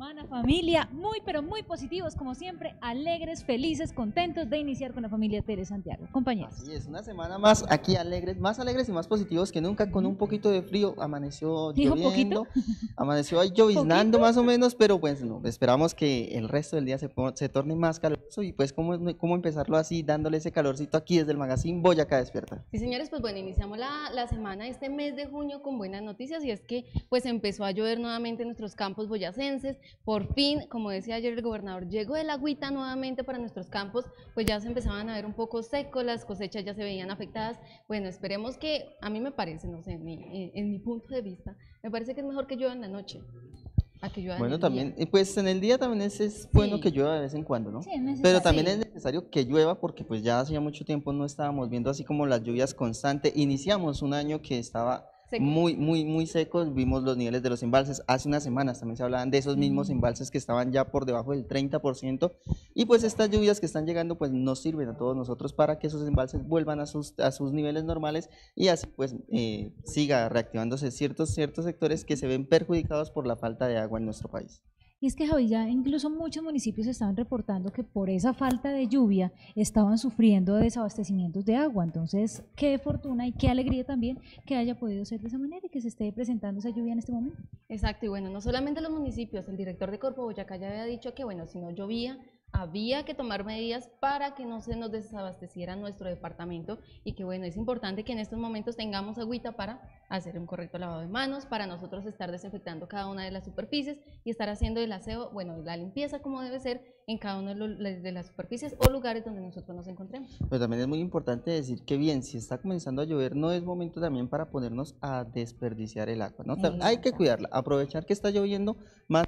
semana, familia, muy pero muy positivos como siempre, alegres, felices, contentos de iniciar con la familia Tere Santiago. Compañeros. Así es, una semana más aquí más alegres y más positivos que nunca, con un poquito de frío, amaneció ¿Dijo lloviendo, poquito? amaneció ahí lloviznando ¿Poquito? más o menos, pero pues no, esperamos que el resto del día se torne más caluroso y pues cómo empezarlo así, dándole ese calorcito aquí desde el Magazine Boyacá Despierta. Sí, señores, pues bueno, iniciamos la semana, este mes de junio con buenas noticias y es que pues empezó a llover nuevamente en nuestros campos boyacenses, por fin, como decía ayer el gobernador, llegó el agüita nuevamente para nuestros campos, pues ya se empezaban a ver un poco secos, las cosechas ya se veían afectadas, bueno, esperemos que, a mí me parece, no sé, en mi punto de vista, me parece que es mejor que llueva en la noche, a que llueva en Bueno, el también, día. pues en el día también es bueno que Sí. llueva de vez en cuando, ¿no? Sí, es Pero necesario. también Sí. es necesario que llueva porque pues ya hacía mucho tiempo no estábamos viendo así como las lluvias constantes. Iniciamos un año que estaba Seco. muy seco, vimos los niveles de los embalses. Hace unas semanas también se hablaban de esos mismos embalses que estaban ya por debajo del 30%. Y pues estas lluvias que están llegando pues nos sirven a todos nosotros para que esos embalses vuelvan a sus niveles normales y así pues siga reactivándose ciertos sectores que se ven perjudicados por la falta de agua en nuestro país. Y es que Javi, ya incluso muchos municipios estaban reportando que por esa falta de lluvia estaban sufriendo de desabastecimientos de agua. Entonces, qué fortuna y qué alegría también que haya podido ser de esa manera y que se esté presentando esa lluvia en este momento. Exacto, y bueno, no solamente los municipios, el director de Corpo Boyacá ya había dicho que bueno, si no llovía, había que tomar medidas para que no se nos desabasteciera nuestro departamento y que bueno, es importante que en estos momentos tengamos agüita para hacer un correcto lavado de manos, para nosotros estar desinfectando cada una de las superficies y estar haciendo el aseo, bueno, la limpieza como debe ser en cada una de las superficies o lugares donde nosotros nos encontremos. Pero también es muy importante decir que bien, si está comenzando a llover, no es momento también para ponernos a desperdiciar el agua, ¿no? Hay que cuidarla, aprovechar que está lloviendo,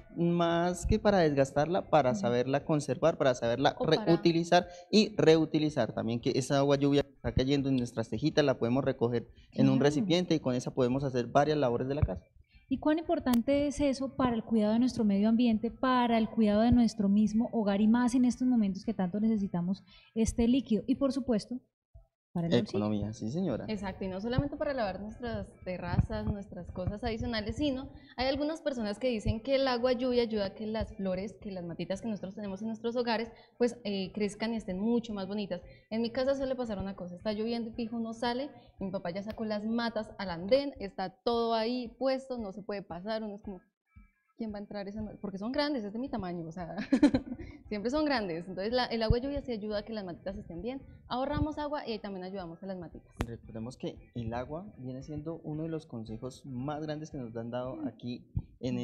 más que para desgastarla, para saberla conservar, para saberla utilizar y reutilizar. También que esa agua lluvia que está cayendo en nuestras tejitas la podemos recoger en un recipiente y con esa podemos hacer varias labores de la casa. ¿Y cuán importante es eso para el cuidado de nuestro medio ambiente, para el cuidado de nuestro mismo hogar y más en estos momentos que tanto necesitamos este líquido? Y por supuesto, para el bolsillo. Economía, sí señora. Exacto, y no solamente para lavar nuestras terrazas, nuestras cosas adicionales, sino hay algunas personas que dicen que el agua lluvia ayuda a que las flores, que las matitas que nosotros tenemos en nuestros hogares, pues crezcan y estén mucho más bonitas. En mi casa suele pasar una cosa, está lloviendo y fijo no sale, mi papá ya sacó las matas al andén, está todo ahí puesto, no se puede pasar, uno es como, ¿quién va a entrar esas matas? Porque son grandes, es de mi tamaño, o sea, siempre son grandes. Entonces el agua lluvia sí ayuda a que las matitas estén bien. Ahorramos agua y también ayudamos a las matitas. Recordemos que el agua viene siendo uno de los consejos más grandes que nos han dado aquí en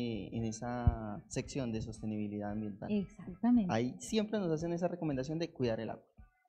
esa sección de sostenibilidad ambiental. Exactamente. Ahí siempre nos hacen esa recomendación de cuidar el agua.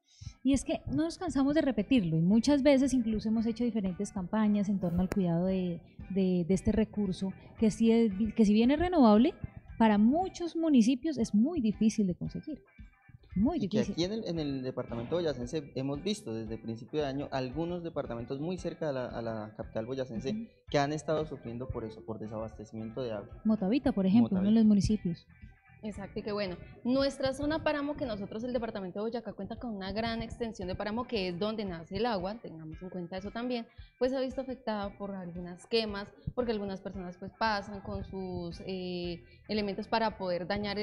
Y es que no nos cansamos de repetirlo y muchas veces incluso hemos hecho diferentes campañas en torno al cuidado de este recurso que si bien es renovable, para muchos municipios es muy difícil de conseguir. Muy Y que difícil. aquí en el departamento boyacense hemos visto desde el principio de año algunos departamentos muy cerca a la capital boyacense que han estado sufriendo por eso, por desabastecimiento de agua. Motavita, por ejemplo, uno de los municipios. Exacto, y que bueno, nuestra zona páramo, que nosotros el departamento de Boyacá cuenta con una gran extensión de páramo, que es donde nace el agua, tengamos en cuenta eso también, pues se ha visto afectada por algunas quemas, porque algunas personas pues pasan con sus elementos para poder dañar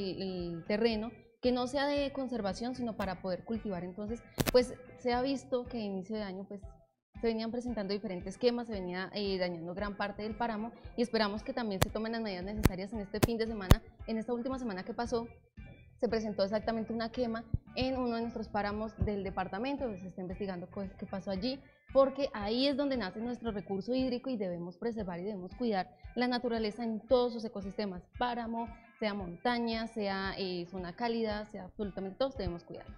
el terreno, que no sea de conservación, sino para poder cultivar. Entonces, pues se ha visto que a inicio de año pues se venían presentando diferentes quemas, se venía dañando gran parte del páramo y esperamos que también se tomen las medidas necesarias en este fin de semana. En esta última semana que pasó, se presentó exactamente una quema en uno de nuestros páramos del departamento, se está investigando qué pasó allí, porque ahí es donde nace nuestro recurso hídrico y debemos preservar y debemos cuidar la naturaleza en todos sus ecosistemas, páramo, sea montaña, sea zona cálida, sea absolutamente todos debemos cuidarlo.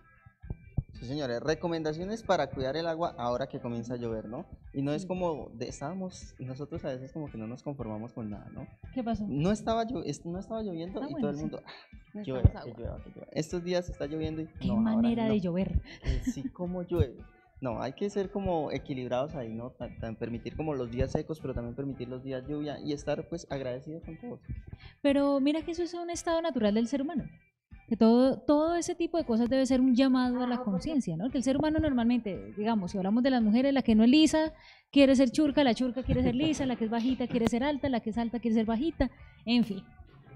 Sí, señores, recomendaciones para cuidar el agua ahora que comienza a llover, ¿no? Y no es como, nosotros a veces como que no nos conformamos con nada, ¿no? ¿Qué pasó? No estaba lloviendo y todo el mundo, llueve, que llueva. Estos días está lloviendo y ¿Qué no, manera ahora de no. llover? Sí, como llueve. No, hay que ser como equilibrados ahí, ¿no? Permitir como los días secos, pero también permitir los días lluvia y estar pues agradecidos con todos. Pero mira que eso es un estado natural del ser humano. Que todo ese tipo de cosas debe ser un llamado a la conciencia, ¿no? Que el ser humano normalmente, digamos, si hablamos de las mujeres, la que no es lisa quiere ser churca, la churca quiere ser lisa, la que es bajita quiere ser alta, la que es alta quiere ser bajita, en fin.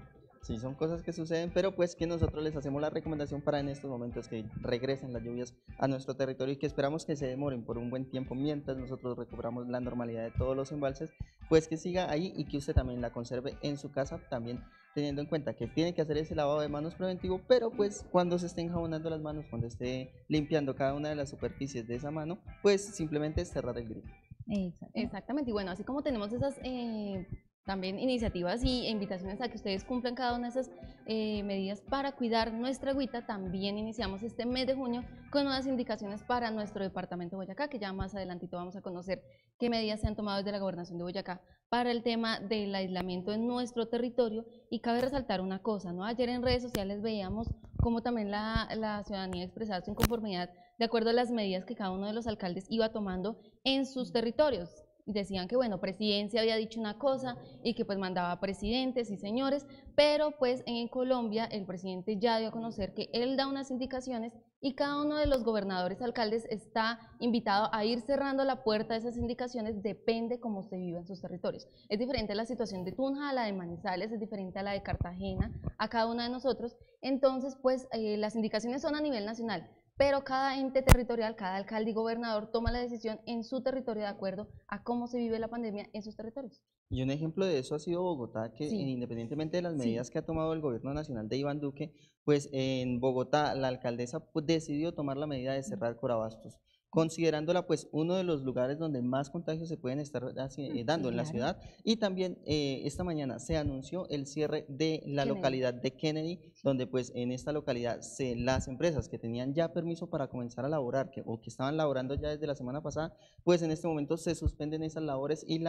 Sí, son cosas que suceden, pero pues que nosotros les hacemos la recomendación para en estos momentos que regresen las lluvias a nuestro territorio y que esperamos que se demoren por un buen tiempo mientras nosotros recuperamos la normalidad de todos los embalses, pues que siga ahí y que usted también la conserve en su casa, también teniendo en cuenta que tiene que hacer ese lavado de manos preventivo, pero pues cuando se esté enjabonando las manos, cuando esté limpiando cada una de las superficies de esa mano, pues simplemente cerrar el grifo. Exactamente, y bueno, así como tenemos esas también iniciativas y invitaciones a que ustedes cumplan cada una de esas medidas para cuidar nuestra agüita, también iniciamos este mes de junio con unas indicaciones para nuestro departamento de Boyacá, que ya más adelantito vamos a conocer qué medidas se han tomado desde la gobernación de Boyacá para el tema del aislamiento en nuestro territorio. Y cabe resaltar una cosa, ¿no? Ayer en redes sociales veíamos cómo también la ciudadanía expresaba su inconformidad de acuerdo a las medidas que cada uno de los alcaldes iba tomando en sus territorios. Decían que, bueno, presidencia había dicho una cosa y que pues mandaba presidentes y señores, pero pues en Colombia el presidente ya dio a conocer que él da unas indicaciones y cada uno de los gobernadores, alcaldes está invitado a ir cerrando la puerta de esas indicaciones, depende cómo se viva en sus territorios. Es diferente la situación de Tunja a la de Manizales, es diferente a la de Cartagena, a cada uno de nosotros. Entonces, pues las indicaciones son a nivel nacional, pero cada ente territorial, cada alcalde y gobernador toma la decisión en su territorio de acuerdo a cómo se vive la pandemia en sus territorios. Y un ejemplo de eso ha sido Bogotá, que Sí. independientemente de las Sí. medidas que ha tomado el gobierno nacional de Iván Duque, pues en Bogotá la alcaldesa pues, decidió tomar la medida de cerrar Corabastos, considerándola pues uno de los lugares donde más contagios se pueden estar dando en la claro. ciudad. Y también esta mañana se anunció el cierre de la Kennedy. localidad de Kennedy, donde pues en esta localidad las empresas que tenían ya permiso para comenzar a laborar o que estaban laborando ya desde la semana pasada, pues en este momento se suspenden esas labores y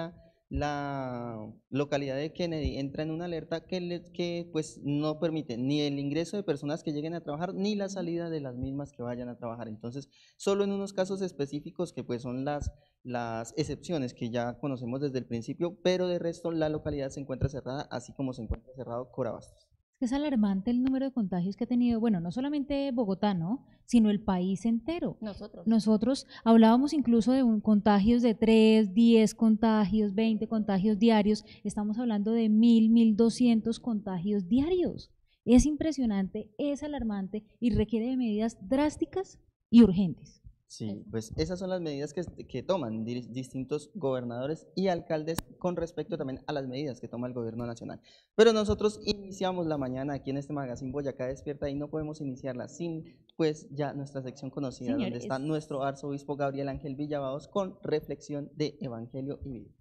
la localidad de Kennedy entra en una alerta que pues no permite ni el ingreso de personas que lleguen a trabajar ni la salida de las mismas que vayan a trabajar. Entonces, solo en unos casos específicos que pues son las excepciones que ya conocemos desde el principio, pero de resto la localidad se encuentra cerrada, así como se encuentra cerrado Corabastos. Es alarmante el número de contagios que ha tenido, bueno, no solamente Bogotá, ¿no? Sino el país entero. Nosotros hablábamos incluso de contagios de 3, 10 contagios, 20 contagios diarios. Estamos hablando de 1000, 1200 contagios diarios. Es impresionante, es alarmante y requiere de medidas drásticas y urgentes. Sí, pues esas son las medidas que toman distintos gobernadores y alcaldes con respecto también a las medidas que toma el gobierno nacional. Pero nosotros iniciamos la mañana aquí en este magazine Boyacá Despierta y no podemos iniciarla sin pues ya nuestra sección conocida, Señores, donde está nuestro arzobispo Gabriel Ángel Villabados con reflexión de Evangelio y vida.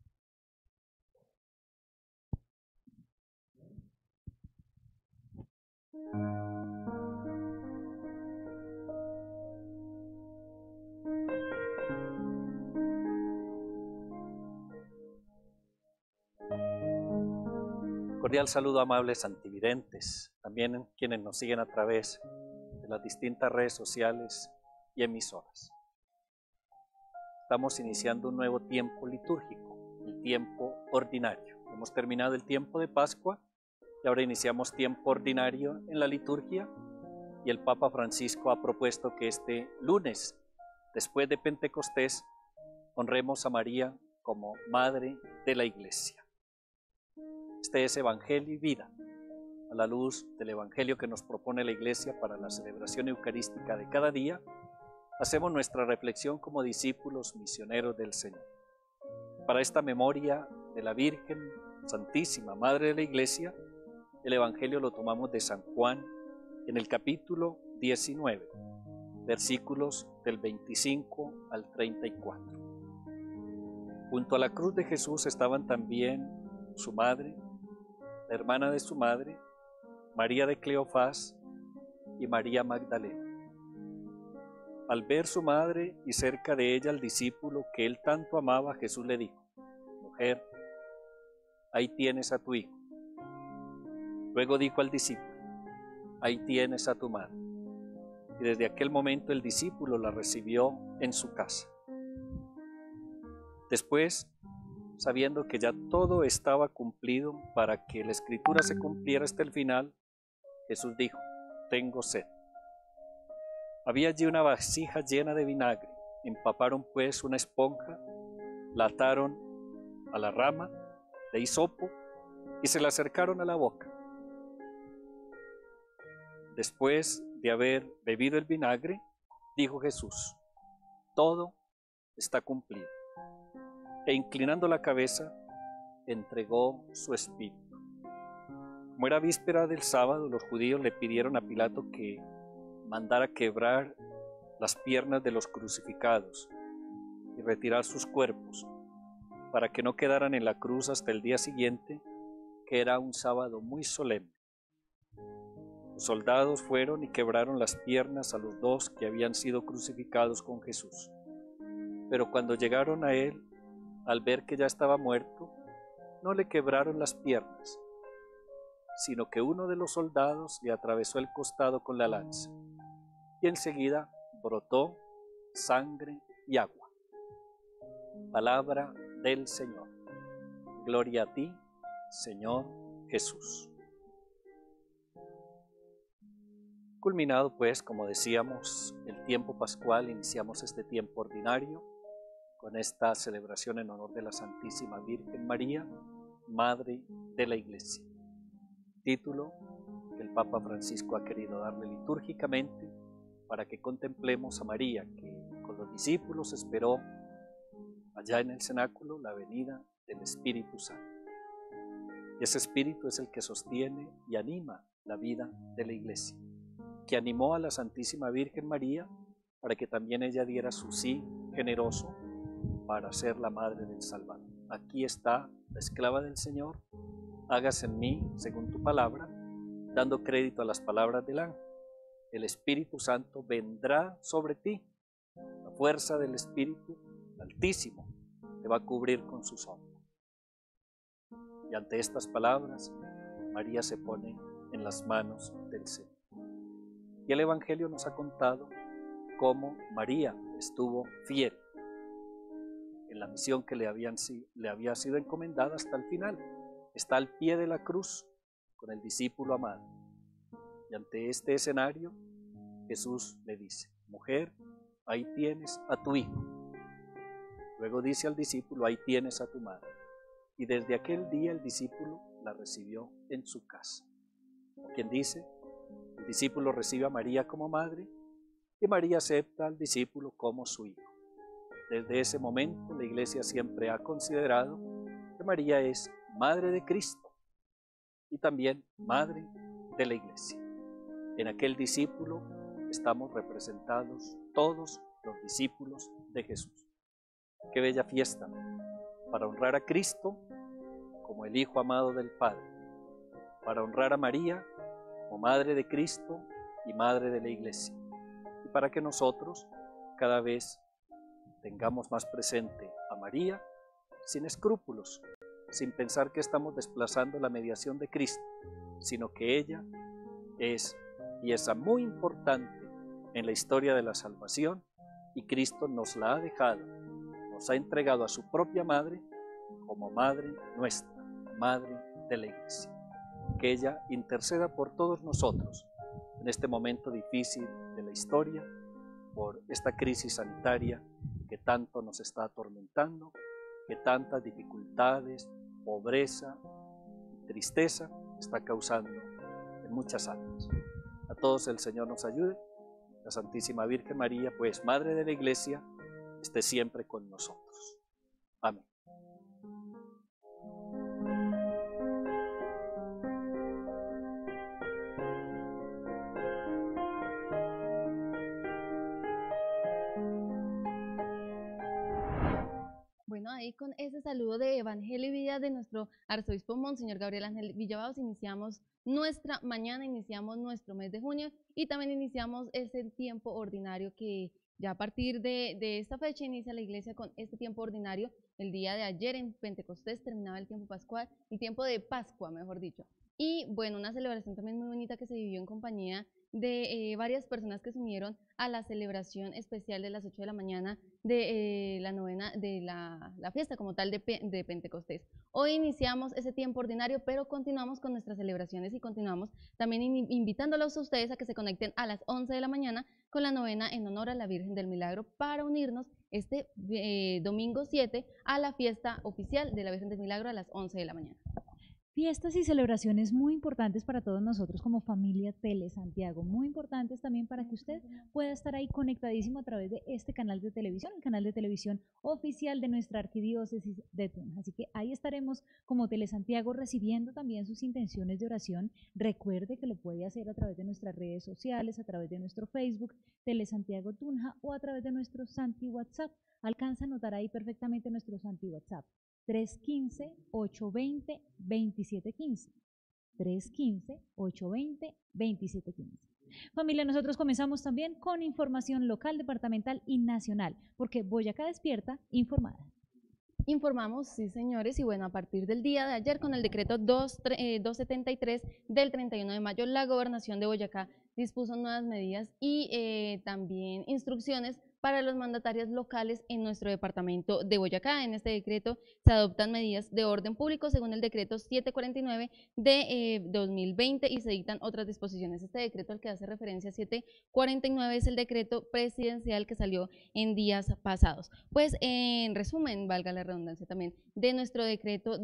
Cordial saludo, amables antividentes, también quienes nos siguen a través de las distintas redes sociales y emisoras. Estamos iniciando un nuevo tiempo litúrgico, el tiempo ordinario. Hemos terminado el tiempo de Pascua y ahora iniciamos tiempo ordinario en la liturgia, y el Papa Francisco ha propuesto que este lunes, después de Pentecostés, honremos a María como Madre de la Iglesia. Este es Evangelio y vida, a la luz del Evangelio que nos propone la Iglesia para la celebración eucarística de cada día. Hacemos nuestra reflexión como discípulos misioneros del Señor. Para esta memoria de la Virgen Santísima, Madre de la Iglesia, el Evangelio lo tomamos de San Juan en el capítulo 19, versículos del 25 al 34. Junto a la cruz de Jesús estaban también su madre, la hermana de su madre, María de Cleofás y María Magdalena. Al ver su madre y cerca de ella al discípulo que él tanto amaba, Jesús le dijo: Mujer, ahí tienes a tu hijo. Luego dijo al discípulo: Ahí tienes a tu madre. Y desde aquel momento el discípulo la recibió en su casa. Después, sabiendo que ya todo estaba cumplido para que la Escritura se cumpliera hasta el final, Jesús dijo: Tengo sed. Había allí una vasija llena de vinagre. Empaparon pues una esponja, la ataron a la rama de hisopo y se la acercaron a la boca. después de haber bebido el vinagre, dijo Jesús: todo está cumplido. E inclinando la cabeza, entregó su espíritu. Como era víspera del sábado, los judíos le pidieron a Pilato que mandara quebrar las piernas de los crucificados y retirar sus cuerpos, para que no quedaran en la cruz hasta el día siguiente, que era un sábado muy solemne. Los soldados fueron y quebraron las piernas a los dos que habían sido crucificados con Jesús. Pero cuando llegaron a él, al ver que ya estaba muerto, no le quebraron las piernas, sino que uno de los soldados le atravesó el costado con la lanza, y enseguida brotó sangre y agua. Palabra del Señor. Gloria a ti, Señor Jesús. Culminado pues, como decíamos, el tiempo pascual, iniciamos este tiempo ordinario con esta celebración en honor de la Santísima Virgen María, Madre de la Iglesia. Título que el Papa Francisco ha querido darle litúrgicamente para que contemplemos a María, que con los discípulos esperó allá en el cenáculo la venida del Espíritu Santo. Y ese Espíritu es el que sostiene y anima la vida de la Iglesia, que animó a la Santísima Virgen María para que también ella diera su sí generoso para ser la Madre del Salvador. Aquí está la esclava del Señor, hágase en mí según tu palabra, dando crédito a las palabras del ángel. El Espíritu Santo vendrá sobre ti, la fuerza del Espíritu Altísimo te va a cubrir con su sombra. Y ante estas palabras, María se pone en las manos del Señor. Y el Evangelio nos ha contado cómo María estuvo fiel en la misión que le había sido encomendada hasta el final. Está al pie de la cruz con el discípulo amado. Y ante este escenario, Jesús le dice: mujer, ahí tienes a tu hijo. Luego dice al discípulo: ahí tienes a tu madre. Y desde aquel día el discípulo la recibió en su casa. Como quien dice, el discípulo recibe a María como madre y María acepta al discípulo como su hijo. Desde ese momento la Iglesia siempre ha considerado que María es Madre de Cristo y también Madre de la Iglesia. En aquel discípulo estamos representados todos los discípulos de Jesús. Qué bella fiesta para honrar a Cristo como el Hijo amado del Padre, para honrar a María como Madre de Cristo y Madre de la Iglesia, y para que nosotros cada vez tengamos más presente a María sin escrúpulos, sin pensar que estamos desplazando la mediación de Cristo, sino que ella es pieza muy importante en la historia de la salvación y Cristo nos la ha dejado, nos ha entregado a su propia Madre como Madre nuestra, Madre de la Iglesia. Que ella interceda por todos nosotros en este momento difícil de la historia, por esta crisis sanitaria que tanto nos está atormentando, que tantas dificultades, pobreza y tristeza está causando en muchas almas. A todos el Señor nos ayude. La Santísima Virgen María, pues Madre de la Iglesia, esté siempre con nosotros. Amén. Bueno, ahí con ese saludo de Evangelio y Vida de nuestro arzobispo Monseñor Gabriel Ángel Villabados, iniciamos nuestra mañana, iniciamos nuestro mes de junio y también iniciamos ese tiempo ordinario que ya a partir de esta fecha inicia la Iglesia con este tiempo ordinario. El día de ayer en Pentecostés terminaba el tiempo pascual, el tiempo de Pascua, mejor dicho. Y bueno, una celebración también muy bonita que se vivió en compañía de varias personas que se unieron a la celebración especial de las 8 de la mañana de la novena de la fiesta como tal de Pentecostés. Hoy iniciamos ese tiempo ordinario, pero continuamos con nuestras celebraciones y continuamos también invitándolos a ustedes a que se conecten a las 11 de la mañana con la novena en honor a la Virgen del Milagro para unirnos este domingo 7 a la fiesta oficial de la Virgen del Milagro a las 11 de la mañana. Fiestas y celebraciones muy importantes para todos nosotros como familia Tele Santiago, muy importantes también para que usted pueda estar ahí conectadísimo a través de este canal de televisión, el canal de televisión oficial de nuestra arquidiócesis de Tunja. Así que ahí estaremos como Tele Santiago recibiendo también sus intenciones de oración. Recuerde que lo puede hacer a través de nuestras redes sociales, a través de nuestro Facebook, Tele Santiago Tunja, o a través de nuestro Santi WhatsApp. Alcanza a notar ahí perfectamente nuestro Santi WhatsApp. 315-820-2715. 315-820-2715. Familia, nosotros comenzamos también con información local, departamental y nacional, porque Boyacá despierta informada. Informamos, sí señores, y bueno, a partir del día de ayer con el decreto 273 del 31 de mayo, la gobernación de Boyacá dispuso nuevas medidas y también instrucciones para los mandatarios locales en nuestro departamento de Boyacá. En este decreto se adoptan medidas de orden público según el decreto 749 de 2020 y se dictan otras disposiciones. Este decreto al que hace referencia 749 es el decreto presidencial que salió en días pasados. Pues en resumen, valga la redundancia también, de nuestro decreto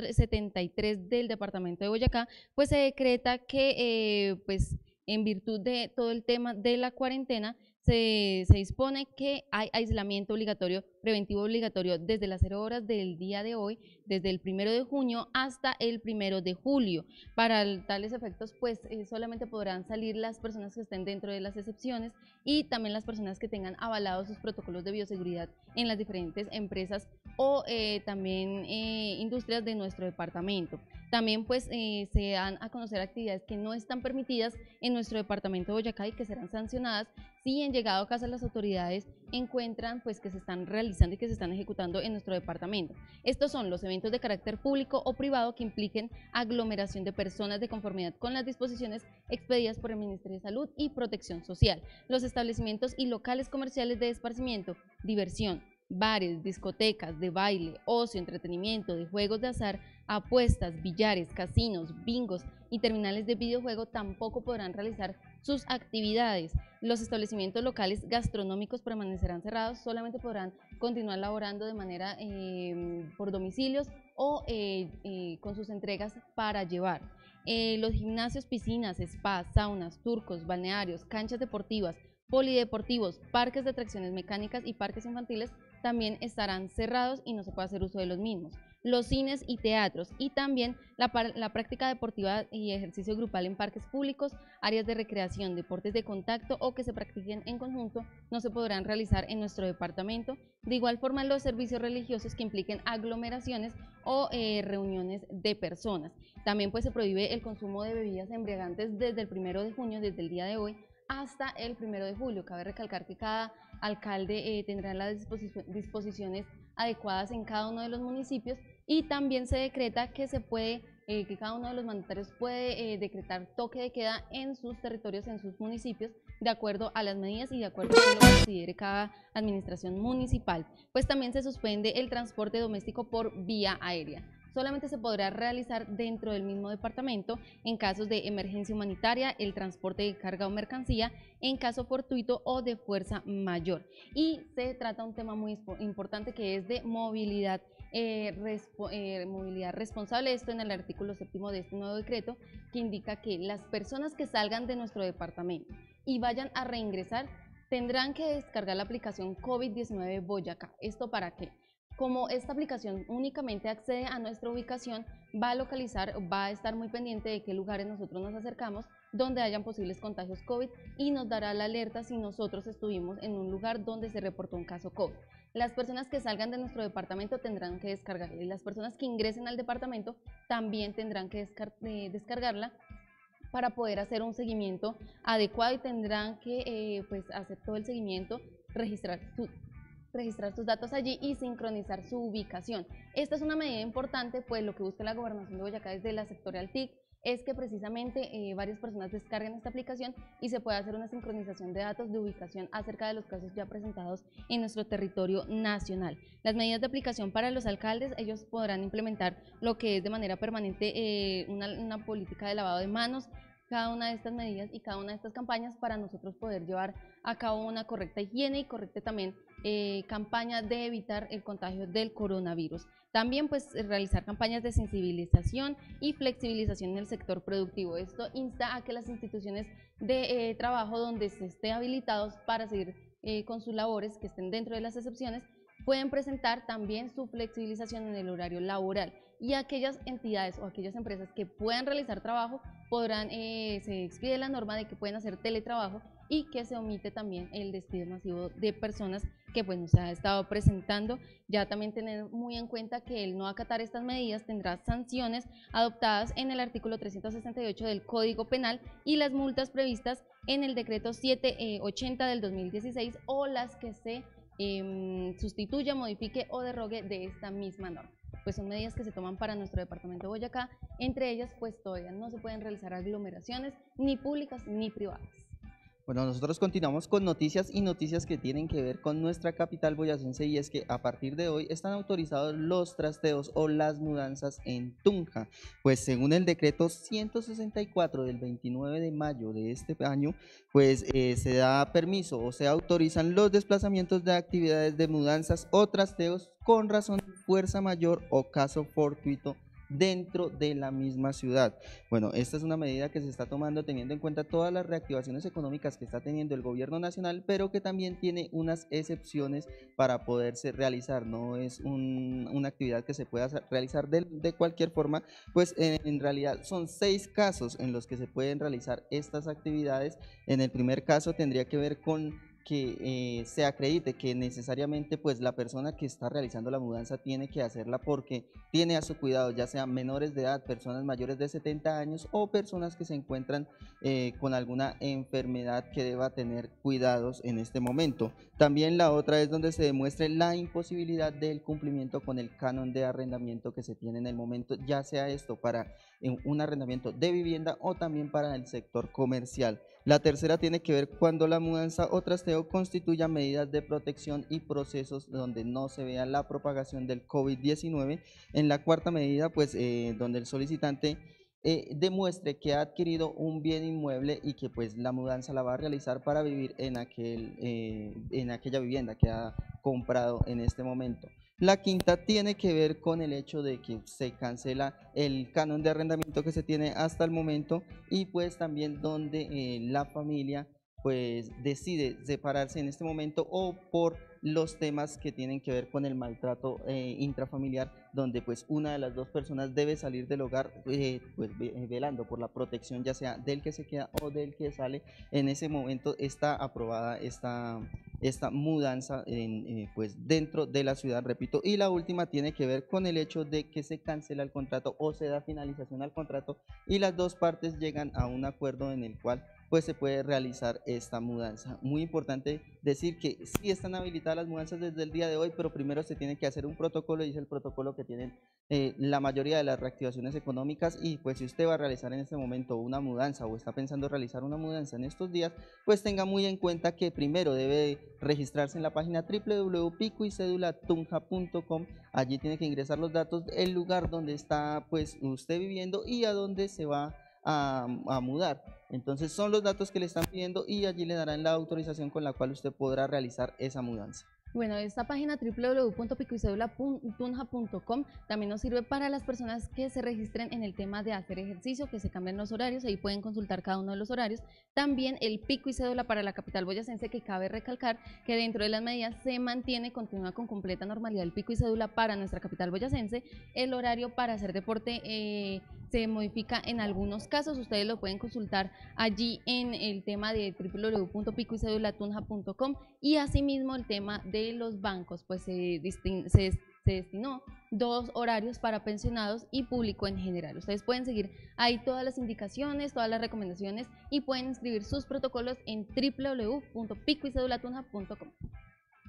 273 del departamento de Boyacá, pues se decreta que pues en virtud de todo el tema de la cuarentena, se dispone que hay aislamiento obligatorio, preventivo obligatorio desde las 0 horas del día de hoy, desde el 1 de junio hasta el 1 de julio. Para tales efectos, pues solamente podrán salir las personas que estén dentro de las excepciones y también las personas que tengan avalados sus protocolos de bioseguridad en las diferentes empresas o también industrias de nuestro departamento. También pues se dan a conocer actividades que no están permitidas en nuestro departamento de Boyacá y que serán sancionadas si en llegado caso las autoridades encuentran pues que se están realizando y que se están ejecutando en nuestro departamento. Estos son los eventos de carácter público o privado que impliquen aglomeración de personas de conformidad con las disposiciones expedidas por el Ministerio de Salud y Protección Social, los establecimientos y locales comerciales de esparcimiento, diversión, bares, discotecas de baile, ocio, entretenimiento, de juegos de azar, apuestas, billares, casinos, bingos y terminales de videojuego tampoco podrán realizar sus actividades. Los establecimientos locales gastronómicos permanecerán cerrados, solamente podrán continuar laborando de manera por domicilios o con sus entregas para llevar. Los gimnasios, piscinas, spas, saunas, turcos, balnearios, canchas deportivas, polideportivos, parques de atracciones mecánicas y parques infantiles también estarán cerrados y no se puede hacer uso de los mismos. Los cines y teatros y también la práctica deportiva y ejercicio grupal en parques públicos, áreas de recreación, deportes de contacto o que se practiquen en conjunto no se podrán realizar en nuestro departamento. De igual forma, los servicios religiosos que impliquen aglomeraciones o reuniones de personas. También pues se prohíbe el consumo de bebidas embriagantes desde el 1 de junio, desde el día de hoy, hasta el 1 de julio. Cabe recalcar que cada alcalde tendrá las disposiciones adecuadas en cada uno de los municipios y también se decreta que se puede, que cada uno de los mandatarios puede decretar toque de queda en sus territorios, en sus municipios, de acuerdo a las medidas y de acuerdo a lo que considere cada administración municipal. Pues también se suspende el transporte doméstico por vía aérea. Solamente se podrá realizar dentro del mismo departamento en casos de emergencia humanitaria, el transporte de carga o mercancía, en caso fortuito o de fuerza mayor. Y se trata de un tema muy importante que es de movilidad, movilidad responsable. Esto en el artículo 7º de este nuevo decreto, que indica que las personas que salgan de nuestro departamento y vayan a reingresar tendrán que descargar la aplicación COVID-19 Boyacá. ¿Esto para qué? Como esta aplicación únicamente accede a nuestra ubicación, va a localizar, va a estar muy pendiente de qué lugares nosotros nos acercamos, donde hayan posibles contagios COVID y nos dará la alerta si nosotros estuvimos en un lugar donde se reportó un caso COVID. Las personas que salgan de nuestro departamento tendrán que descargarla y las personas que ingresen al departamento también tendrán que descargarla para poder hacer un seguimiento adecuado y tendrán que pues hacer todo el seguimiento, registrar sus datos allí y sincronizar su ubicación. Esta es una medida importante, pues lo que busca la Gobernación de Boyacá desde la sectorial TIC es que precisamente varias personas descarguen esta aplicación y se pueda hacer una sincronización de datos de ubicación acerca de los casos ya presentados en nuestro territorio nacional. Las medidas de aplicación para los alcaldes, ellos podrán implementar lo que es de manera permanente una política de lavado de manos, cada una de estas medidas y cada una de estas campañas para nosotros poder llevar a cabo una correcta higiene y correcta también campaña de evitar el contagio del coronavirus. También pues realizar campañas de sensibilización y flexibilización en el sector productivo. Esto insta a que las instituciones de trabajo donde se esté habilitados para seguir con sus labores, que estén dentro de las excepciones, pueden presentar también su flexibilización en el horario laboral, y aquellas entidades o aquellas empresas que puedan realizar trabajo podrán, se expide la norma de que pueden hacer teletrabajo y que se omite también el despido masivo de personas que pues nos ha estado presentando. Ya también tener muy en cuenta que el no acatar estas medidas tendrá sanciones adoptadas en el artículo 368 del Código Penal y las multas previstas en el decreto 780 del 2016 o las que se sustituya, modifique o derrogue de esta misma norma. Pues son medidas que se toman para nuestro departamento de Boyacá. Entre ellas pues todavía no se pueden realizar aglomeraciones ni públicas ni privadas. Bueno, nosotros continuamos con noticias y noticias que tienen que ver con nuestra capital boyacense, y es que a partir de hoy están autorizados los trasteos o las mudanzas en Tunja. Pues según el decreto 164 del 29 de mayo de este año, pues se da permiso o se autorizan los desplazamientos de actividades de mudanzas o trasteos con razón de fuerza mayor o caso fortuito dentro de la misma ciudad. Bueno, esta es una medida que se está tomando teniendo en cuenta todas las reactivaciones económicas que está teniendo el gobierno nacional, pero que también tiene unas excepciones para poderse realizar. No es una actividad que se pueda realizar de cualquier forma, pues en realidad son 6 casos en los que se pueden realizar estas actividades. En el primer caso tendría que ver con que se acredite que necesariamente pues la persona que está realizando la mudanza tiene que hacerla porque tiene a su cuidado ya sea menores de edad, personas mayores de 70 años o personas que se encuentran con alguna enfermedad que deba tener cuidados en este momento. También la otra es donde se demuestre la imposibilidad del cumplimiento con el canon de arrendamiento que se tiene en el momento, ya sea esto para un arrendamiento de vivienda o también para el sector comercial. La tercera tiene que ver cuando la mudanza o trasteo constituya medidas de protección y procesos donde no se vea la propagación del COVID-19. En la cuarta medida, pues donde el solicitante demuestre que ha adquirido un bien inmueble y que pues la mudanza la va a realizar para vivir en aquella vivienda que ha comprado en este momento. La quinta tiene que ver con el hecho de que se cancela el canon de arrendamiento que se tiene hasta el momento, y pues también donde la familia pues decide separarse en este momento o por los temas que tienen que ver con el maltrato intrafamiliar, donde pues una de las dos personas debe salir del hogar pues velando por la protección ya sea del que se queda o del que sale. En ese momento está aprobada esta mudanza pues dentro de la ciudad, repito. Y la última tiene que ver con el hecho de que se cancela el contrato o se da finalización al contrato y las dos partes llegan a un acuerdo en el cual pues se puede realizar esta mudanza. Muy importante decir que sí están habilitadas las mudanzas desde el día de hoy, pero primero se tiene que hacer un protocolo, y es el protocolo que tienen la mayoría de las reactivaciones económicas. Y pues si usted va a realizar en este momento una mudanza o está pensando realizar una mudanza en estos días, pues tenga muy en cuenta que primero debe registrarse en la página www.picoycedulatunja.com. Allí tiene que ingresar los datos, el lugar donde está pues usted viviendo y a dónde se va a mudar. Entonces son los datos que le están pidiendo y allí le darán la autorización con la cual usted podrá realizar esa mudanza. Bueno, esta página www.picoycedulatunja.com también nos sirve para las personas que se registren en el tema de hacer ejercicio, que se cambian los horarios, ahí pueden consultar cada uno de los horarios. También el pico y cédula para la capital boyacense, que cabe recalcar que dentro de las medidas se mantiene, continúa con completa normalidad el pico y cédula para nuestra capital boyacense. El horario para hacer deporte se modifica en algunos casos, ustedes lo pueden consultar allí en el tema de www.picoycedulatunja.com. y asimismo el tema de los bancos, pues se destinó 2 horarios para pensionados y público en general. Ustedes pueden seguir ahí todas las indicaciones, todas las recomendaciones y pueden inscribir sus protocolos en www.picoycedulatunja.com.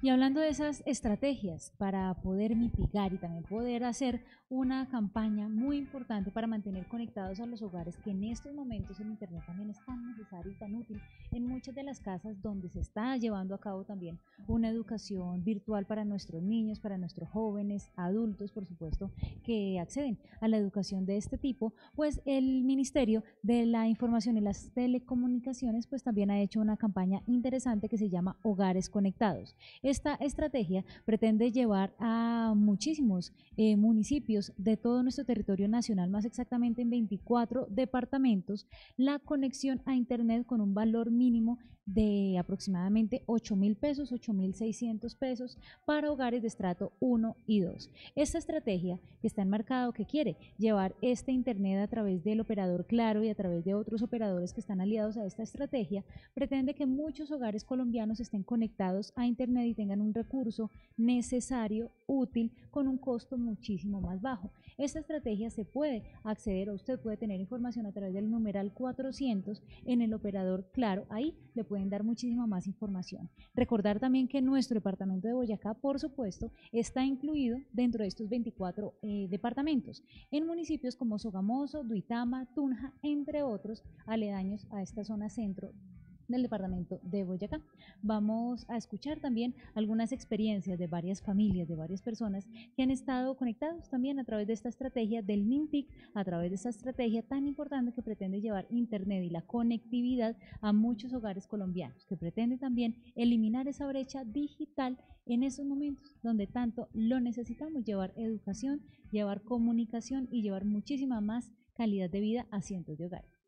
Y hablando de esas estrategias para poder mitigar y también poder hacer una campaña muy importante para mantener conectados a los hogares, que en estos momentos el Internet también es tan necesario y tan útil en muchas de las casas donde se está llevando a cabo también una educación virtual para nuestros niños, para nuestros jóvenes, adultos, por supuesto, que acceden a la educación de este tipo, pues el Ministerio de la Información y las Telecomunicaciones pues también ha hecho una campaña interesante que se llama Hogares Conectados. Esta estrategia pretende llevar a muchísimos municipios de todo nuestro territorio nacional, más exactamente en 24 departamentos, la conexión a Internet con un valor mínimo de aproximadamente 8.000 pesos, 8.600 pesos para hogares de estrato 1 y 2. Esta estrategia que está enmarcada, que quiere llevar este Internet a través del operador Claro y a través de otros operadores que están aliados a esta estrategia, pretende que muchos hogares colombianos estén conectados a Internet y tengan un recurso necesario, útil, con un costo muchísimo más bajo. Esta estrategia se puede acceder, o usted puede tener información a través del numeral 400 en el operador Claro. Ahí le pueden dar muchísima más información. Recordar también que nuestro departamento de Boyacá, por supuesto, está incluido dentro de estos 24 departamentos, en municipios como Sogamoso, Duitama, Tunja, entre otros, aledaños a esta zona centro del departamento de Boyacá. Vamos a escuchar también algunas experiencias de varias familias, de varias personas que han estado conectados también a través de esta estrategia del MINTIC, a través de esta estrategia tan importante que pretende llevar Internet y la conectividad a muchos hogares colombianos, que pretende también eliminar esa brecha digital en esos momentos donde tanto lo necesitamos, llevar educación, llevar comunicación y llevar muchísima más calidad de vida a cientos de hogares.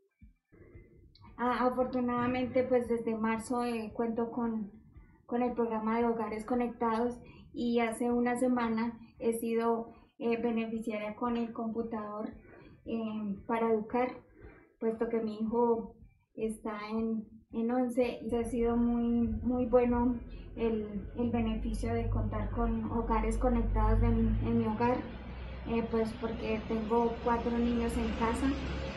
Afortunadamente, pues desde marzo cuento con el programa de Hogares Conectados y hace una semana he sido beneficiaria con el computador para educar, puesto que mi hijo está en 11 y ha sido muy bueno el beneficio de contar con Hogares Conectados en mi hogar, pues porque tengo 4 niños en casa.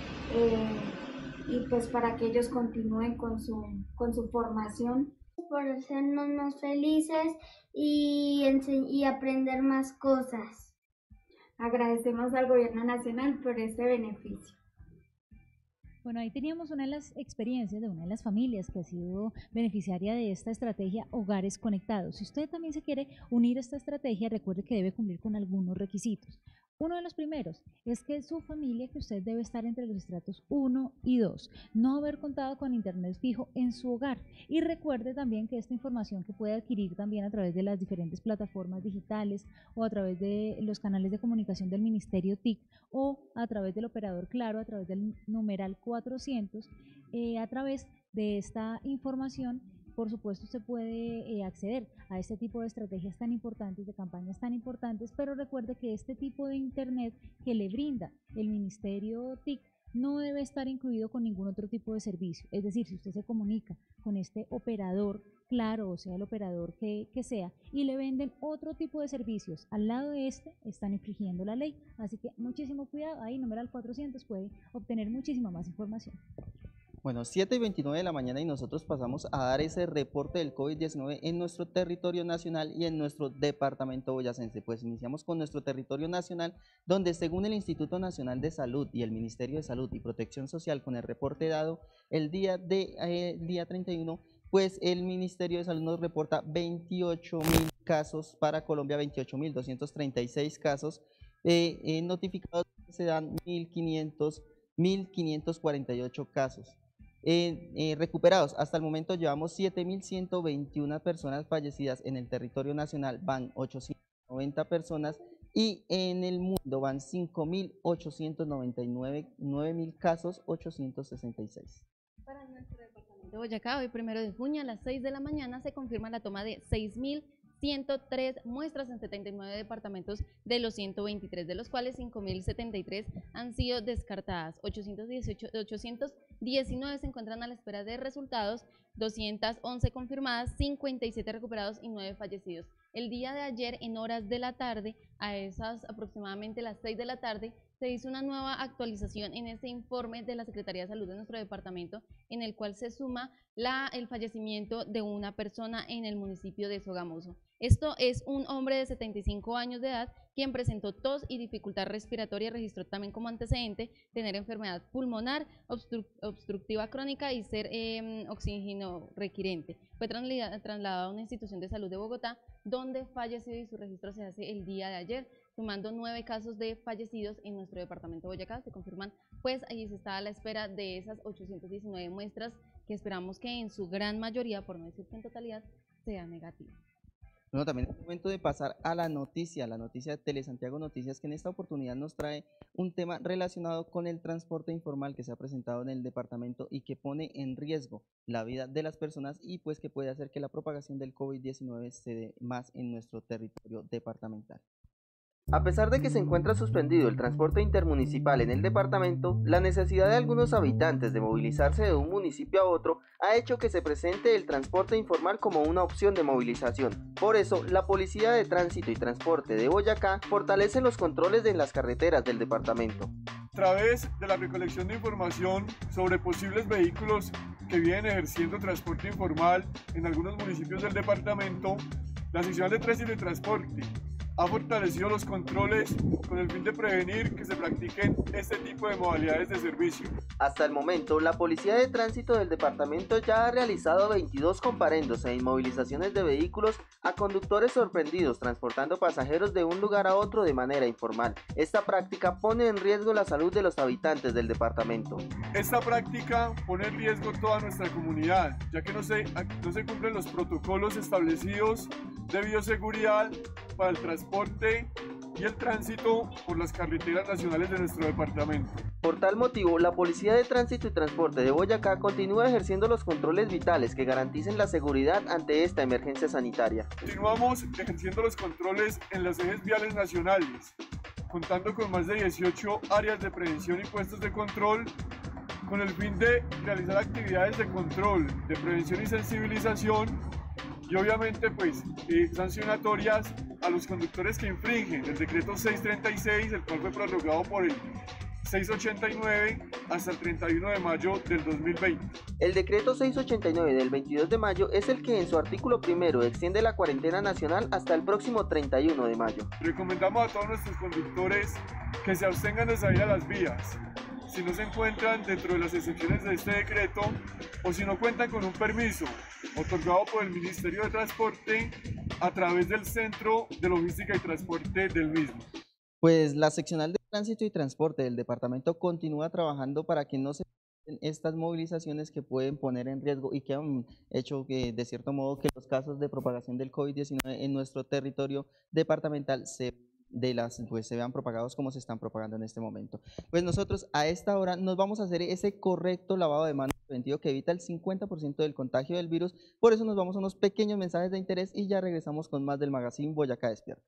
Y pues para que ellos continúen con su formación. Por hacernos más felices y aprender más cosas. Agradecemos al Gobierno Nacional por este beneficio. Bueno, ahí teníamos una de las experiencias de una de las familias que ha sido beneficiaria de esta estrategia Hogares Conectados. Si usted también se quiere unir a esta estrategia, recuerde que debe cumplir con algunos requisitos. Uno de los primeros es que su familia, que usted debe estar entre los estratos 1 y 2, no haber contado con internet fijo en su hogar. Y recuerde también que esta información que puede adquirir también a través de las diferentes plataformas digitales o a través de los canales de comunicación del Ministerio TIC o a través del operador Claro, a través del numeral 400, a través de esta información, por supuesto, usted puede acceder a este tipo de estrategias tan importantes, de campañas tan importantes, pero recuerde que este tipo de Internet que le brinda el Ministerio TIC no debe estar incluido con ningún otro tipo de servicio. Es decir, si usted se comunica con este operador Claro, o sea, el operador que sea, y le venden otro tipo de servicios al lado de este, están infringiendo la ley. Así que muchísimo cuidado, ahí numeral 400 puede obtener muchísima más información. Bueno, 7:29 de la mañana y nosotros pasamos a dar ese reporte del COVID-19 en nuestro territorio nacional y en nuestro departamento boyacense. Pues iniciamos con nuestro territorio nacional, donde según el Instituto Nacional de Salud y el Ministerio de Salud y Protección Social, con el reporte dado el día 31, pues el Ministerio de Salud nos reporta 28.000 casos para Colombia, 28.236 casos notificados, se dan 1.548 casos. Recuperados, hasta el momento llevamos 7.121 personas fallecidas en el territorio nacional, van 890 personas y en el mundo van 5.899, 9.000 casos, 866. Para nuestro departamento de Boyacá, hoy 1 de junio a las 6 de la mañana se confirma la toma de 6.103 muestras en 79 departamentos de los 123, de los cuales 5.073 han sido descartadas, 819 se encuentran a la espera de resultados, 211 confirmadas, 57 recuperados y 9 fallecidos. El día de ayer, en horas de la tarde, a esas aproximadamente las 6 de la tarde, se hizo una nueva actualización en este informe de la Secretaría de Salud de nuestro departamento, en el cual se suma el fallecimiento de una persona en el municipio de Sogamoso. Esto es un hombre de 75 años de edad quien presentó tos y dificultad respiratoria, registró también como antecedente tener enfermedad pulmonar obstructiva crónica y ser oxígeno requirente. Fue trasladado a una institución de salud de Bogotá, donde falleció y su registro se hace el día de ayer, sumando 9 casos de fallecidos en nuestro departamento de Boyacá. Se confirman, pues ahí se está a la espera de esas 819 muestras que esperamos que en su gran mayoría, por no decir que en totalidad, sean negativas. Bueno, también es momento de pasar a la noticia de Telesantiago Noticias, que en esta oportunidad nos trae un tema relacionado con el transporte informal que se ha presentado en el departamento y que pone en riesgo la vida de las personas y pues que puede hacer que la propagación del COVID-19 se dé más en nuestro territorio departamental. A pesar de que se encuentra suspendido el transporte intermunicipal en el departamento, la necesidad de algunos habitantes de movilizarse de un municipio a otro ha hecho que se presente el transporte informal como una opción de movilización. Por eso, la Policía de Tránsito y Transporte de Boyacá fortalece los controles en las carreteras del departamento. A través de la recolección de información sobre posibles vehículos que vienen ejerciendo transporte informal en algunos municipios del departamento, la Sección de Tránsito y Transporte ha fortalecido los controles con el fin de prevenir que se practiquen este tipo de modalidades de servicio. Hasta el momento, la Policía de Tránsito del departamento ya ha realizado 22 comparendos e inmovilizaciones de vehículos a conductores sorprendidos transportando pasajeros de un lugar a otro de manera informal. Esta práctica pone en riesgo la salud de los habitantes del departamento. Esta práctica pone en riesgo toda nuestra comunidad, ya que no se cumplen los protocolos establecidos de bioseguridad para el transporte y el tránsito por las carreteras nacionales de nuestro departamento. Por tal motivo, la Policía de Tránsito y Transporte de Boyacá continúa ejerciendo los controles vitales que garanticen la seguridad ante esta emergencia sanitaria. Continuamos ejerciendo los controles en los ejes viales nacionales, contando con más de 18 áreas de prevención y puestos de control, con el fin de realizar actividades de control, de prevención y sensibilización, y obviamente pues sancionatorias a los conductores que infringen el decreto 636, el cual fue prorrogado por el 689 hasta el 31 de mayo del 2020. El decreto 689 del 22 de mayo es el que en su artículo primero extiende la cuarentena nacional hasta el próximo 31 de mayo. Recomendamos a todos nuestros conductores que se abstengan de salir a las vías si no se encuentran dentro de las excepciones de este decreto o si no cuentan con un permiso otorgado por el Ministerio de Transporte a través del Centro de Logística y Transporte del mismo. Pues la seccional de Tránsito y Transporte del departamento continúa trabajando para que no se den estas movilizaciones que pueden poner en riesgo y que han hecho que de cierto modo que los casos de propagación del COVID-19 en nuestro territorio departamental se vean propagados como se están propagando en este momento. Pues nosotros a esta hora nos vamos a hacer ese correcto lavado de manos preventivo que evita el 50% del contagio del virus. Por eso nos vamos a unos pequeños mensajes de interés y ya regresamos con más del Magazine Boyacá Despierta.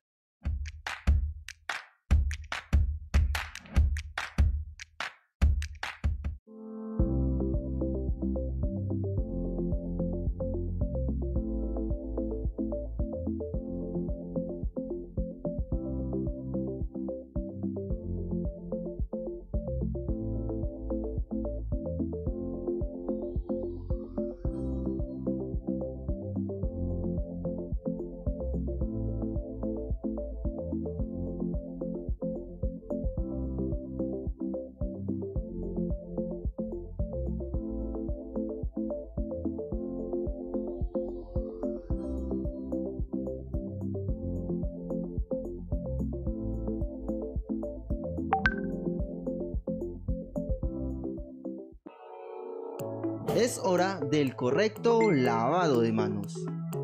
Es hora del correcto lavado de manos.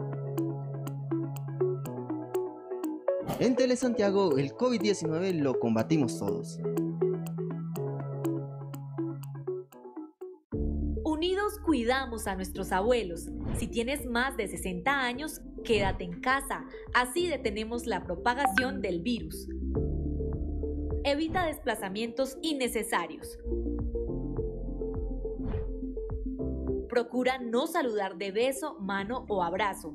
En Telesantiago, el COVID-19 lo combatimos todos. Unidos cuidamos a nuestros abuelos. Si tienes más de 60 años, quédate en casa. Así detenemos la propagación del virus. Evita desplazamientos innecesarios. Procura no saludar de beso, mano o abrazo.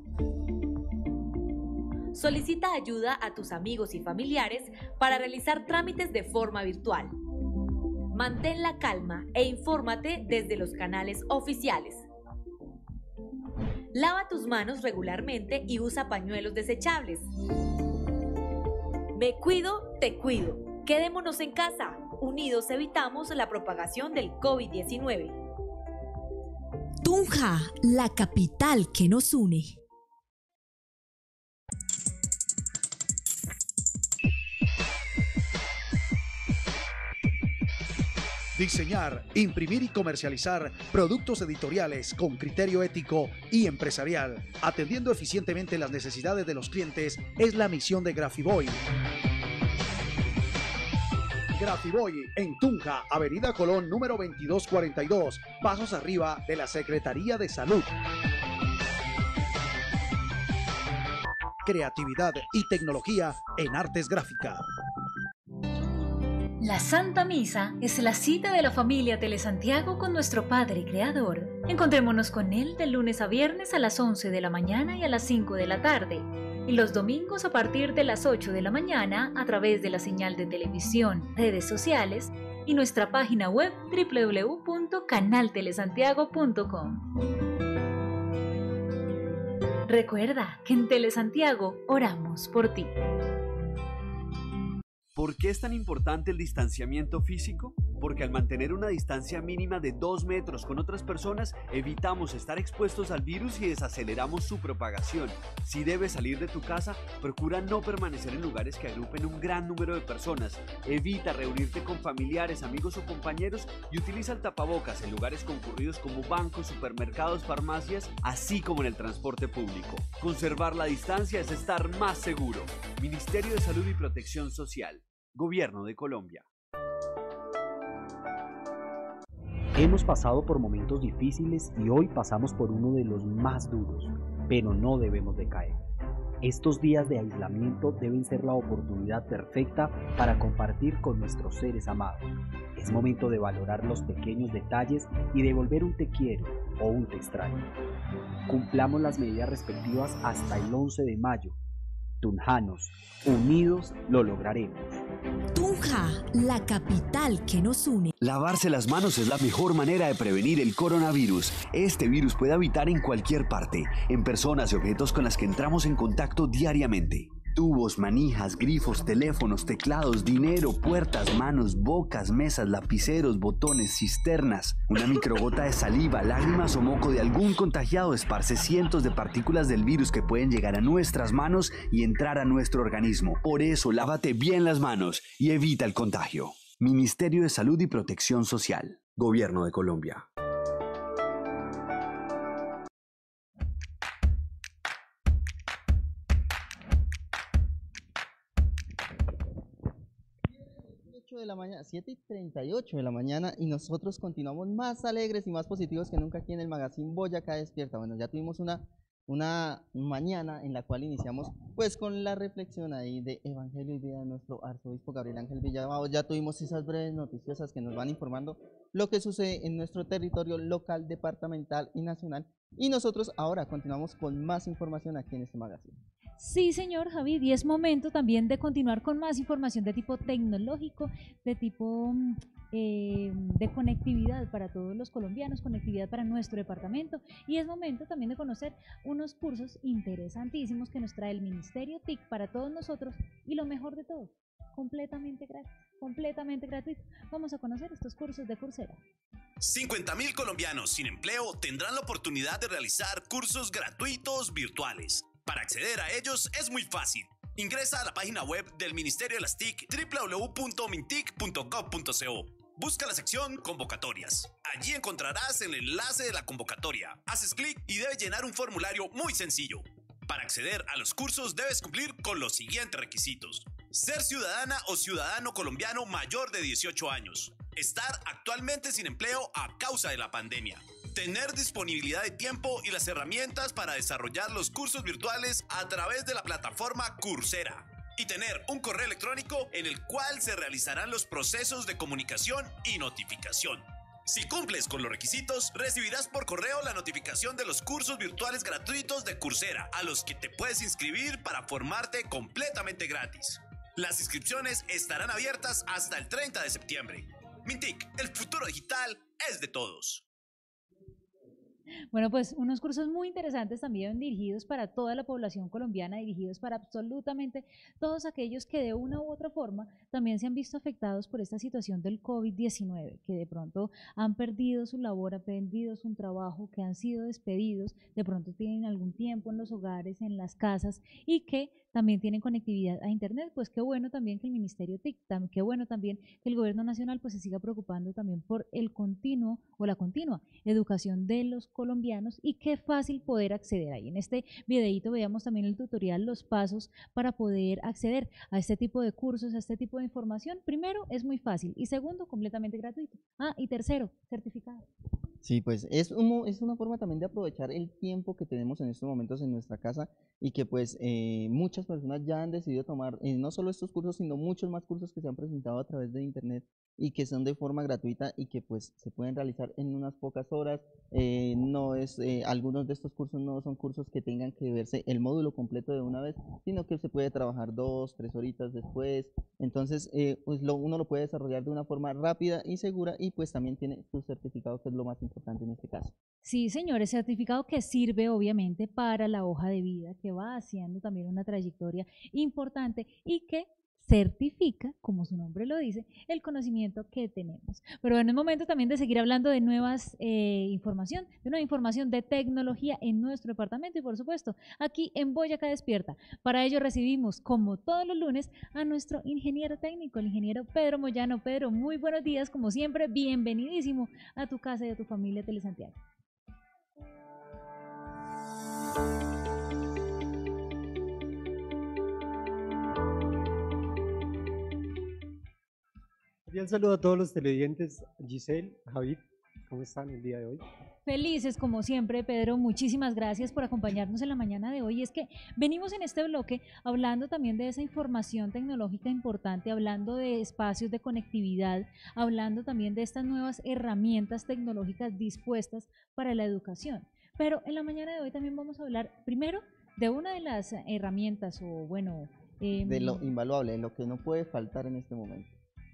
Solicita ayuda a tus amigos y familiares para realizar trámites de forma virtual. Mantén la calma e infórmate desde los canales oficiales. Lava tus manos regularmente y usa pañuelos desechables. Me cuido, te cuido. Quedémonos en casa. Unidos evitamos la propagación del COVID-19. Tunja, la capital que nos une. Diseñar, imprimir y comercializar productos editoriales con criterio ético y empresarial, atendiendo eficientemente las necesidades de los clientes, es la misión de Grafiboy. Grafiboy en Tunja, Avenida Colón número 2242, pasos arriba de la Secretaría de Salud. Creatividad y tecnología en artes gráficas. La Santa Misa es la cita de la familia Telesantiago con nuestro Padre Creador. Encontrémonos con Él de lunes a viernes a las 11 de la mañana y a las 5 de la tarde. Y los domingos a partir de las 8 de la mañana a través de la señal de televisión, redes sociales y nuestra página web www.canaltelesantiago.com. Recuerda que en Telesantiago oramos por ti. ¿Por qué es tan importante el distanciamiento físico? Porque al mantener una distancia mínima de 2 metros con otras personas, evitamos estar expuestos al virus y desaceleramos su propagación. Si debes salir de tu casa, procura no permanecer en lugares que agrupen un gran número de personas. Evita reunirte con familiares, amigos o compañeros y utiliza el tapabocas en lugares concurridos como bancos, supermercados, farmacias, así como en el transporte público. Conservar la distancia es estar más seguro. Ministerio de Salud y Protección Social. Gobierno de Colombia. Hemos pasado por momentos difíciles y hoy pasamos por uno de los más duros, pero no debemos decaer. Estos días de aislamiento deben ser la oportunidad perfecta para compartir con nuestros seres amados. Es momento de valorar los pequeños detalles y devolver un te quiero o un te extraño. Cumplamos las medidas respectivas hasta el 11 de mayo. Tunjanos, unidos lo lograremos. Tunja, la capital que nos une. Lavarse las manos es la mejor manera de prevenir el coronavirus. Este virus puede habitar en cualquier parte, en personas y objetos con las que entramos en contacto diariamente. Tubos, manijas, grifos, teléfonos, teclados, dinero, puertas, manos, bocas, mesas, lapiceros, botones, cisternas. Una microgota de saliva, lágrimas o moco de algún contagiado esparce cientos de partículas del virus que pueden llegar a nuestras manos y entrar a nuestro organismo. Por eso, lávate bien las manos y evita el contagio. Ministerio de Salud y Protección Social. Gobierno de Colombia. De la mañana, 7:38 de la mañana, y nosotros continuamos más alegres y más positivos que nunca aquí en el Magazine Boyacá Despierta. Bueno, ya tuvimos una mañana en la cual iniciamos pues con la reflexión ahí de Evangelio y Vida de nuestro arzobispo Gabriel Ángel Villabao. Ya tuvimos esas breves noticiosas que nos van informando lo que sucede en nuestro territorio local, departamental y nacional, y nosotros ahora continuamos con más información aquí en este magazine. Sí, señor Javi, y es momento también de continuar con más información de tipo tecnológico, de tipo de conectividad para todos los colombianos, conectividad para nuestro departamento, y es momento también de conocer unos cursos interesantísimos que nos trae el Ministerio TIC para todos nosotros, y lo mejor de todo, completamente gratis, completamente gratuito. Vamos a conocer estos cursos de Coursera. 50.000 colombianos sin empleo tendrán la oportunidad de realizar cursos gratuitos virtuales. Para acceder a ellos es muy fácil. Ingresa a la página web del Ministerio de las TIC www.mintic.gov.co. Busca la sección Convocatorias. Allí encontrarás el enlace de la convocatoria. Haces clic y debes llenar un formulario muy sencillo. Para acceder a los cursos debes cumplir con los siguientes requisitos: ser ciudadana o ciudadano colombiano mayor de 18 años. Estar actualmente sin empleo a causa de la pandemia. Tener disponibilidad de tiempo y las herramientas para desarrollar los cursos virtuales a través de la plataforma Coursera. Y tener un correo electrónico en el cual se realizarán los procesos de comunicación y notificación. Si cumples con los requisitos, recibirás por correo la notificación de los cursos virtuales gratuitos de Coursera, a los que te puedes inscribir para formarte completamente gratis. Las inscripciones estarán abiertas hasta el 30 de septiembre. Mintic, el futuro digital es de todos. Bueno, pues unos cursos muy interesantes también dirigidos para toda la población colombiana, dirigidos para absolutamente todos aquellos que de una u otra forma también se han visto afectados por esta situación del COVID-19, que de pronto han perdido su labor, han perdido su trabajo, que han sido despedidos, de pronto tienen algún tiempo en los hogares, en las casas y que también tienen conectividad a internet. Pues qué bueno también que el Ministerio TIC, qué bueno también que el gobierno nacional pues se siga preocupando también por el continuo o la continua educación de los colombianos, y qué fácil poder acceder ahí. En este videito veamos también el tutorial, los pasos para poder acceder a este tipo de cursos, a este tipo de información. Primero, es muy fácil, y segundo, completamente gratuito. Y tercero, certificado. Sí, pues es una forma también de aprovechar el tiempo que tenemos en estos momentos en nuestra casa, y que pues muchas personas ya han decidido tomar no solo estos cursos, sino muchos más cursos que se han presentado a través de internet y que son de forma gratuita y que pues se pueden realizar en unas pocas horas. No es, algunos de estos cursos no son cursos que tengan que verse el módulo completo de una vez, sino que se puede trabajar 2, 3 horitas después. Entonces pues uno lo puede desarrollar de una forma rápida y segura, y pues también tiene su certificado, que es lo más importante en este caso. Sí, señores, certificado que sirve obviamente para la hoja de vida, que va haciendo también una trayectoria importante y que certifica, como su nombre lo dice, el conocimiento que tenemos. Pero bueno, es momento también de seguir hablando de nuevas información, de nueva información de tecnología en nuestro departamento y por supuesto aquí en Boyacá Despierta. Para ello recibimos, como todos los lunes, a nuestro ingeniero técnico, el ingeniero Pedro Moyano. Pedro, muy buenos días, como siempre, bienvenidísimo a tu casa y a tu familia Telesantiago. Un saludo a todos los televidentes. Giselle, Javid, ¿cómo están el día de hoy? Felices como siempre, Pedro, muchísimas gracias por acompañarnos en la mañana de hoy. Es que venimos en este bloque hablando también de esa información tecnológica importante, hablando de espacios de conectividad, hablando también de estas nuevas herramientas tecnológicas dispuestas para la educación. Pero en la mañana de hoy también vamos a hablar primero de una de las herramientas, o bueno... de lo invaluable, de lo que no puede faltar en este momento.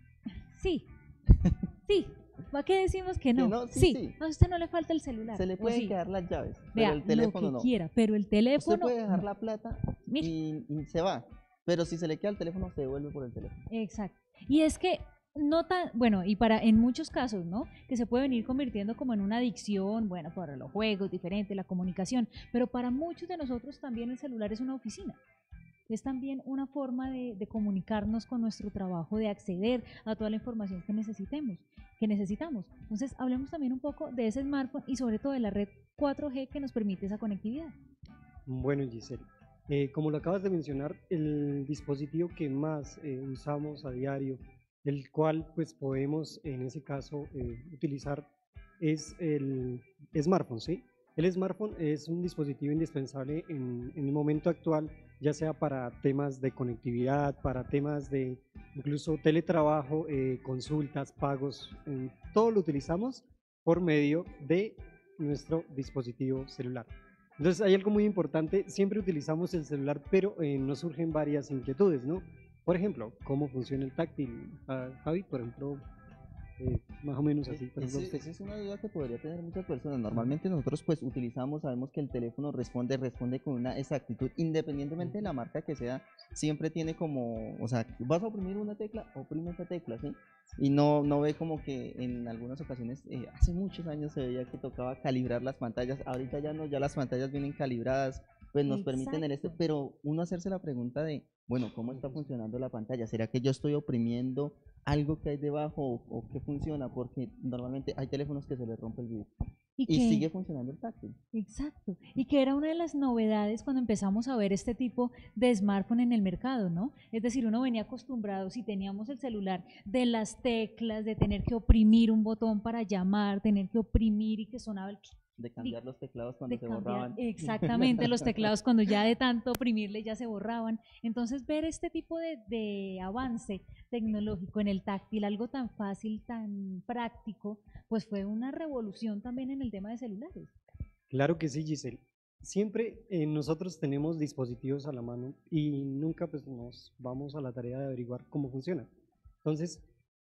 Sí, sí. ¿Para qué decimos que no? No, sí. A usted no le falta el celular. Se le pueden quedar las llaves, vea, pero el teléfono lo que no. quiera, pero el teléfono... Usted puede dejar la plata y se va, pero si se le queda el teléfono, se devuelve por el teléfono. Exacto. Y es que no tan, bueno, y para en muchos casos, ¿no? Que se puede venir convirtiendo como en una adicción, bueno, para los juegos, diferente, la comunicación, pero para muchos de nosotros también el celular es una oficina. Es también una forma de comunicarnos con nuestro trabajo, de acceder a toda la información que necesitamos. Entonces, hablemos también un poco de ese smartphone y sobre todo de la red 4G que nos permite esa conectividad. Bueno, Giselle, como lo acabas de mencionar, el dispositivo que más usamos a diario, el cual pues podemos en ese caso utilizar, es el smartphone, ¿sí? El smartphone es un dispositivo indispensable en el momento actual, ya sea para temas de conectividad, para temas de incluso teletrabajo, consultas, pagos, todo lo utilizamos por medio de nuestro dispositivo celular. Entonces hay algo muy importante, siempre utilizamos el celular, pero nos surgen varias inquietudes, ¿no? Por ejemplo, ¿cómo funciona el táctil? Javi, por ejemplo, más o menos así. Esa es una duda que podría tener muchas personas. Normalmente nosotros pues utilizamos, sabemos que el teléfono responde con una exactitud, independientemente de la marca que sea, siempre tiene como, o sea, vas a oprimir una tecla, oprime esa tecla, ¿sí? Y no ve como que en algunas ocasiones, hace muchos años se veía que tocaba calibrar las pantallas, ahorita ya no, ya las pantallas vienen calibradas, pues nos permiten en pero uno hacerse la pregunta de, bueno, ¿cómo está funcionando la pantalla? ¿Será que yo estoy oprimiendo algo que hay debajo o qué funciona? Porque normalmente hay teléfonos que se les rompe el vidrio y sigue funcionando el táctil. Exacto, y que era una de las novedades cuando empezamos a ver este tipo de smartphone en el mercado, ¿no? Es decir, uno venía acostumbrado, si teníamos el celular, de las teclas, de tener que oprimir un botón para llamar, tener que oprimir y que sonaba el... De cambiar los teclados cuando se borraban. Exactamente, los teclados cuando ya de tanto oprimirle ya se borraban. Entonces ver este tipo de avance tecnológico en el táctil, algo tan fácil, tan práctico, pues fue una revolución también en el tema de celulares. Claro que sí, Giselle. Siempre nosotros tenemos dispositivos a la mano y nunca pues nos vamos a la tarea de averiguar cómo funciona. Entonces,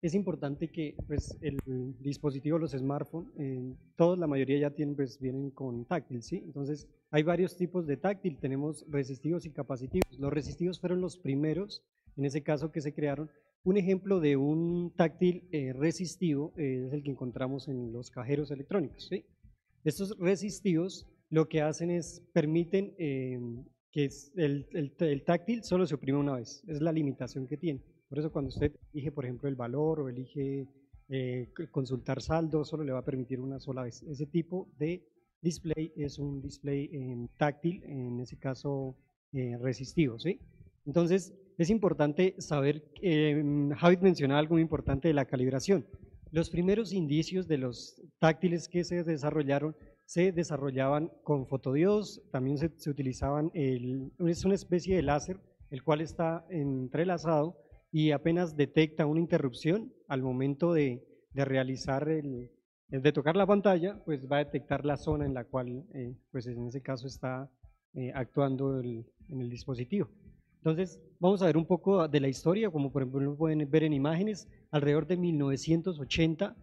es importante que pues, el dispositivo, los smartphones, todos, la mayoría ya tienen, pues, vienen con táctil, ¿sí? Entonces, hay varios tipos de táctil, tenemos resistivos y capacitivos. Los resistivos fueron los primeros, en ese caso, que se crearon. Un ejemplo de un táctil resistivo es el que encontramos en los cajeros electrónicos, ¿sí? Estos resistivos lo que hacen es, permiten que el táctil solo se oprime una vez, es la limitación que tiene. Por eso cuando usted elige, por ejemplo, el valor o elige consultar saldo, solo le va a permitir una sola vez. Ese tipo de display es un display táctil, en ese caso resistivo, ¿sí? Entonces, es importante saber, Javid mencionaba algo muy importante de la calibración. Los primeros indicios de los táctiles que se desarrollaban con fotodiodos, también se utilizaban, es una especie de láser, el cual está entrelazado y apenas detecta una interrupción al momento de realizar de tocar la pantalla, pues va a detectar la zona en la cual, pues en ese caso está actuando en el dispositivo. Entonces, vamos a ver un poco de la historia, como por ejemplo pueden ver en imágenes, alrededor de 1980,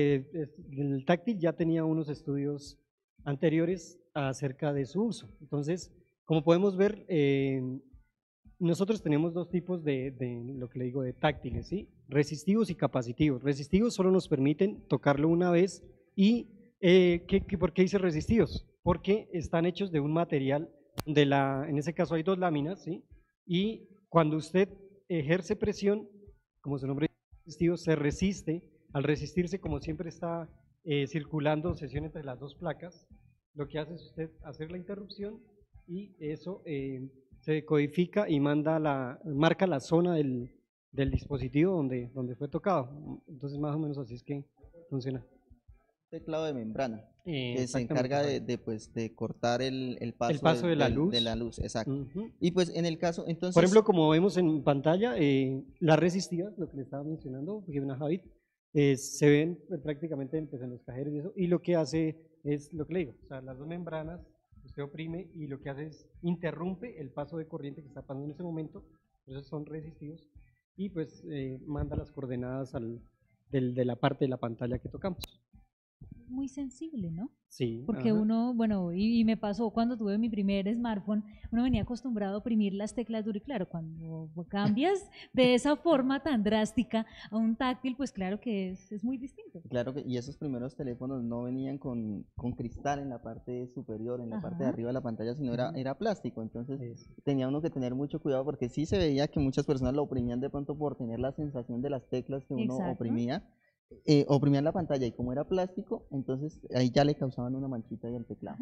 el táctil ya tenía unos estudios anteriores acerca de su uso. Entonces, como podemos ver, nosotros tenemos dos tipos de lo que le digo de táctiles, ¿sí? Resistivos y capacitivos. Resistivos solo nos permiten tocarlo una vez y ¿por qué dice resistivos? Porque están hechos de un material en ese caso hay dos láminas, ¿sí? Y cuando usted ejerce presión, como su nombre dice, resistivo, se resiste. Al resistirse, como siempre está circulando sección entre las dos placas, lo que hace es usted hacer la interrupción y eso se codifica y marca la zona del dispositivo donde fue tocado. Entonces, más o menos así es que funciona. Teclado de membrana, que se encarga de cortar el paso de la luz. Exacto. Y pues en el caso, entonces... Por ejemplo, como vemos en pantalla, las resistivas, lo que le estaba mencionando, Javid, se ven prácticamente en los cajeros y eso, y lo que hace es lo que le digo, o sea, las dos membranas, usted oprime y lo que hace es interrumpe el paso de corriente que está pasando en ese momento, esos son resistivos, y pues manda las coordenadas de la parte de la pantalla que tocamos. Muy sensible, ¿no? Sí. Porque uno, bueno, y me pasó cuando tuve mi primer smartphone, uno venía acostumbrado a oprimir las teclas duro y claro, cuando cambias de esa forma tan drástica a un táctil, pues claro que es muy distinto. Claro que, y esos primeros teléfonos no venían con cristal en la parte superior, en la parte de arriba de la pantalla, sino era plástico, entonces tenía uno que tener mucho cuidado porque sí se veía que muchas personas lo oprimían de pronto por tener la sensación de las teclas que uno oprimía. Oprimían la pantalla y como era plástico, entonces ahí ya le causaban una manchita ahí al teclado.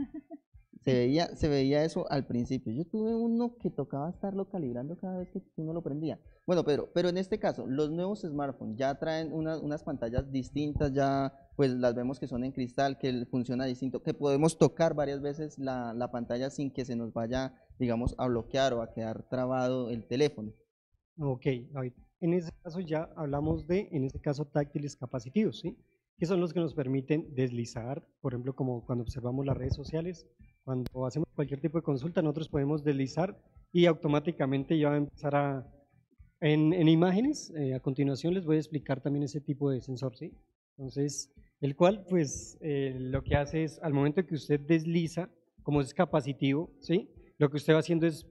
Se veía eso al principio. Yo tuve uno que tocaba estarlo calibrando cada vez que uno lo prendía. Bueno, pero en este caso, los nuevos smartphones ya traen unas pantallas distintas, ya pues las vemos que son en cristal, que funciona distinto, que podemos tocar varias veces la pantalla sin que se nos vaya, digamos, a bloquear o a quedar trabado el teléfono. Ok, en ese caso ya hablamos en este caso, táctiles capacitivos, ¿sí? Que son los que nos permiten deslizar, por ejemplo, como cuando observamos las redes sociales, cuando hacemos cualquier tipo de consulta, nosotros podemos deslizar y automáticamente ya va a empezar en imágenes, a continuación les voy a explicar también ese tipo de sensor, ¿sí? Entonces, el cual, pues, lo que hace es, al momento que usted desliza, como es capacitivo, ¿sí? Lo que usted va haciendo es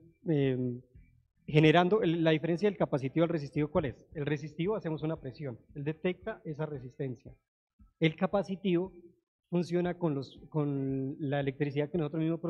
generando, la diferencia del capacitivo al resistivo, ¿cuál es? El resistivo hacemos una presión, él detecta esa resistencia. El capacitivo funciona con la electricidad que nosotros mismos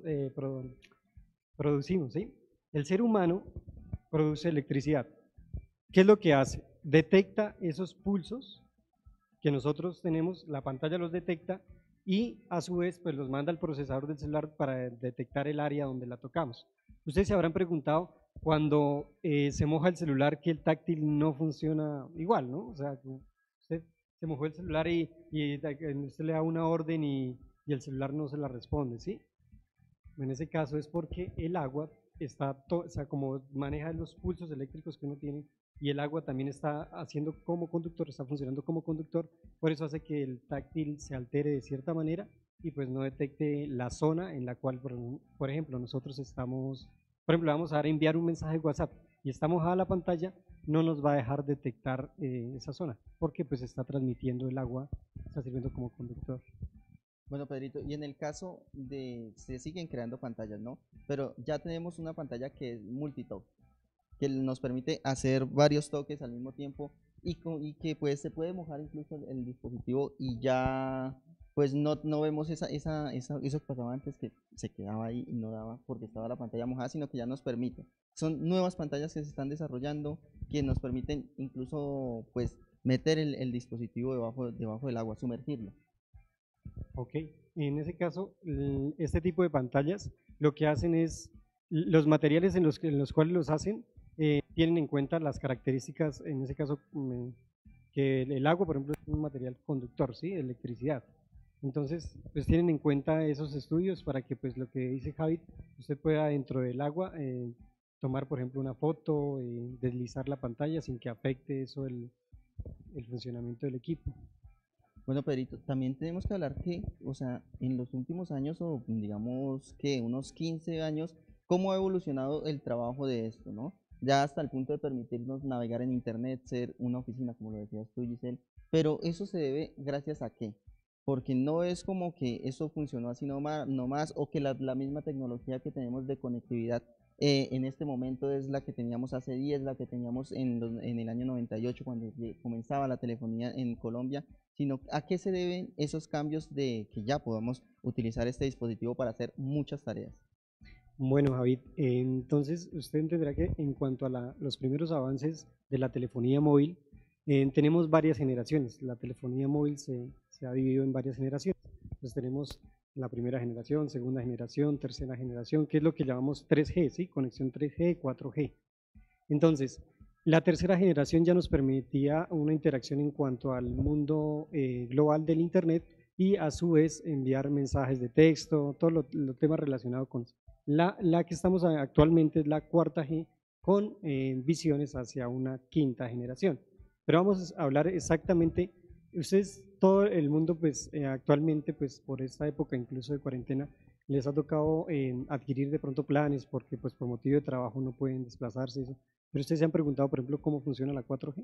producimos, ¿sí? El ser humano produce electricidad. ¿Qué es lo que hace? Detecta esos pulsos que nosotros tenemos, la pantalla los detecta y a su vez pues los manda al procesador del celular para detectar el área donde la tocamos. Ustedes se habrán preguntado cuando se moja el celular que el táctil no funciona igual, ¿no? O sea, usted se mojó el celular y usted le da una orden y el celular no se la responde, ¿sí? En ese caso es porque el agua o sea, como maneja los pulsos eléctricos que uno tiene y el agua también está haciendo como conductor, está funcionando como conductor, por eso hace que el táctil se altere de cierta manera y pues no detecte la zona en la cual, por ejemplo, nosotros estamos, por ejemplo, vamos a enviar un mensaje de WhatsApp y está mojada la pantalla, no nos va a dejar detectar esa zona, porque pues está transmitiendo el agua, está sirviendo como conductor. Bueno, Pedrito, y en el caso de, se siguen creando pantallas, ¿no? Pero ya tenemos una pantalla que es multitoque, que nos permite hacer varios toques al mismo tiempo y que pues se puede mojar incluso el dispositivo y ya pues no vemos eso que pasaba antes, que se quedaba ahí y no daba porque estaba la pantalla mojada, sino que ya nos permite. Son nuevas pantallas que se están desarrollando que nos permiten incluso pues meter el dispositivo debajo del agua, sumergirlo. Ok, en ese caso, este tipo de pantallas lo que hacen es, los materiales en los cuales los hacen, tienen en cuenta las características, en ese caso, que el agua, por ejemplo, es un material conductor, ¿sí? Electricidad. Entonces, pues tienen en cuenta esos estudios para que, pues lo que dice Javi, usted pueda dentro del agua tomar, por ejemplo, una foto, deslizar la pantalla sin que afecte eso el funcionamiento del equipo. Bueno, Pedrito, también tenemos que hablar que, o sea, en los últimos años, o digamos que unos 15 años, cómo ha evolucionado el trabajo de esto, ¿no? Ya hasta el punto de permitirnos navegar en Internet, ser una oficina, como lo decías tú, Giselle, pero eso se debe gracias a qué, porque no es como que eso funcionó así nomás o que la misma tecnología que tenemos de conectividad en este momento es la que teníamos hace 10, la que teníamos en el año 98 cuando comenzaba la telefonía en Colombia, sino a qué se deben esos cambios de que ya podamos utilizar este dispositivo para hacer muchas tareas. Bueno, Javid, entonces usted entenderá que en cuanto a los primeros avances de la telefonía móvil, tenemos varias generaciones. La telefonía móvil se ha dividido en varias generaciones. Entonces tenemos la primera generación, segunda generación, tercera generación, que es lo que llamamos 3G, ¿sí? Conexión 3G, 4G. Entonces, la tercera generación ya nos permitía una interacción en cuanto al mundo global del Internet y a su vez enviar mensajes de texto, todos los temas relacionados con eso. La que estamos actualmente es la cuarta G con visiones hacia una quinta generación. Pero vamos a hablar exactamente, ustedes, todo el mundo pues actualmente pues por esta época incluso de cuarentena, les ha tocado adquirir de pronto planes porque pues por motivo de trabajo no pueden desplazarse, eso. Pero ustedes se han preguntado, por ejemplo, cómo funciona la 4G.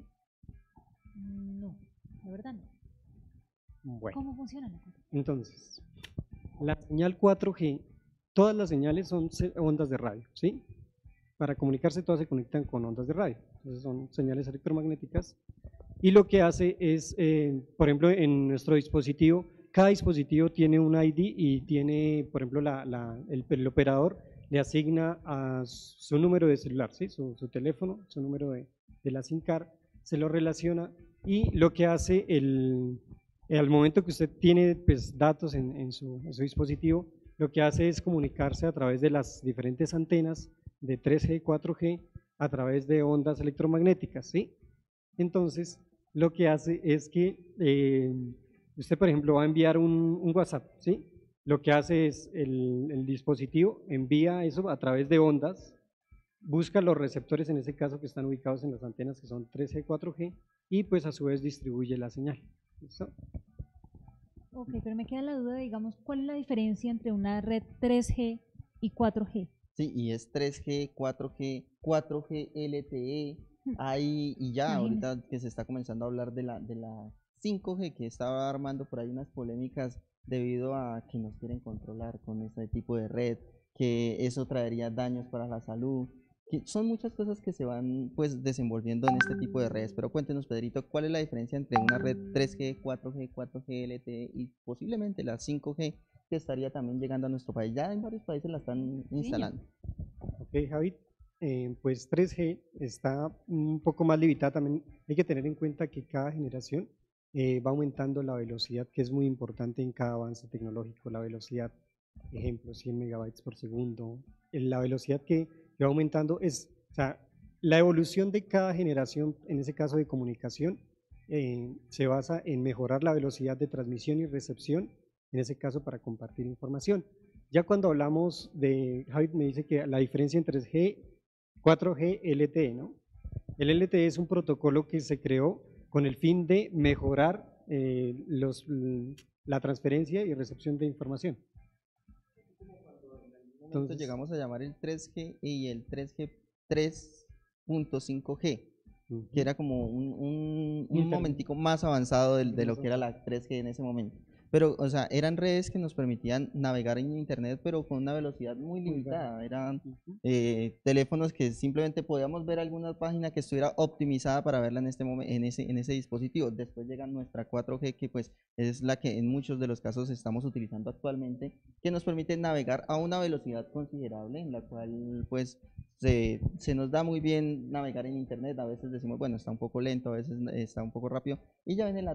No, la verdad no. Bueno, ¿Cómo funciona la 4G? Entonces, la señal 4G, todas las señales son ondas de radio, ¿sí? Para comunicarse todas se conectan con ondas de radio, entonces son señales electromagnéticas. Y lo que hace es, por ejemplo, en nuestro dispositivo, cada dispositivo tiene un ID y tiene, por ejemplo, el operador le asigna a su número de celular, ¿sí? su teléfono, su número de la SIM card, se lo relaciona y lo que hace al momento que usted tiene pues, datos en su dispositivo, lo que hace es comunicarse a través de las diferentes antenas de 3G, 4G, a través de ondas electromagnéticas, ¿sí? Entonces, lo que hace es que usted, por ejemplo, va a enviar un WhatsApp, ¿sí? Lo que hace es el dispositivo envía eso a través de ondas, busca los receptores en ese caso que están ubicados en las antenas que son 3G, 4G y pues a su vez distribuye la señal. ¿Listo? Ok, pero me queda la duda, digamos, ¿cuál es la diferencia entre una red 3G y 4G? Sí, y es 3G, 4G, 4G LTE, ahí, y ya ahorita que se está comenzando a hablar de la 5G, que estaba armando por ahí unas polémicas debido a que nos quieren controlar con este tipo de red, que eso traería daños para la salud, que son muchas cosas que se van pues desenvolviendo en este tipo de redes. Pero cuéntenos, Pedrito, ¿cuál es la diferencia entre una red 3G, 4G, 4G LTE y posiblemente la 5G que estaría también llegando a nuestro país? Ya en varios países la están instalando. Ok, Javi, pues 3G está un poco más limitada también. Hay que tener en cuenta que cada generación va aumentando la velocidad, que es muy importante en cada avance tecnológico. La velocidad, ejemplo, 100 megabytes por segundo. La velocidad que va aumentando es, o sea, la evolución de cada generación, en ese caso de comunicación, se basa en mejorar la velocidad de transmisión y recepción, en ese caso para compartir información. Ya cuando hablamos de, Javi me dice que la diferencia entre 3G, 4G, LTE, ¿no? El LTE es un protocolo que se creó con el fin de mejorar la transferencia y recepción de información. Entonces llegamos a llamar el 3G y el 3G 3.5G. que era como un momentico más avanzado de lo que era la 3G en ese momento. Pero, o sea, eran redes que nos permitían navegar en internet, pero con una velocidad muy limitada. Eran teléfonos que simplemente podíamos ver alguna página que estuviera optimizada para verla en este en ese dispositivo. Después llega nuestra 4G, que pues es la que en muchos de los casos estamos utilizando actualmente, que nos permite navegar a una velocidad considerable, en la cual pues se nos da muy bien navegar en internet. A veces decimos, bueno, está un poco lento, a veces está un poco rápido, y ya viene la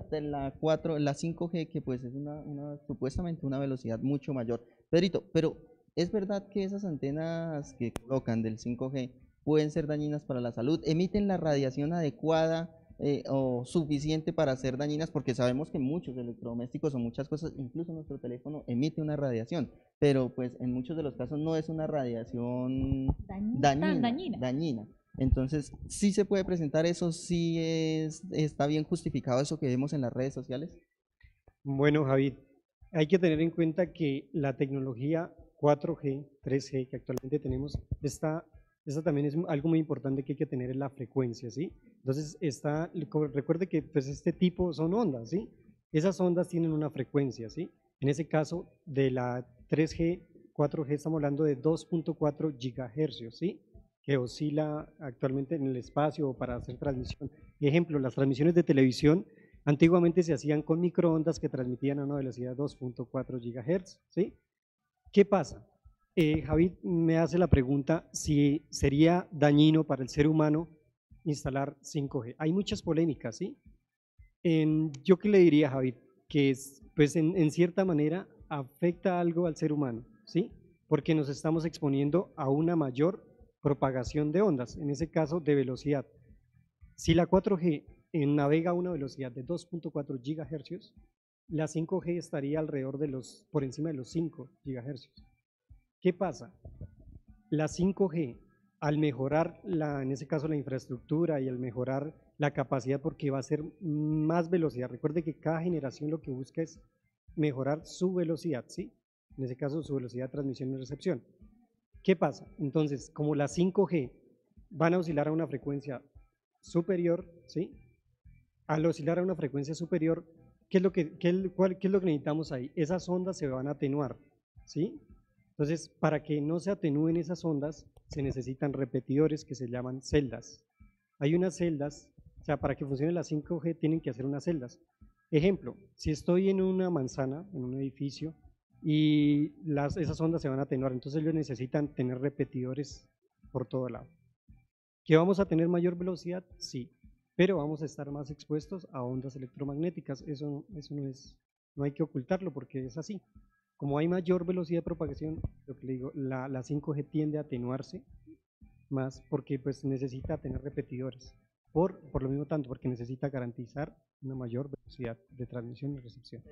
5G, que pues es supuestamente una velocidad mucho mayor. Pedrito, pero ¿es verdad que esas antenas que colocan del 5G pueden ser dañinas para la salud? ¿Emiten la radiación adecuada o suficiente para ser dañinas? Porque sabemos que muchos electrodomésticos o muchas cosas, incluso nuestro teléfono, emite una radiación, pero pues en muchos de los casos no es una radiación dañina. Entonces, ¿sí se puede presentar eso? ¿Sí está bien justificado eso que vemos en las redes sociales? Bueno, Javid, hay que tener en cuenta que la tecnología 4G, 3G que actualmente tenemos, esta también es algo muy importante que hay que tener en la frecuencia, ¿sí? Entonces, recuerde que pues este tipo son ondas, ¿sí? Esas ondas tienen una frecuencia, ¿sí? En ese caso, de la 3G, 4G estamos hablando de 2.4 GHz, ¿sí? Que oscila actualmente en el espacio para hacer transmisión. Ejemplo, las transmisiones de televisión antiguamente se hacían con microondas que transmitían a una velocidad de 2.4 GHz, ¿sí? ¿Qué pasa? Javid me hace la pregunta si sería dañino para el ser humano instalar 5G. Hay muchas polémicas, ¿sí? Yo qué le diría, Javid, que pues en cierta manera afecta algo al ser humano, ¿sí? Porque nos estamos exponiendo a una mayor propagación de ondas, en ese caso de velocidad. Si la 4G navega a una velocidad de 2.4 GHz, la 5G estaría alrededor por encima de los 5 GHz. ¿Qué pasa? La 5G, al mejorar en ese caso la infraestructura y al mejorar la capacidad, porque va a ser más velocidad. Recuerde que cada generación lo que busca es mejorar su velocidad, ¿sí? En ese caso su velocidad de transmisión y recepción. ¿Qué pasa? Entonces, como la 5G van a oscilar a una frecuencia superior, ¿sí? Al oscilar a una frecuencia superior, ¿qué es lo que necesitamos ahí? Esas ondas se van a atenuar, ¿sí? Entonces, para que no se atenúen esas ondas, se necesitan repetidores que se llaman celdas. Hay unas celdas, o sea, para que funcione la 5G tienen que hacer unas celdas. Ejemplo, si estoy en una manzana, en un edificio, y esas ondas se van a atenuar, entonces ellos necesitan tener repetidores por todo lado. ¿Que vamos a tener mayor velocidad? Sí, pero vamos a estar más expuestos a ondas electromagnéticas. Eso no hay que ocultarlo porque es así. Como hay mayor velocidad de propagación, lo que le digo, la 5G tiende a atenuarse más porque pues necesita tener repetidores. Por lo mismo tanto, porque necesita garantizar una mayor velocidad de transmisión y recepción.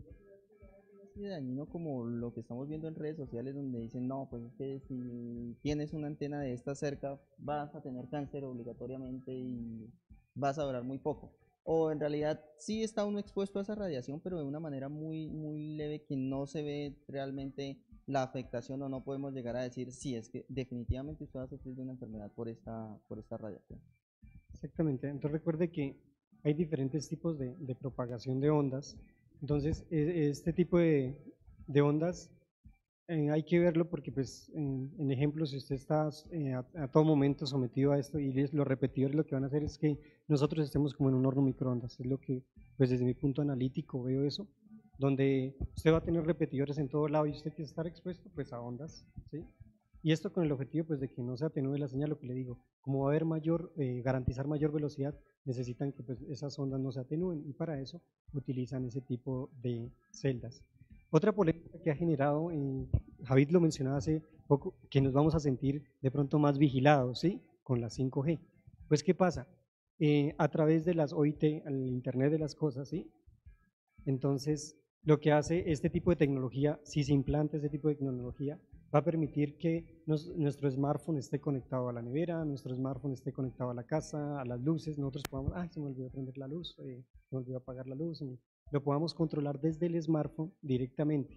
Dañino como lo que estamos viendo en redes sociales, donde dicen, no, pues es que si tienes una antena de esta cerca vas a tener cáncer obligatoriamente y vas a durar muy poco. O en realidad sí está uno expuesto a esa radiación, pero de una manera muy, muy leve, que no se ve realmente la afectación, o no podemos llegar a decir, sí, es que definitivamente usted va a sufrir de una enfermedad por esta radiación. Exactamente. Entonces recuerde que hay diferentes tipos de propagación de ondas. Entonces, este tipo de ondas hay que verlo porque, pues, en ejemplo, si usted está a todo momento sometido a esto, y los repetidores lo que van a hacer es que nosotros estemos como en un horno microondas. Es lo que, pues, desde mi punto analítico veo eso, donde usted va a tener repetidores en todo lado y usted quiere estar expuesto, pues, a ondas, ¿sí? Y esto con el objetivo, pues, de que no se atenúe la señal, lo que le digo, como va a haber garantizar mayor velocidad, necesitan que pues, esas ondas no se atenúen, y para eso utilizan ese tipo de celdas. Otra polémica que ha generado, Javid lo mencionaba hace poco, que nos vamos a sentir de pronto más vigilados, ¿sí? Con la 5G. Pues, ¿qué pasa? A través de las OIT, el Internet de las cosas, ¿sí? Entonces, lo que hace este tipo de tecnología, si se implanta este tipo de tecnología, va a permitir que nuestro smartphone esté conectado a la nevera, nuestro smartphone esté conectado a la casa, a las luces, nosotros podamos, se me olvidó prender la luz, se me olvidó apagar la luz, lo podamos controlar desde el smartphone directamente.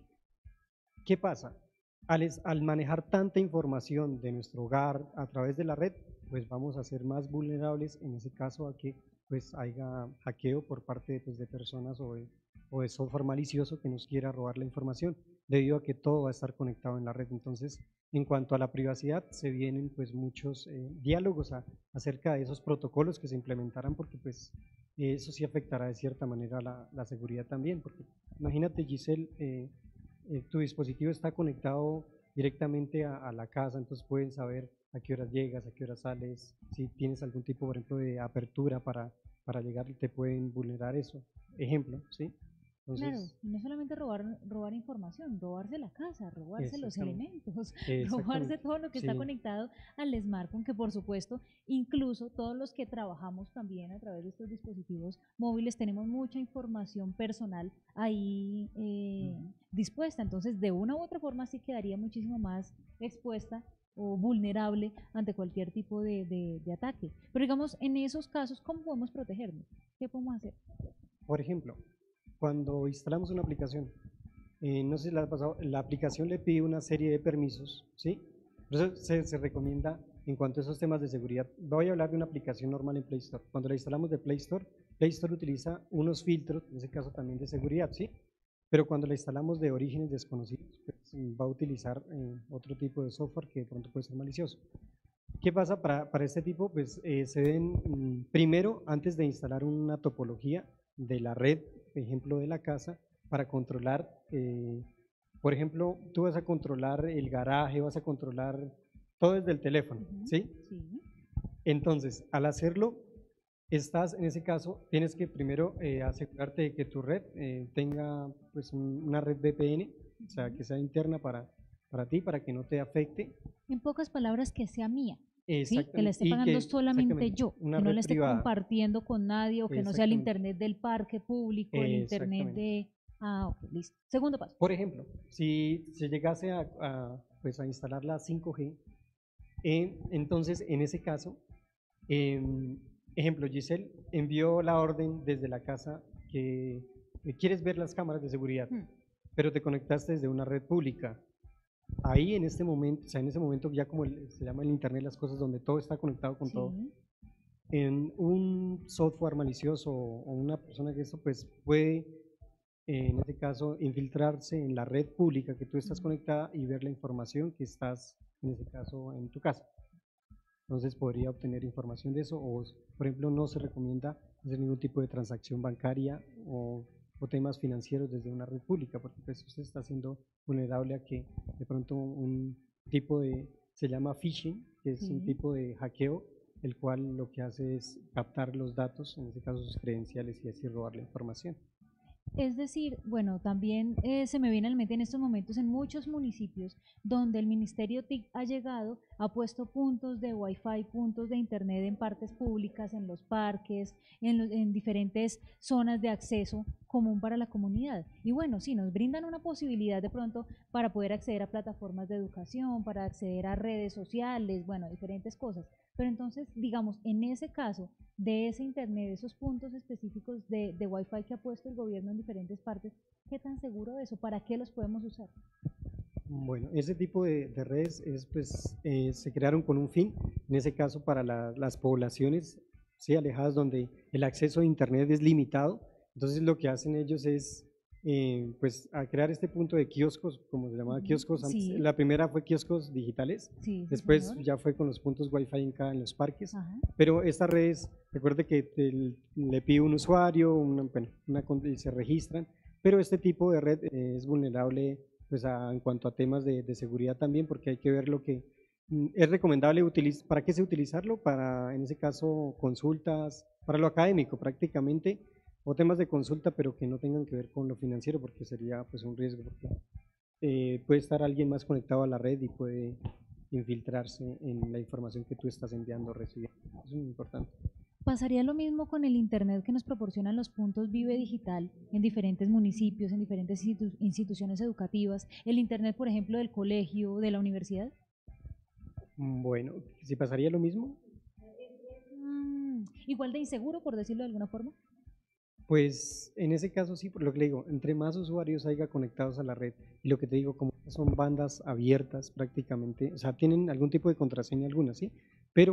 ¿Qué pasa? Al manejar tanta información de nuestro hogar a través de la red, pues vamos a ser más vulnerables en ese caso a que pues haya hackeo por parte pues, de personas o de software malicioso que nos quiera robar la información, debido a que todo va a estar conectado en la red. Entonces, en cuanto a la privacidad, se vienen pues muchos diálogos acerca de esos protocolos que se implementarán, porque pues eso sí afectará de cierta manera la seguridad también, porque imagínate, Giselle, tu dispositivo está conectado directamente a la casa, entonces pueden saber a qué horas llegas, a qué horas sales, si tienes algún tipo, por ejemplo, de apertura para llegar, te pueden vulnerar eso, ejemplo, ¿sí? Entonces, claro, no solamente robar información, robarse la casa, robarse los exactamente, elementos, robarse exactamente, todo lo que está sí, conectado al smartphone, que por supuesto, incluso todos los que trabajamos también a través de estos dispositivos móviles, tenemos mucha información personal ahí dispuesta. Entonces, de una u otra forma, sí quedaría muchísimo más expuesta o vulnerable ante cualquier tipo de ataque. Pero digamos, en esos casos, ¿cómo podemos protegernos? ¿Qué podemos hacer? por ejemplo, cuando instalamos una aplicación, no sé si la ha pasado, la aplicación le pide una serie de permisos, ¿sí? Por eso se recomienda, en cuanto a esos temas de seguridad, voy a hablar de una aplicación normal en Play Store. Cuando la instalamos de Play Store utiliza unos filtros, en ese caso también de seguridad, ¿sí? Pero cuando la instalamos de orígenes desconocidos, pues, va a utilizar otro tipo de software que de pronto puede ser malicioso. ¿Qué pasa para este tipo? Pues se deben, primero, antes de instalar una topología de la red, por ejemplo, de la casa, para controlar, por ejemplo, tú vas a controlar el garaje, vas a controlar todo desde el teléfono, ¿sí? Sí. Entonces, al hacerlo, estás, en ese caso, tienes que primero asegurarte de que tu red tenga pues una red VPN, o sea, que sea interna para ti, para que no te afecte. En pocas palabras, que sea mía. ¿Sí? Que la Exactamente, esté y pagando que, solamente exactamente, yo, una que no red la esté privada. compartiendo con nadie, o que no sea el Exactamente. internet del parque público, el internet Exactamente. de... Ah, ok, listo. Segundo paso. Por ejemplo, si se llegase pues a instalar la 5G, entonces en ese caso, ejemplo, Giselle envió la orden desde la casa que quieres ver las cámaras de seguridad, pero te conectaste desde una red pública. Ahí en este momento, o sea, en ese momento ya como se llama el internet las cosas, donde todo está conectado con todo, en un software malicioso o una persona que eso pues puede, en este caso, infiltrarse en la red pública que tú estás conectada y ver la información que estás, en este caso, en tu casa. Entonces podría obtener información de eso, o por ejemplo no se recomienda hacer ningún tipo de transacción bancaria o temas financieros desde una red pública, porque pues usted está siendo vulnerable a que de pronto un tipo se llama phishing, que es un tipo de hackeo, el cual lo que hace es captar los datos, en este caso sus credenciales, y así robar la información. Es decir, bueno, también se me viene a la mente en estos momentos en muchos municipios donde el Ministerio TIC ha llegado, ha puesto puntos de Wi-Fi, puntos de Internet en partes públicas, en los parques, en diferentes zonas de acceso común para la comunidad. Y bueno, sí, nos brindan una posibilidad de pronto para poder acceder a plataformas de educación, para acceder a redes sociales, bueno, diferentes cosas. Pero entonces, digamos, en ese caso de ese Internet, de esos puntos específicos de Wi-Fi que ha puesto el gobierno en diferentes partes, ¿qué tan seguro es eso? ¿Para qué los podemos usar? Bueno, ese tipo de redes se crearon con un fin, en ese caso para las poblaciones, ¿sí?, alejadas, donde el acceso a Internet es limitado. Entonces lo que hacen ellos es pues a crear este punto de kioscos, como se llamaba kioscos antes. Sí. La primera fue kioscos digitales, Sí, sí, después señor. ya fue con los puntos Wi-Fi en los parques. Ajá. Pero estas redes, recuerde que le pide un usuario, y se registran, pero este tipo de red es vulnerable pues en cuanto a temas de seguridad también, porque hay que ver lo que es recomendable utilizar. ¿Para qué se utilizarlo? Para, en ese caso, consultas, para lo académico prácticamente, o temas de consulta, pero que no tengan que ver con lo financiero, porque sería pues un riesgo, porque puede estar alguien más conectado a la red y puede infiltrarse en la información que tú estás enviando o recibiendo. Eso es muy importante. ¿Pasaría lo mismo con el Internet que nos proporcionan los puntos Vive Digital en diferentes municipios, en diferentes instituciones educativas? ¿El Internet, por ejemplo, del colegio, de la universidad? Bueno, ¿si pasaría lo mismo? Igual de inseguro, por decirlo de alguna forma. Pues en ese caso sí, por lo que le digo, entre más usuarios haya conectados a la red, y lo que te digo, como son bandas abiertas prácticamente, o sea, tienen algún tipo de contraseña algunas, ¿sí? Pero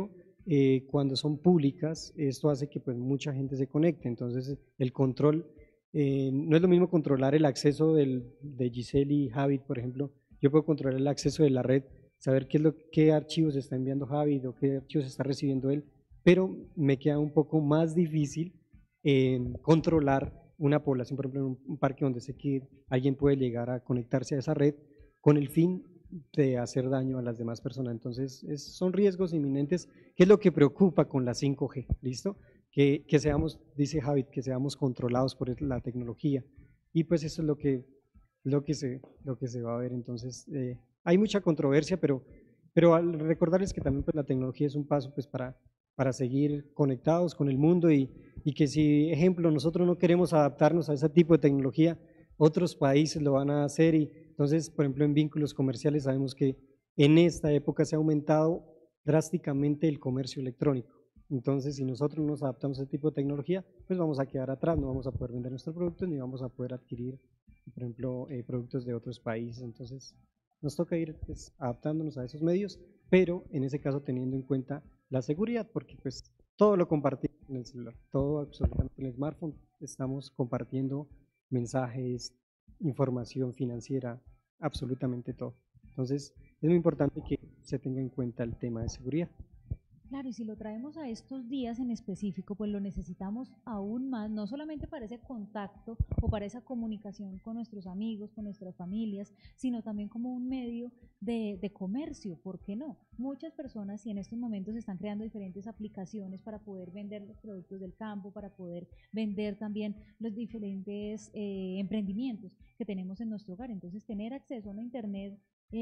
cuando son públicas, esto hace que pues mucha gente se conecte, entonces el control, no es lo mismo controlar el acceso de Giselle y Javid, por ejemplo. Yo puedo controlar el acceso de la red, saber qué archivos está enviando Javid o qué archivos está recibiendo él, pero me queda un poco más difícil controlar una población, por ejemplo, en un parque donde sé que alguien puede llegar a conectarse a esa red con el fin de hacer daño a las demás personas. Entonces, son riesgos inminentes, que es lo que preocupa con la 5G, ¿listo? Que seamos, dice Javid, que seamos controlados por la tecnología. Y pues eso es lo que se va a ver. Entonces, hay mucha controversia, pero al recordarles que también pues, la tecnología es un paso pues, para seguir conectados con el mundo y que si, ejemplo, nosotros no queremos adaptarnos a ese tipo de tecnología, otros países lo van a hacer y entonces, por ejemplo, en vínculos comerciales sabemos que en esta época se ha aumentado drásticamente el comercio electrónico. Entonces, si nosotros nos adaptamos a ese tipo de tecnología, pues vamos a quedar atrás, no vamos a poder vender nuestros productos ni vamos a poder adquirir, por ejemplo, productos de otros países. Entonces, nos toca ir pues, adaptándonos a esos medios, pero en ese caso teniendo en cuenta la seguridad, porque pues todo lo compartimos en el celular, todo absolutamente en el smartphone, estamos compartiendo mensajes, información financiera, absolutamente todo. Entonces, es muy importante que se tenga en cuenta el tema de seguridad. Claro, y si lo traemos a estos días en específico, pues lo necesitamos aún más, no solamente para ese contacto o para esa comunicación con nuestros amigos, con nuestras familias, sino también como un medio de comercio, ¿por qué no? Muchas personas y en estos momentos están creando diferentes aplicaciones para poder vender los productos del campo, para poder vender también los diferentes emprendimientos que tenemos en nuestro hogar. Entonces, tener acceso a una internet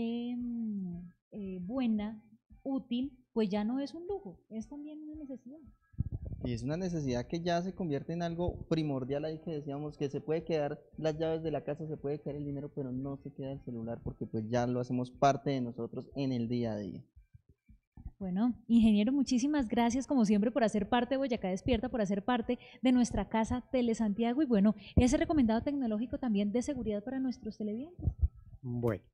buena, útil, pues ya no es un lujo, es también una necesidad. Y es una necesidad que ya se convierte en algo primordial ahí que decíamos que se puede quedar las llaves de la casa, se puede quedar el dinero, pero no se queda el celular porque pues ya lo hacemos parte de nosotros en el día a día. Bueno, ingeniero, muchísimas gracias como siempre por hacer parte de Boyacá Despierta, por hacer parte de nuestra casa Telesantiago y bueno, ese recomendado tecnológico también de seguridad para nuestros televidentes. Bueno,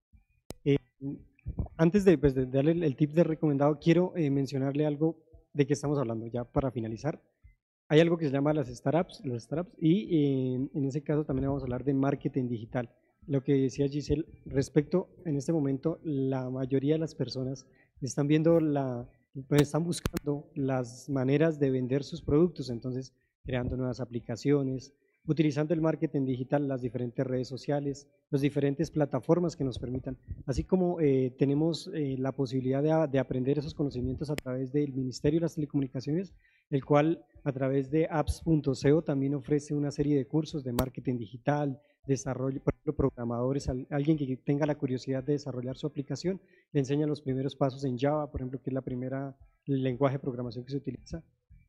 antes de darle el tip de recomendado, quiero mencionarle algo de que estamos hablando ya para finalizar. Hay algo que se llama las startups y en ese caso también vamos a hablar de marketing digital. Lo que decía Giselle, respecto en este momento, la mayoría de las personas están viendo están buscando las maneras de vender sus productos, entonces creando nuevas aplicaciones, utilizando el marketing digital, las diferentes redes sociales, las diferentes plataformas que nos permitan, así como tenemos la posibilidad de aprender esos conocimientos a través del Ministerio de las Telecomunicaciones, el cual a través de apps.co también ofrece una serie de cursos de marketing digital, desarrollo, por ejemplo, programadores, alguien que tenga la curiosidad de desarrollar su aplicación, le enseña los primeros pasos en Java, por ejemplo, que es el lenguaje de programación que se utiliza.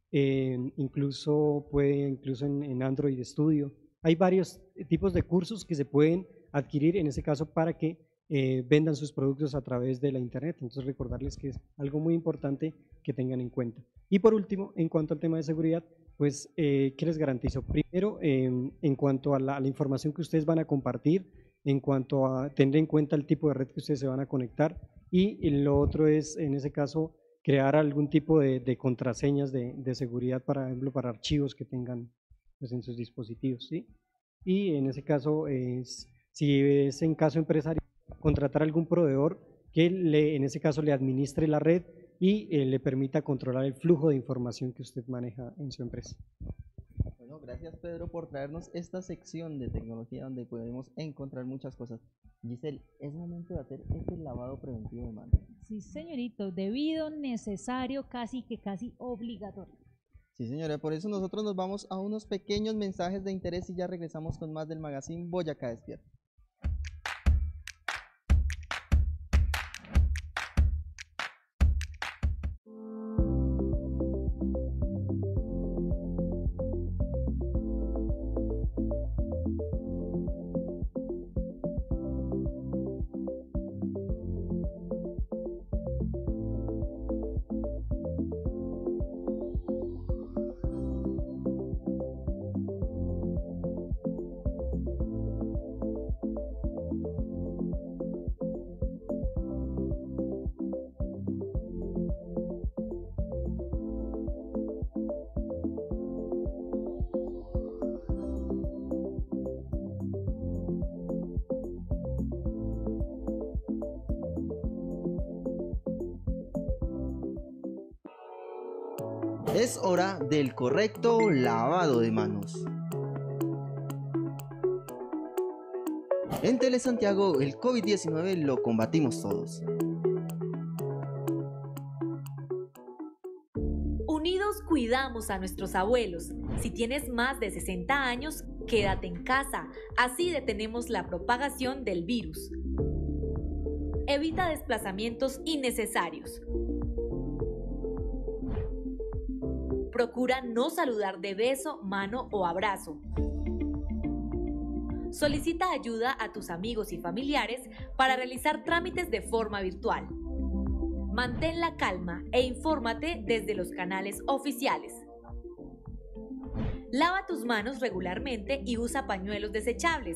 Incluso en Android Studio. Hay varios tipos de cursos que se pueden adquirir en ese caso para que vendan sus productos a través de la internet. Entonces recordarles que es algo muy importante que tengan en cuenta. Y por último, en cuanto al tema de seguridad, pues ¿qué les garantizo? Primero, en cuanto a la información que ustedes van a compartir, en cuanto a tener en cuenta el tipo de red que ustedes se van a conectar y lo otro es en ese caso crear algún tipo de contraseñas de seguridad, por ejemplo, para archivos que tengan pues, en sus dispositivos, ¿sí? Y en ese caso, si es en caso empresarial, contratar algún proveedor que en ese caso le administre la red y le permita controlar el flujo de información que usted maneja en su empresa. Bueno, gracias Pedro por traernos esta sección de tecnología donde podemos encontrar muchas cosas. Giselle, es momento de hacer este lavado preventivo de manos. Sí, señorito, debido, necesario, casi obligatorio. Sí, señora, por eso nosotros nos vamos a unos pequeños mensajes de interés y ya regresamos con más del magazine Boyacá Despierta. Es hora del correcto lavado de manos. En Telesantiago, el COVID-19 lo combatimos todos. Unidos cuidamos a nuestros abuelos. Si tienes más de 60 años, quédate en casa. Así detenemos la propagación del virus. Evita desplazamientos innecesarios. Procura no saludar de beso, mano o abrazo. Solicita ayuda a tus amigos y familiares para realizar trámites de forma virtual. Mantén la calma e infórmate desde los canales oficiales. Lava tus manos regularmente y usa pañuelos desechables.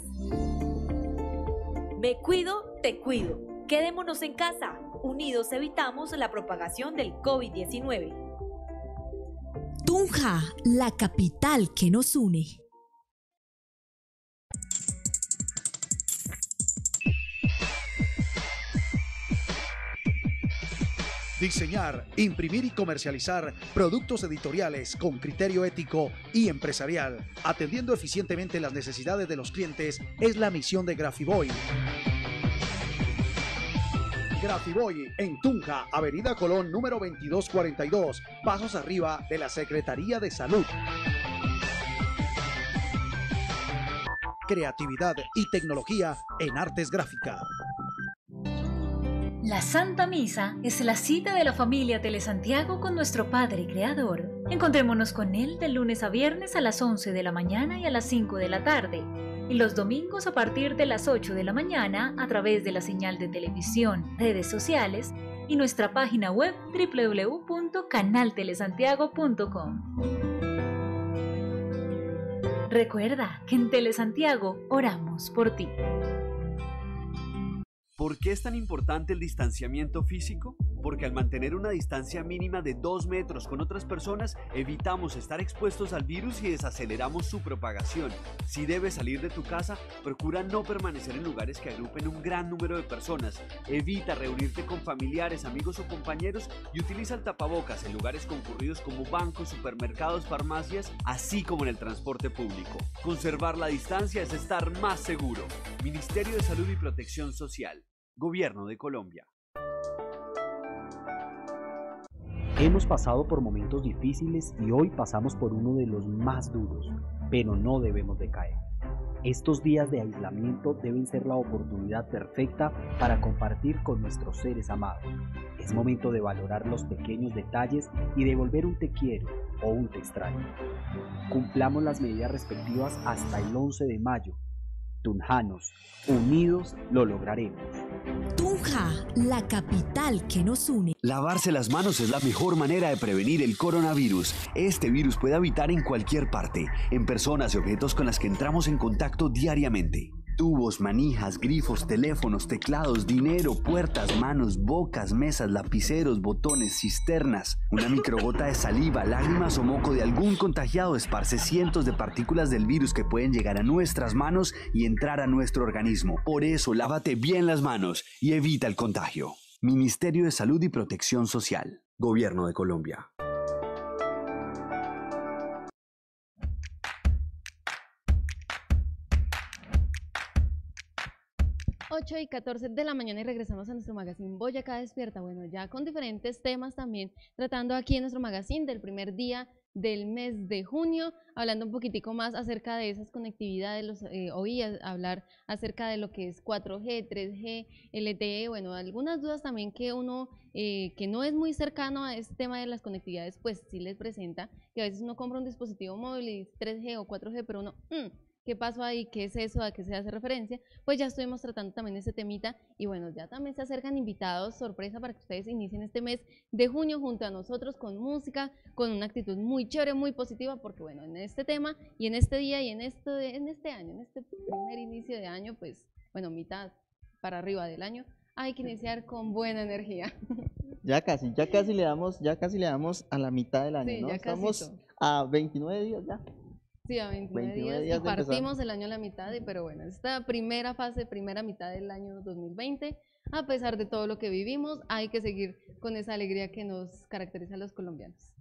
Me cuido, te cuido. Quedémonos en casa. Unidos evitamos la propagación del COVID-19. Tunja, la capital que nos une. Diseñar, imprimir y comercializar productos editoriales con criterio ético y empresarial, atendiendo eficientemente las necesidades de los clientes, es la misión de Grafiboy. Grafiboy en Tunja, Avenida Colón número 2242, pasos arriba de la Secretaría de Salud. Creatividad y tecnología en artes gráficas. La Santa Misa es la cita de la familia Telesantiago con nuestro Padre Creador. Encontrémonos con Él de lunes a viernes a las 11 de la mañana y a las 5 de la tarde. Y los domingos a partir de las 8 de la mañana a través de la señal de televisión, redes sociales y nuestra página web www.canaltelesantiago.com. Recuerda que en Telesantiago oramos por ti. ¿Por qué es tan importante el distanciamiento físico? Porque al mantener una distancia mínima de 2 metros con otras personas, evitamos estar expuestos al virus y desaceleramos su propagación. Si debes salir de tu casa, procura no permanecer en lugares que agrupen un gran número de personas. Evita reunirte con familiares, amigos o compañeros y utiliza el tapabocas en lugares concurridos como bancos, supermercados, farmacias, así como en el transporte público. Conservar la distancia es estar más seguro. Ministerio de Salud y Protección Social. Gobierno de Colombia. Hemos pasado por momentos difíciles y hoy pasamos por uno de los más duros, pero no debemos decaer. Estos días de aislamiento deben ser la oportunidad perfecta para compartir con nuestros seres amados. Es momento de valorar los pequeños detalles y devolver un te quiero o un te extraño. Cumplamos las medidas respectivas hasta el 11 de mayo. Tunjanos, unidos lo lograremos. Tunja, la capital que nos une. Lavarse las manos es la mejor manera de prevenir el coronavirus. Este virus puede habitar en cualquier parte, en personas y objetos con las que entramos en contacto diariamente. Tubos, manijas, grifos, teléfonos, teclados, dinero, puertas, manos, bocas, mesas, lapiceros, botones, cisternas. Una microgota de saliva, lágrimas o moco de algún contagiado esparce cientos de partículas del virus que pueden llegar a nuestras manos y entrar a nuestro organismo. Por eso, lávate bien las manos y evita el contagio. Ministerio de Salud y Protección Social. Gobierno de Colombia. 8:14 de la mañana y regresamos a nuestro magazine Boyacá Despierta. Bueno, ya con diferentes temas también, tratando aquí en nuestro magazine del primer día del mes de junio, hablando un poquitico más acerca de esas conectividades, oí hablar acerca de lo que es 4G, 3G, LTE, bueno, algunas dudas también que uno que no es muy cercano a este tema de las conectividades, pues sí les presenta, que a veces uno compra un dispositivo móvil y 3G o 4G, pero uno, ¿qué pasó ahí? ¿Qué es eso? ¿A qué se hace referencia? Pues ya estuvimos tratando también ese temita y bueno, ya también se acercan invitados, sorpresa para que ustedes inicien este mes de junio junto a nosotros con música, con una actitud muy chévere, muy positiva, porque bueno, en este tema y en este día y en este año, en este primer inicio de año, pues bueno, mitad para arriba del año, hay que iniciar con buena energía. Ya casi le damos a la mitad del año, sí, ¿no? Ya Estamos a 29 días ya. Sí, a 29 días y partimos el año a la mitad, pero bueno, esta primera fase, primera mitad del año 2020, a pesar de todo lo que vivimos, hay que seguir con esa alegría que nos caracteriza a los colombianos.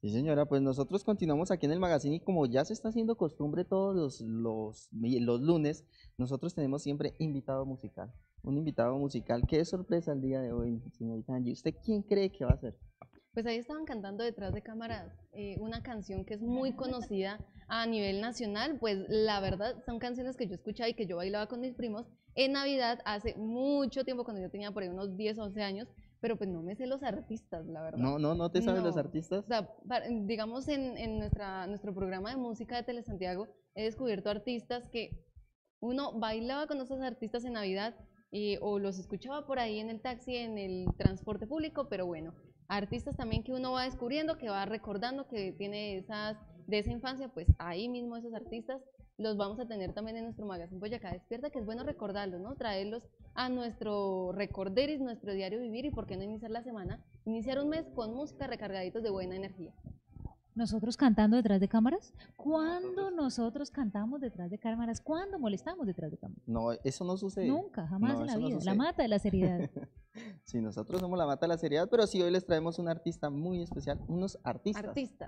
Sí, señora, pues nosotros continuamos aquí en el magazine y como ya se está haciendo costumbre todos los lunes, nosotros tenemos siempre invitado musical. Un invitado musical. Qué sorpresa el día de hoy, señorita Angie. ¿Usted quién cree que va a ser? Pues ahí estaban cantando detrás de cámaras una canción que es muy conocida a nivel nacional. Pues la verdad son canciones que yo escuchaba y que yo bailaba con mis primos en Navidad hace mucho tiempo, cuando yo tenía por ahí unos 10 o 11 años, pero pues no me sé los artistas, la verdad. No te sabes los No. artistas. O sea, digamos en nuestro programa de música de Telesantiago he descubierto artistas que uno bailaba con esos artistas en Navidad o los escuchaba por ahí en el taxi, en el transporte público, pero bueno, artistas también que uno va descubriendo, que va recordando, que tiene de esa infancia, pues ahí mismo esos artistas los vamos a tener también en nuestro magazine Boyacá Despierta, que es bueno recordarlos, ¿no? Traerlos a nuestro recorderis, nuestro diario vivir, y por qué no iniciar la semana, iniciar un mes con música, recargaditos de buena energía. ¿Nosotros cantando detrás de cámaras? ¿Cuándo nosotros cantamos detrás de cámaras? ¿Cuándo molestamos detrás de cámaras? No, eso no sucede. Nunca, jamás No, en la eso no vida. La sucede. mata de la seriedad. Sí, nosotros somos la mata de la seriedad, pero sí hoy les traemos un artista muy especial, unos artistas. Artistas,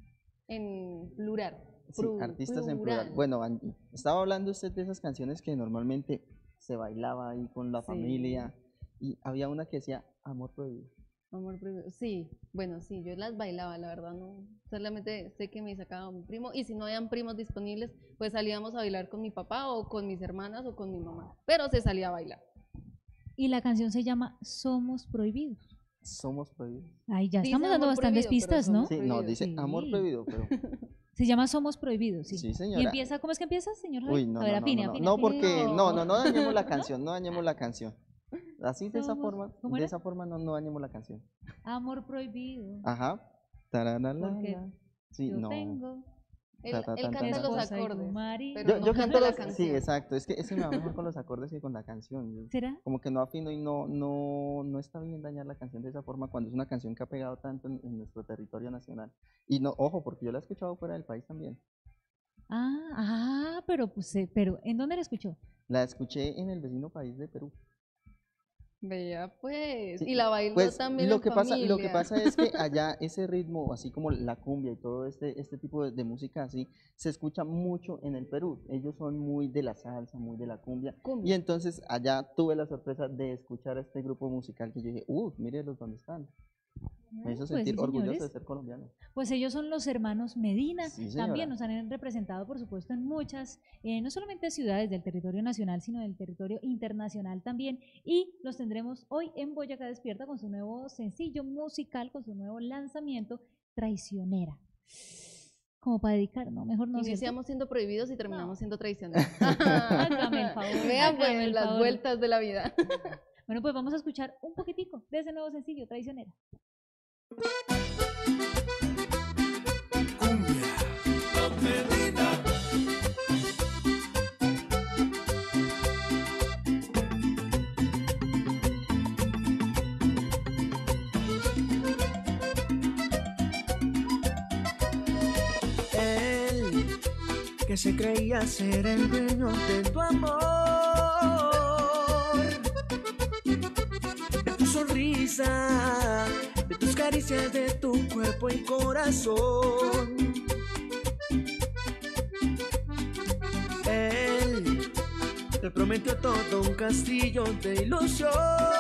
en plural. Sí, artistas en plural. Bueno, Angie, estaba hablando usted de esas canciones que normalmente se bailaba ahí con la Sí. familia y había una que decía Amor Prohibido. Amor prohibido. Sí, bueno, sí, yo las bailaba, la verdad, no. Solamente sé que me sacaba un primo, y si no habían primos disponibles, pues salíamos a bailar con mi papá o con mis hermanas o con mi mamá, pero se salía a bailar. Y la canción se llama Somos Prohibidos. Somos Prohibidos. Ahí ya Dice estamos dando amor bastantes prohibido, pero pistas, ¿no? somos Sí, no, prohibidos. dice Amor Sí. Prohibido, pero... Se llama Somos Prohibidos, sí. Sí, señora. ¿Y empieza, cómo es que empieza, señor Javi? Uy, no, A ver, no, afine, no, afine, no, afine. porque no dañemos la canción, no dañemos la canción. Así de esa Somos- forma, ¿cómo de era? esa forma no dañemos la canción. Amor Prohibido. Ajá. Tararala. Porque Sí, yo no. tengo Él, Ta, ta, él tan, canta tan, los tan. esposa y tu acordes, marido. pero Yo no canto canta la los, sí, canción. exacto, es que ese me va mejor con los acordes que con la canción. ¿Será? Como que no afino y no está bien dañar la canción de esa forma cuando es una canción que ha pegado tanto en nuestro territorio nacional. Y no, ojo, porque yo la he escuchado fuera del país también. Pero pues, pero ¿en dónde la escuchó? La escuché en el vecino país de Perú. Vea pues, Sí, y la bailó pues también lo en que familia. pasa es que allá ese ritmo, así como la cumbia y todo este tipo de música así, se escucha mucho en el Perú. Ellos son muy de la salsa, muy de la cumbia. Y entonces allá tuve la sorpresa de escuchar a este grupo musical que yo dije, mírenlos dónde están. Me hizo Pues sentir sí, orgulloso señores. de ser colombiano. Pues ellos son los hermanos Medina, Sí, señora. también nos han representado, por supuesto, en muchas, no solamente ciudades del territorio nacional, sino del territorio internacional también, y los tendremos hoy en Boyacá Despierta con su nuevo sencillo musical, con su nuevo lanzamiento, Traicionera. Como para dedicar, ¿no? Mejor no, ¿cierto? Iniciamos siendo prohibidos y terminamos siendo traicioneros. Hágame el favor, Vean pues hágame el las favor. vueltas de la vida. Bueno, pues vamos a escuchar un poquitico de ese nuevo sencillo, Traicionera. Él que se creía ser el dueño de tu amor, de tu sonrisa, de tus caricias, de tu cuerpo y corazón. Él te prometió todo un castillo de ilusión.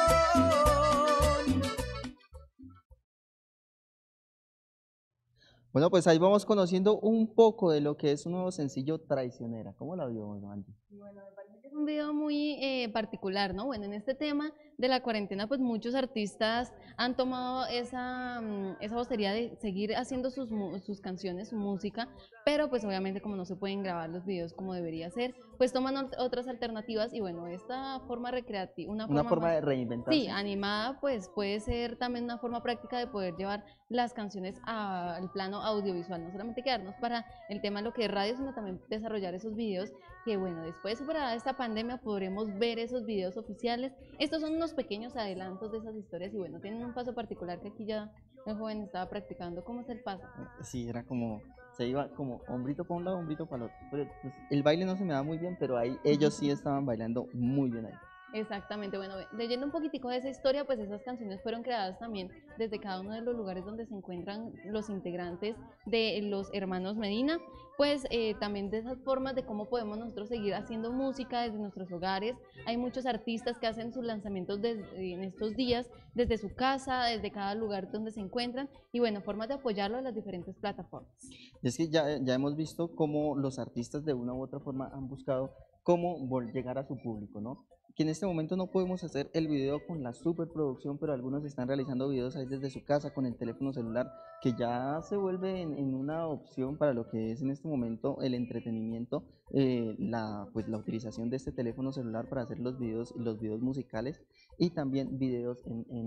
Bueno, pues ahí vamos conociendo un poco de lo que es un nuevo sencillo Traicionera. ¿Cómo la vio, Angie? Bueno, me parece que es un video muy particular, ¿no? Bueno, en este tema de la cuarentena, pues muchos artistas han tomado esa vocería de seguir haciendo sus canciones, su música, pero pues obviamente como no se pueden grabar los videos como debería ser, pues toman otras alternativas y bueno, esta forma recreativa, Una forma de reinventarse. Sí, animada, pues puede ser también una forma práctica de poder llevar las canciones al plano audiovisual, no solamente quedarnos para el tema de lo que es radio, sino también desarrollar esos videos que bueno, después de superada esta pandemia podremos ver esos videos oficiales. Estos son unos pequeños adelantos de esas historias y bueno, tienen un paso particular que aquí ya el joven estaba practicando. ¿Cómo es el paso? Sí, era como, se iba como hombrito para un lado, hombrito para el otro. Pero, pues, el baile no se me da muy bien, pero ahí ellos sí estaban bailando muy bien ahí. Exactamente, bueno, leyendo un poquitico de esa historia, pues esas canciones fueron creadas también desde cada uno de los lugares donde se encuentran los integrantes de los hermanos Medina, pues también de esas formas de cómo podemos nosotros seguir haciendo música desde nuestros hogares. Hay muchos artistas que hacen sus lanzamientos en estos días desde su casa, desde cada lugar donde se encuentran, y bueno, formas de apoyarlo en las diferentes plataformas. Y es que ya hemos visto cómo los artistas de una u otra forma han buscado cómo llegar a su público, ¿no? Que en este momento no podemos hacer el video con la superproducción, pero algunos están realizando videos ahí desde su casa con el teléfono celular, que ya se vuelve en una opción para lo que es en este momento el entretenimiento, pues la utilización de este teléfono celular para hacer los videos musicales y también videos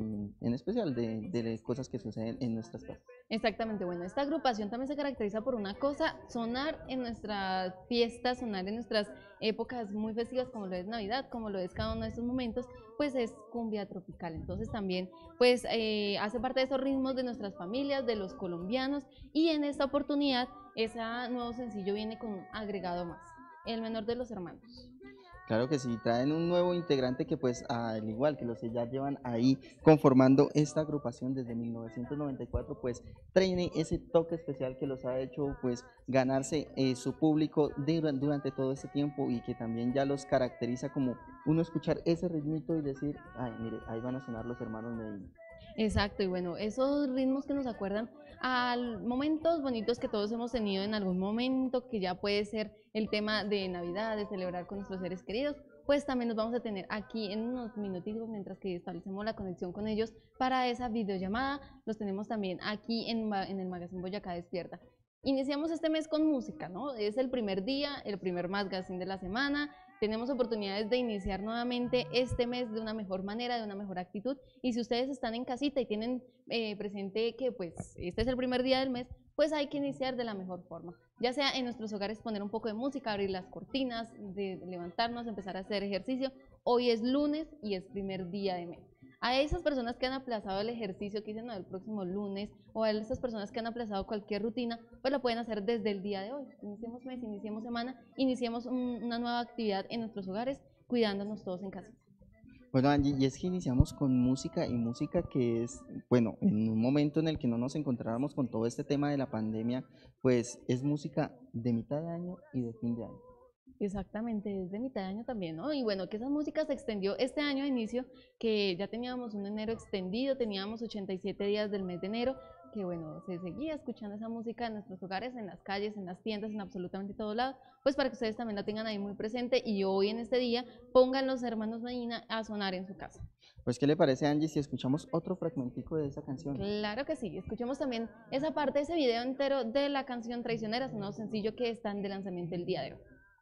en especial de cosas que suceden en nuestras casas. Exactamente, bueno, esta agrupación también se caracteriza por una cosa, sonar en nuestras fiestas, sonar en nuestras épocas muy festivas como lo es Navidad, como lo es cada uno de estos momentos, pues es cumbia tropical. Entonces también pues hace parte de esos ritmos de nuestras familias, de los colombianos, y en esta oportunidad ese nuevo sencillo viene con un agregado más, el menor de los hermanos. Claro que sí, traen un nuevo integrante que pues al igual que los que ya llevan ahí conformando esta agrupación desde 1994, pues traen ese toque especial que los ha hecho pues ganarse su público durante todo este tiempo, y que también ya los caracteriza como uno escuchar ese ritmito y decir, ay, mire, ahí van a sonar los hermanos Medina. Exacto, y bueno, esos ritmos que nos acuerdan a momentos bonitos que todos hemos tenido en algún momento, que ya puede ser el tema de Navidad, de celebrar con nuestros seres queridos, pues también nos vamos a tener aquí en unos minutitos mientras que establecemos la conexión con ellos para esa videollamada. Los tenemos también aquí en el Magazine Boyacá Despierta. Iniciamos este mes con música, ¿no? Es el primer día, el primer magazine de la semana. Tenemos oportunidades de iniciar nuevamente este mes de una mejor manera, de una mejor actitud, y si ustedes están en casita y tienen presente que pues este es el primer día del mes, pues hay que iniciar de la mejor forma, ya sea en nuestros hogares poner un poco de música, abrir las cortinas, de levantarnos, empezar a hacer ejercicio. Hoy es lunes y es primer día de mes. A esas personas que han aplazado el ejercicio, que dicen no, el próximo lunes, o a esas personas que han aplazado cualquier rutina, pues lo pueden hacer desde el día de hoy. Iniciemos mes, iniciemos semana, iniciemos una nueva actividad en nuestros hogares, cuidándonos todos en casa. Bueno, Angie, y es que iniciamos con música, y música que es, bueno, en un momento en el que no nos encontrábamos con todo este tema de la pandemia, pues es música de mitad de año y de fin de año. Exactamente, es de mitad de año también, ¿no? Y bueno, que esa música se extendió este año de inicio, que ya teníamos un enero extendido, teníamos 87 días del mes de enero, que bueno, se seguía escuchando esa música en nuestros hogares, en las calles, en las tiendas, en absolutamente todo lado, pues para que ustedes también la tengan ahí muy presente, y hoy en este día pongan los hermanos Medina a sonar en su casa. Pues, ¿qué le parece, Angie, si escuchamos otro fragmentico de esa canción? Claro que sí, escuchemos también esa parte, ese video entero de la canción Traicionera, es un nuevo sencillo que están de lanzamiento el día de hoy.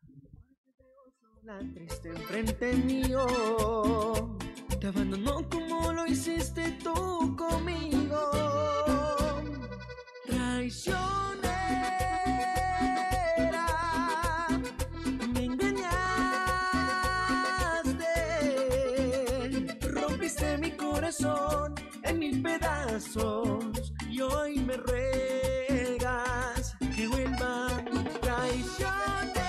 La triste enfrente mío, te abandonó como lo hiciste tú conmigo. Traicionera, me engañaste, rompiste mi corazón en mil pedazos, y hoy me ruegas que vuelva. Traicionera.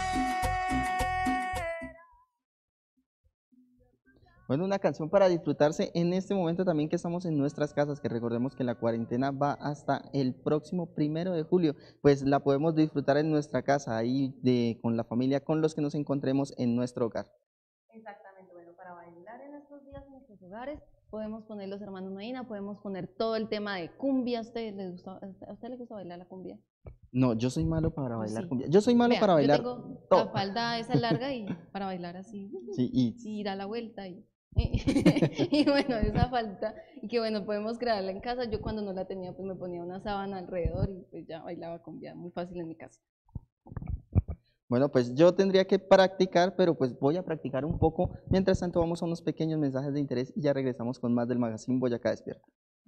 Bueno, una canción para disfrutarse en este momento también que estamos en nuestras casas, que recordemos que la cuarentena va hasta el próximo 1 de julio, pues la podemos disfrutar en nuestra casa, ahí con la familia, con los que nos encontremos en nuestro hogar. Exactamente, bueno, para bailar en estos días en nuestros hogares, podemos poner los hermanos Medina, podemos poner todo el tema de cumbia. ¿A usted le gusta bailar la cumbia? No, yo soy malo para Yo bailar sí. cumbia. Yo soy malo Vea, para bailar yo tengo todo. la falda esa larga y para bailar así, Sí, y da la vuelta y bueno, esa falta, y que bueno, podemos crearla en casa. Yo cuando no la tenía, pues me ponía una sábana alrededor y pues ya bailaba cumbia muy fácil en mi casa. Bueno, pues yo tendría que practicar, pero pues voy a practicar un poco. Mientras tanto, vamos a unos pequeños mensajes de interés y ya regresamos con más del Magazine Boyacá Despierta.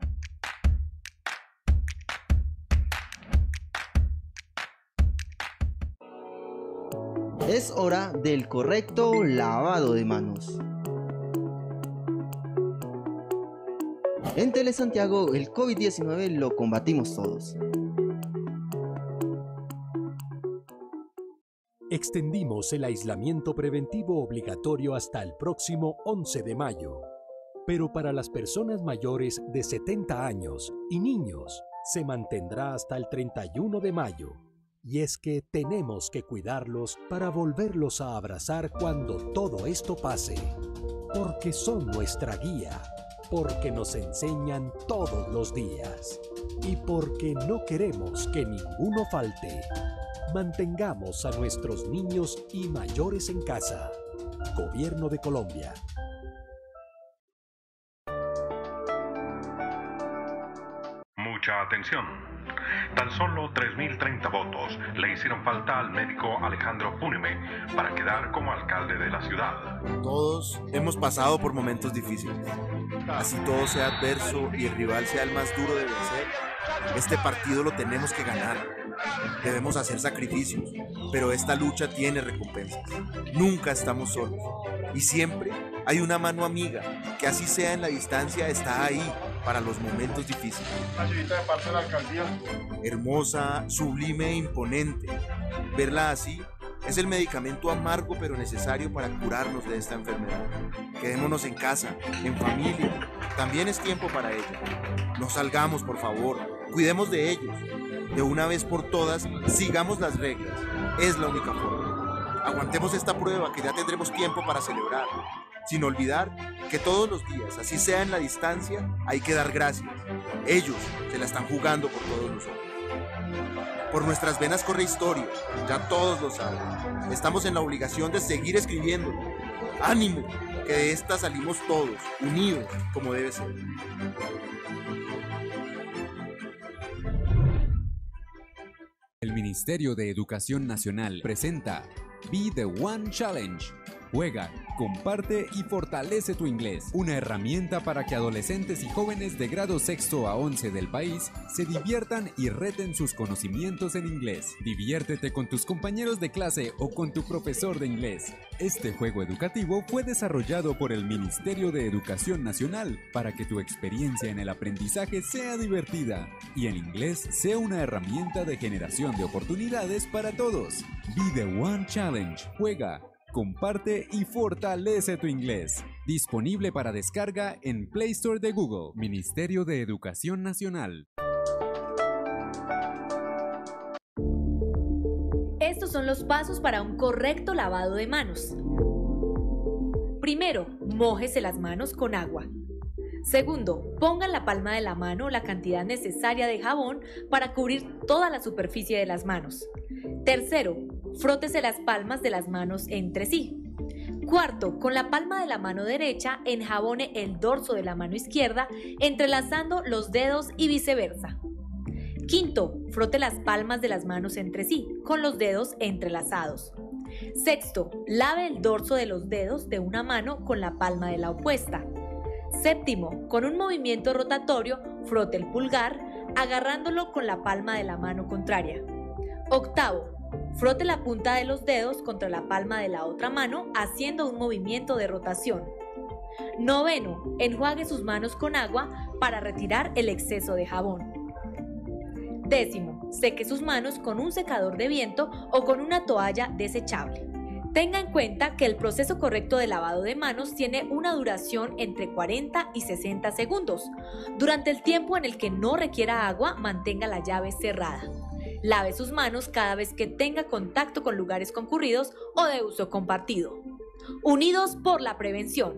Es hora del correcto lavado de manos. En Telesantiago, el COVID-19 lo combatimos todos. Extendimos el aislamiento preventivo obligatorio hasta el próximo 11 de mayo. Pero para las personas mayores de 70 años y niños, se mantendrá hasta el 31 de mayo. Y es que tenemos que cuidarlos para volverlos a abrazar cuando todo esto pase. Porque son nuestra guía, porque nos enseñan todos los días y porque no queremos que ninguno falte. Mantengamos a nuestros niños y mayores en casa. Gobierno de Colombia. Mucha atención. Tan solo 3.030 votos le hicieron falta al médico Alejandro Púnime para quedar como alcalde de la ciudad. Todos hemos pasado por momentos difíciles. Así todo sea adverso y el rival sea el más duro de vencer, este partido lo tenemos que ganar. Debemos hacer sacrificios, pero esta lucha tiene recompensas. Nunca estamos solos. Y siempre hay una mano amiga, que así sea en la distancia, está ahí para los momentos difíciles. Una señorita de parte de la alcaldía. Hermosa, sublime e imponente. Verla así es el medicamento amargo pero necesario para curarnos de esta enfermedad. Quedémonos en casa, en familia. También es tiempo para ella. No salgamos, por favor. Cuidemos de ellos. De una vez por todas, sigamos las reglas. Es la única forma. Aguantemos esta prueba que ya tendremos tiempo para celebrar. Sin olvidar que todos los días, así sea en la distancia, hay que dar gracias. Ellos se la están jugando por todos nosotros. Por nuestras venas corre historia, ya todos lo saben. Estamos en la obligación de seguir escribiendo. ¡Ánimo! Que de esta salimos todos, unidos, como debe ser. El Ministerio de Educación Nacional presenta Be the One Challenge. Juega, comparte y fortalece tu inglés. Una herramienta para que adolescentes y jóvenes de grado 6 a 11 del país se diviertan y reten sus conocimientos en inglés. Diviértete con tus compañeros de clase o con tu profesor de inglés. Este juego educativo fue desarrollado por el Ministerio de Educación Nacional para que tu experiencia en el aprendizaje sea divertida y el inglés sea una herramienta de generación de oportunidades para todos. Be the One Challenge. Juega, comparte y fortalece tu inglés. Disponible para descarga en Play Store de Google. Ministerio de Educación Nacional. Estos son los pasos para un correcto lavado de manos. Primero, mójese las manos con agua. Segundo, ponga en la palma de la mano la cantidad necesaria de jabón para cubrir toda la superficie de las manos. Tercero, frótese las palmas de las manos entre sí. Cuarto, con la palma de la mano derecha, enjabone el dorso de la mano izquierda, entrelazando los dedos y viceversa. Quinto, frote las palmas de las manos entre sí, con los dedos entrelazados. Sexto, lave el dorso de los dedos de una mano con la palma de la opuesta. Séptimo, con un movimiento rotatorio, frote el pulgar, agarrándolo con la palma de la mano contraria. Octavo, frote la punta de los dedos contra la palma de la otra mano, haciendo un movimiento de rotación. Noveno, enjuague sus manos con agua para retirar el exceso de jabón. Décimo, seque sus manos con un secador de viento o con una toalla desechable. Tenga en cuenta que el proceso correcto de lavado de manos tiene una duración entre 40 y 60 segundos. Durante el tiempo en el que no requiera agua, mantenga la llave cerrada. Lave sus manos cada vez que tenga contacto con lugares concurridos o de uso compartido. Unidos por la prevención.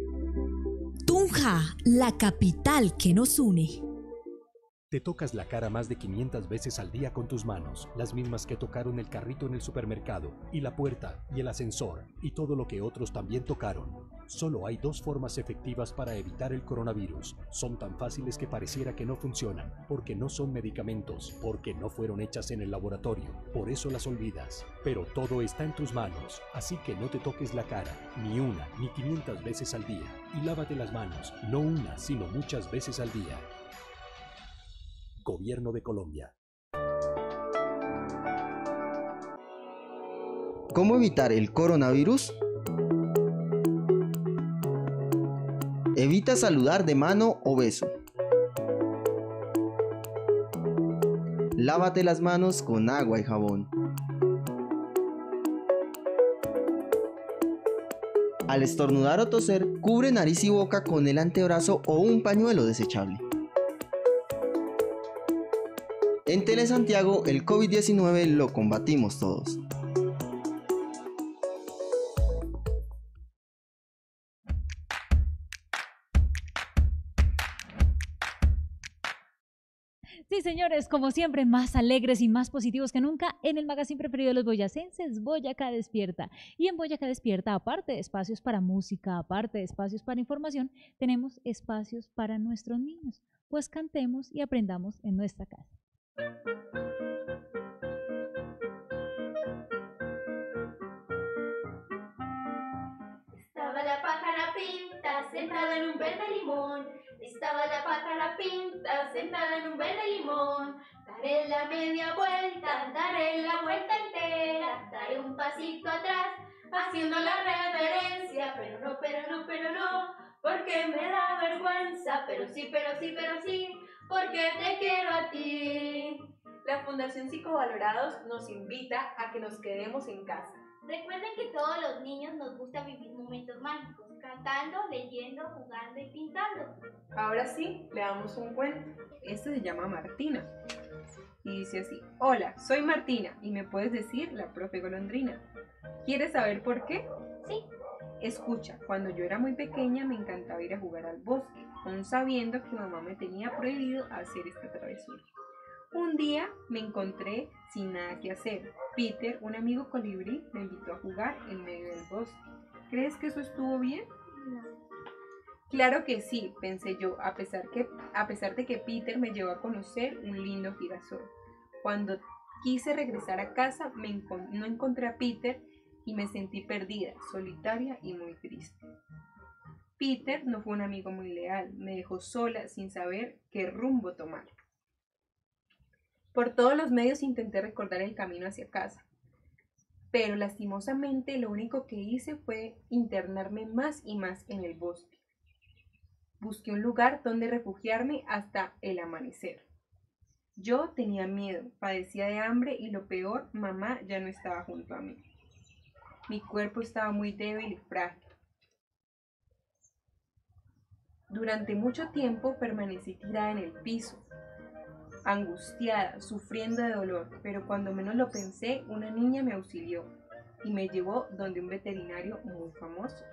Tunja, la capital que nos une. Te tocas la cara más de 500 veces al día con tus manos, las mismas que tocaron el carrito en el supermercado, y la puerta, y el ascensor, y todo lo que otros también tocaron. Solo hay dos formas efectivas para evitar el coronavirus. Son tan fáciles que pareciera que no funcionan, porque no son medicamentos, porque no fueron hechas en el laboratorio, por eso las olvidas. Pero todo está en tus manos, así que no te toques la cara, ni una, ni 500 veces al día, y lávate las manos, no una, sino muchas veces al día. Gobierno de Colombia. ¿Cómo evitar el coronavirus? Evita saludar de mano o beso. Lávate las manos con agua y jabón. Al estornudar o toser, cubre nariz y boca con el antebrazo o un pañuelo desechable. En Telesantiago, el COVID-19 lo combatimos todos. Sí, señores, como siempre, más alegres y más positivos que nunca en el magazine preferido de los boyacenses, Boyacá Despierta. Y en Boyacá Despierta, aparte de espacios para música, aparte de espacios para información, tenemos espacios para nuestros niños. Pues cantemos y aprendamos en nuestra casa. Estaba la pájara pinta sentada en un verde limón. Estaba la pájara pinta sentada en un verde limón. Daré la media vuelta, daré la vuelta entera. Daré un pasito atrás, haciendo la reverencia. Pero no, porque me da vergüenza. Pero sí, porque te quiero a ti. La Fundación Psicovalorados nos invita a que nos quedemos en casa. Recuerden que todos los niños nos gusta vivir momentos mágicos, cantando, leyendo, jugando y pintando. Ahora sí, le damos un cuento. Este se llama Martina. Y dice así: hola, soy Martina y me puedes decir la profe Golondrina. ¿Quieres saber por qué? Sí. Escucha, cuando yo era muy pequeña me encantaba ir a jugar al bosque, aun sabiendo que mamá me tenía prohibido hacer esta travesura. Un día me encontré sin nada que hacer. Peter, un amigo colibrí, me invitó a jugar en medio del bosque. ¿Crees que eso estuvo bien? No. Claro que sí, pensé yo, a pesar de que Peter me llevó a conocer un lindo girasol. Cuando quise regresar a casa, no encontré a Peter y me sentí perdida, solitaria y muy triste. Peter no fue un amigo muy leal, me dejó sola sin saber qué rumbo tomar. Por todos los medios intenté recordar el camino hacia casa, pero lastimosamente lo único que hice fue internarme más y más en el bosque. Busqué un lugar donde refugiarme hasta el amanecer. Yo tenía miedo, padecía de hambre y lo peor, mamá ya no estaba junto a mí. Mi cuerpo estaba muy débil y frágil. Durante mucho tiempo permanecí tirada en el piso, angustiada, sufriendo de dolor, pero cuando menos lo pensé, una niña me auxilió y me llevó donde un veterinario muy famoso.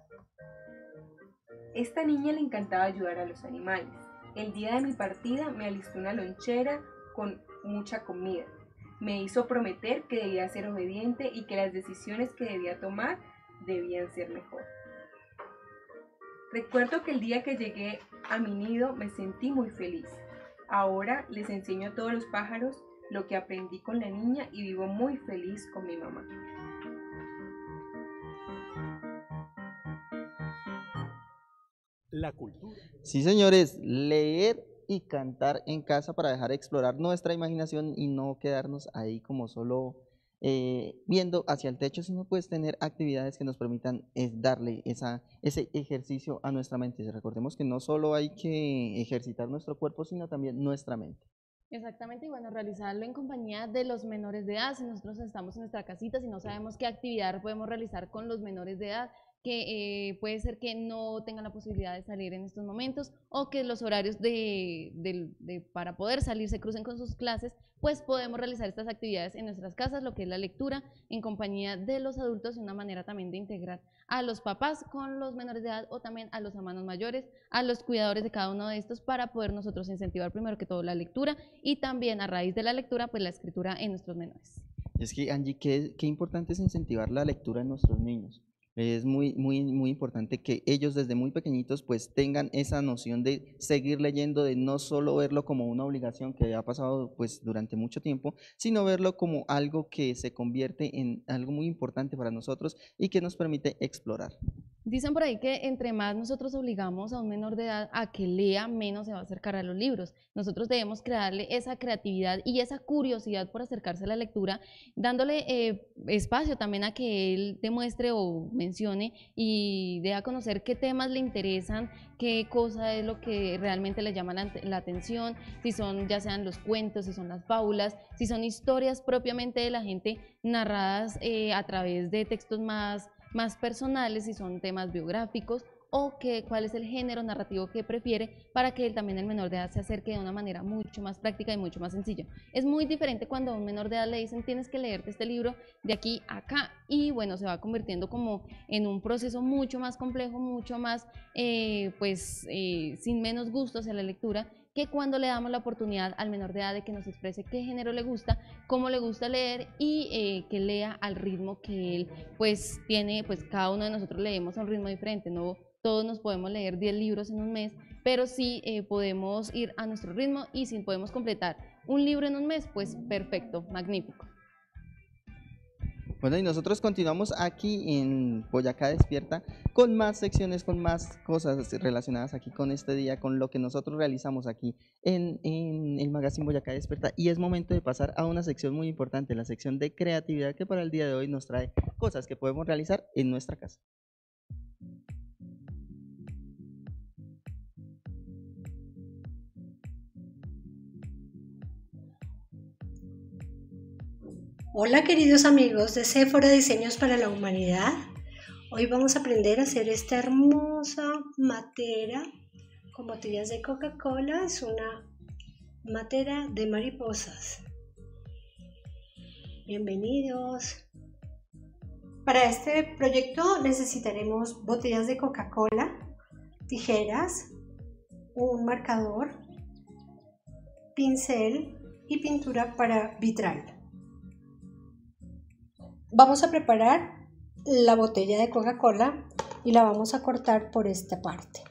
Esta niña le encantaba ayudar a los animales. El día de mi partida me alistó una lonchera con mucha comida. Me hizo prometer que debía ser obediente y que las decisiones que debía tomar debían ser mejor. Recuerdo que el día que llegué a mi nido me sentí muy feliz. Ahora les enseño a todos los pájaros lo que aprendí con la niña y vivo muy feliz con mi mamá. La cultura. Sí, señores, leer y cantar en casa para dejar explorar nuestra imaginación y no quedarnos ahí como solo viendo hacia el techo, sino pues tener actividades que nos permitan darle ese ejercicio a nuestra mente. Recordemos que no solo hay que ejercitar nuestro cuerpo, sino también nuestra mente. Exactamente, y bueno, realizarlo en compañía de los menores de edad. Si nosotros estamos en nuestra casita, si no sabemos qué actividad podemos realizar con los menores de edad, que puede ser que no tengan la posibilidad de salir en estos momentos o que los horarios para poder salir se crucen con sus clases, pues podemos realizar estas actividades en nuestras casas, lo que es la lectura en compañía de los adultos, y una manera también de integrar a los papás con los menores de edad o también a los hermanos mayores, a los cuidadores de cada uno de estos, para poder nosotros incentivar primero que todo la lectura y también a raíz de la lectura pues la escritura en nuestros menores. Es que, Angie, qué importante es incentivar la lectura en nuestros niños. Es muy importante que ellos desde muy pequeñitos pues tengan esa noción de seguir leyendo, de no solo verlo como una obligación que ha pasado pues durante mucho tiempo, sino verlo como algo que se convierte en algo muy importante para nosotros y que nos permite explorar. Dicen por ahí que entre más nosotros obligamos a un menor de edad a que lea, menos se va a acercar a los libros. Nosotros debemos crearle esa creatividad y esa curiosidad por acercarse a la lectura, dándole espacio también a que él demuestre o mencione y dé a conocer qué temas le interesan, qué cosa es lo que realmente le llama la atención, si son ya sean los cuentos, si son las fábulas, si son historias propiamente de la gente narradas a través de textos más más personales, si son temas biográficos, o cuál es el género narrativo que prefiere, para que también el menor de edad se acerque de una manera mucho más práctica y mucho más sencilla. Es muy diferente cuando a un menor de edad le dicen tienes que leerte este libro de aquí a acá, y bueno, se va convirtiendo como en un proceso mucho más complejo, mucho más sin menos gusto hacia la lectura, que cuando le damos la oportunidad al menor de edad de que nos exprese qué género le gusta, cómo le gusta leer, y que lea al ritmo que él tiene. Cada uno de nosotros leemos a un ritmo diferente, no todos nos podemos leer 10 libros en un mes, pero sí podemos ir a nuestro ritmo, y si podemos completar un libro en un mes, pues perfecto, magnífico. Bueno, y nosotros continuamos aquí en Boyacá Despierta con más secciones, con más cosas relacionadas aquí con este día, con lo que nosotros realizamos aquí en el Magazine Boyacá Despierta. Y es momento de pasar a una sección muy importante, la sección de creatividad, que para el día de hoy nos trae cosas que podemos realizar en nuestra casa. Hola queridos amigos de Sephora Diseños para la Humanidad. Hoy vamos a aprender a hacer esta hermosa matera con botellas de Coca-Cola. Es una matera de mariposas. Bienvenidos. Para este proyecto necesitaremos botellas de Coca-Cola, tijeras, un marcador, pincel y pintura para vitral. Vamos a preparar la botella de Coca-Cola y la vamos a cortar por esta parte.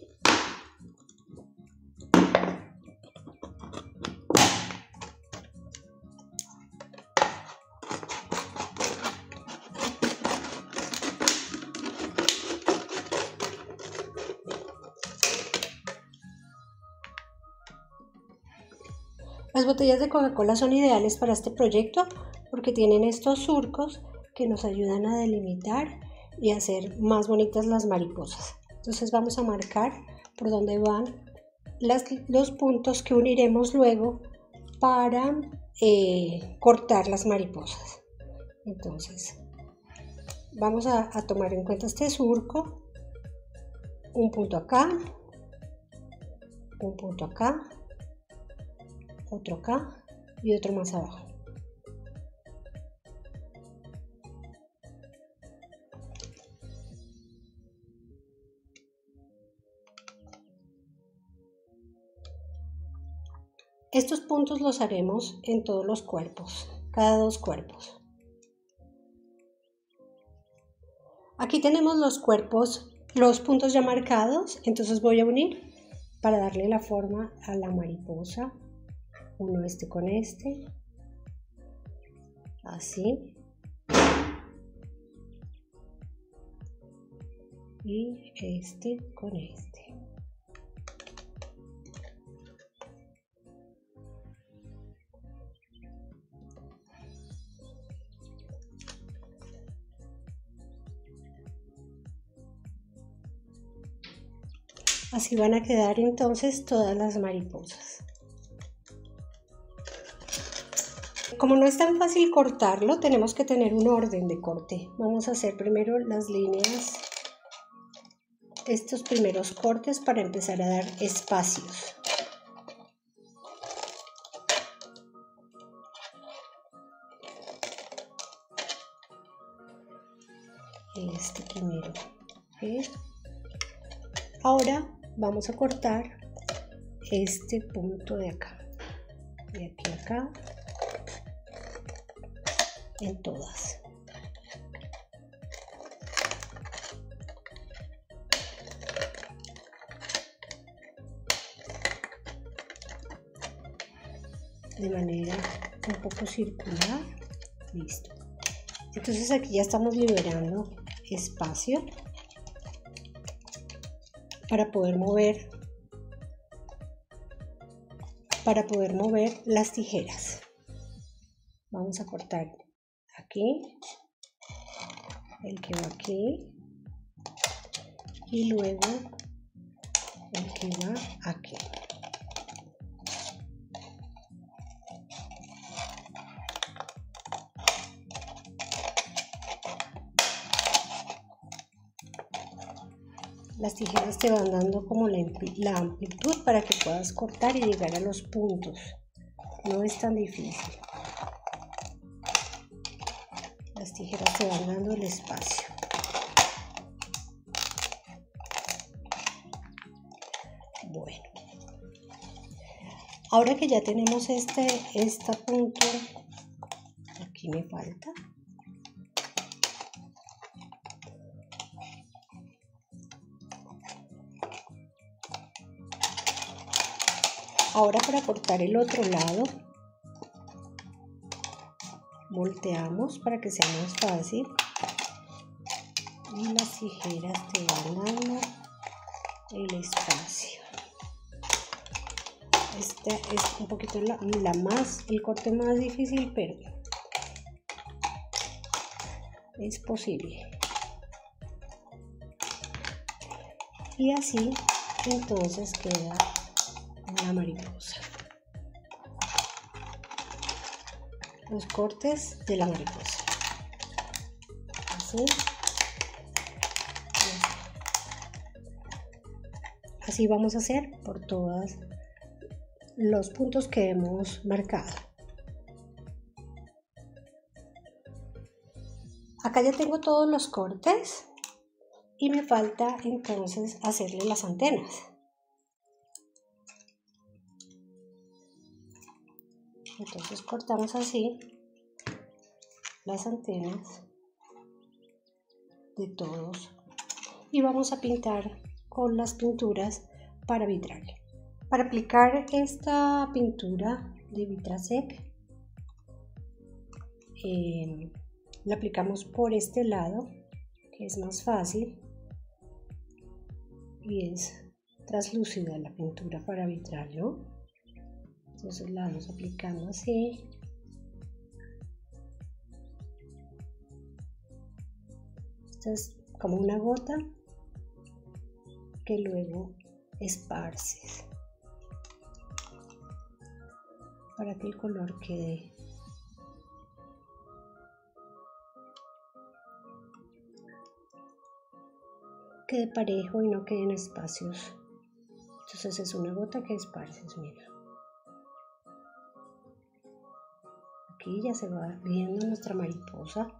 Las botellas de Coca-Cola son ideales para este proyecto porque tienen estos surcos que nos ayudan a delimitar y a hacer más bonitas las mariposas. Entonces vamos a marcar por dónde van los puntos que uniremos luego para cortar las mariposas. Entonces vamos a tomar en cuenta este surco, un punto acá, un punto acá, otro acá y otro más abajo. Estos puntos los haremos en todos los cuerpos, cada 2 cuerpos. Aquí tenemos los cuerpos, los puntos ya marcados, entonces voy a unir para darle la forma a la mariposa. Uno este con este, así, y este con este. Así van a quedar entonces todas las mariposas. Como no es tan fácil cortarlo, tenemos que tener un orden de corte. Vamos a hacer primero las líneas, estos primeros cortes para empezar a dar espacios. Este primero. ¿Sí? Ahora vamos a cortar este punto de acá, de aquí a acá, en todas. De manera un poco circular. Listo. Entonces aquí ya estamos liberando espacio para poder mover las tijeras. Vamos a cortar aquí, el que va aquí y luego el que va aquí. Las tijeras te van dando como la amplitud para que puedas cortar y llegar a los puntos. No es tan difícil. Las tijeras te van dando el espacio. Bueno. Ahora que ya tenemos este punto, aquí me falta. Ahora para cortar el otro lado, volteamos para que sea más fácil y las tijeras te van dando el espacio. Esta es un poquito el corte más difícil, pero es posible. Y así entonces queda la mariposa. Los cortes de la mariposa. Así. Así vamos a hacer por todos los puntos que hemos marcado. Acá ya tengo todos los cortes y me falta entonces hacerle las antenas. Entonces cortamos así las antenas de todos y vamos a pintar con las pinturas para vitral. Para aplicar esta pintura de Vitrasec, la aplicamos por este lado, que es más fácil y es translúcida la pintura para vitral, ¿no? Entonces la vamos aplicando así. Esto es como una gota que luego esparces para que el color quede parejo y no queden espacios. Entonces es una gota que esparces, mira. Aquí ya se va viendo nuestra mariposa.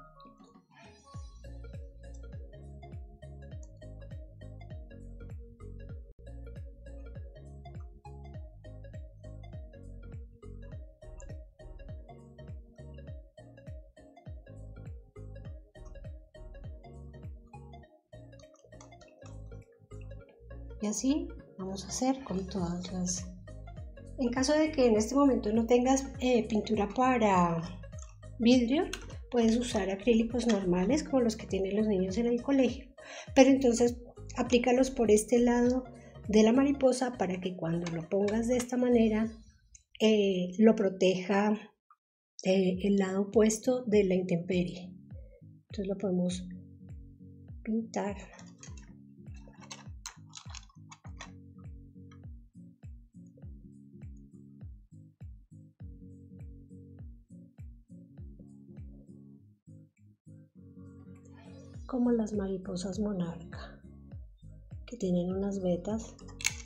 Y así vamos a hacer con todas las. En caso de que en este momento no tengas pintura para vidrio, puedes usar acrílicos normales como los que tienen los niños en el colegio, pero entonces aplícalos por este lado de la mariposa para que cuando lo pongas de esta manera lo proteja el lado opuesto de la intemperie. Entonces lo podemos pintar. Como las mariposas monarca, que tienen unas vetas.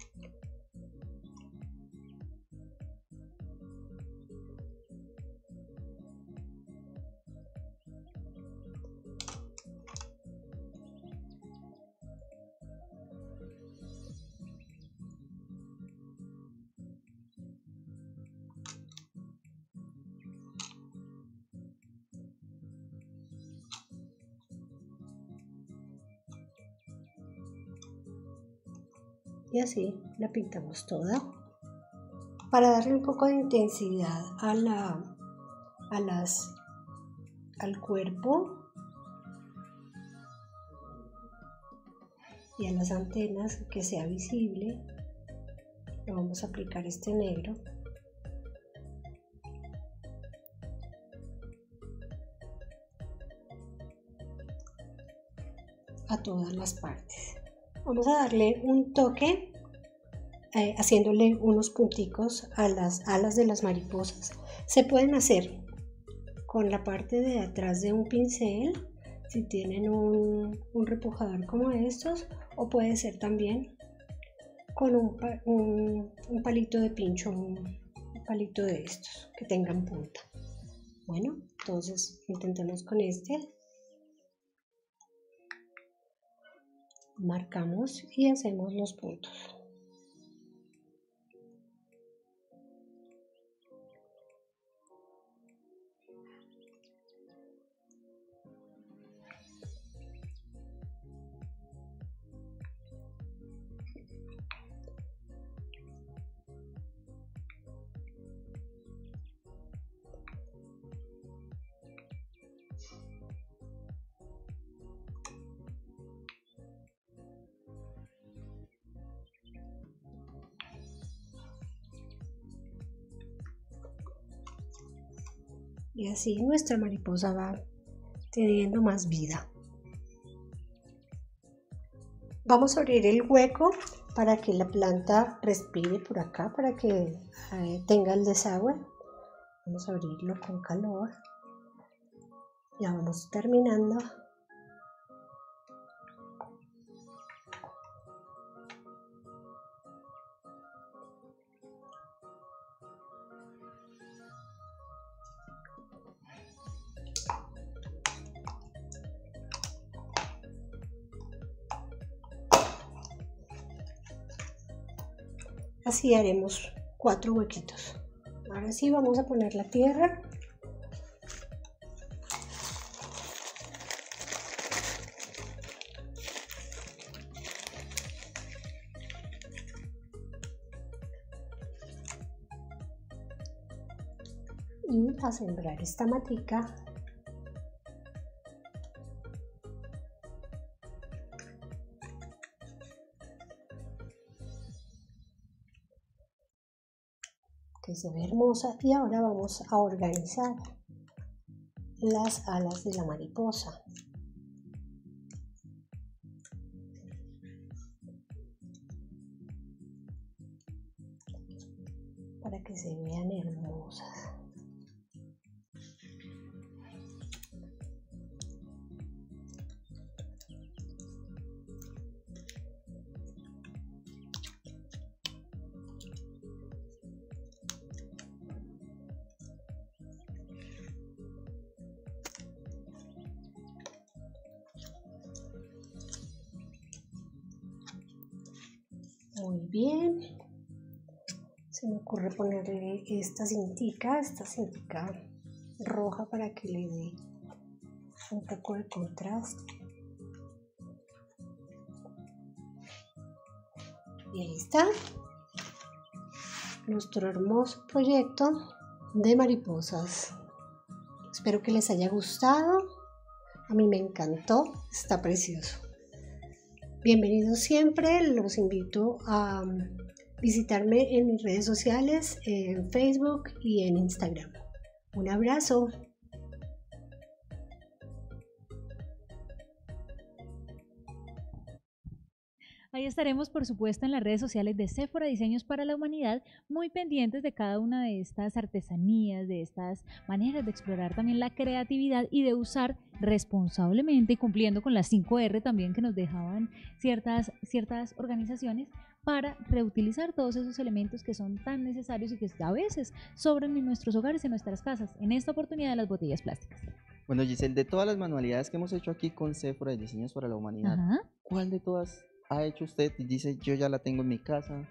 Y así la pintamos toda para darle un poco de intensidad al cuerpo y a las antenas, que sea visible. Le vamos a aplicar este negro a todas las partes. Vamos a darle un toque haciéndole unos punticos a las alas de las mariposas. Se pueden hacer con la parte de atrás de un pincel, si tienen un repujador como estos, o puede ser también con un palito de pincho, un palito de estos que tengan punta. Bueno, entonces intentemos con este. Marcamos y hacemos los puntos. Y así nuestra mariposa va teniendo más vida. Vamos a abrir el hueco para que la planta respire por acá, para que tenga el desagüe. Vamos a abrirlo con calor. Ya vamos terminando. Así haremos 4 huequitos. Ahora sí vamos a poner la tierra. Y a sembrar esta matica. Que se ve hermosa, y ahora vamos a organizar las alas de la mariposa. Para que se vean hermosas. Muy bien. Se me ocurre ponerle esta cintica roja para que le dé un poco de contraste. Y ahí está nuestro hermoso proyecto de mariposas. Espero que les haya gustado. A mí me encantó, está precioso. Bienvenidos siempre, los invito a visitarme en mis redes sociales, en Facebook y en Instagram. Un abrazo. Ahí estaremos, por supuesto, en las redes sociales de Sephora Diseños para la Humanidad, muy pendientes de cada una de estas artesanías, de estas maneras de explorar también la creatividad y de usar responsablemente, cumpliendo con las 5R también que nos dejaban ciertas organizaciones, para reutilizar todos esos elementos que son tan necesarios y que a veces sobran en nuestros hogares, en nuestras casas. En esta oportunidad, las botellas plásticas. Bueno, Giselle, de todas las manualidades que hemos hecho aquí con Sephora Diseños para la Humanidad, Ajá. ¿Cuál de todas ha hecho usted y dice, yo ya la tengo en mi casa?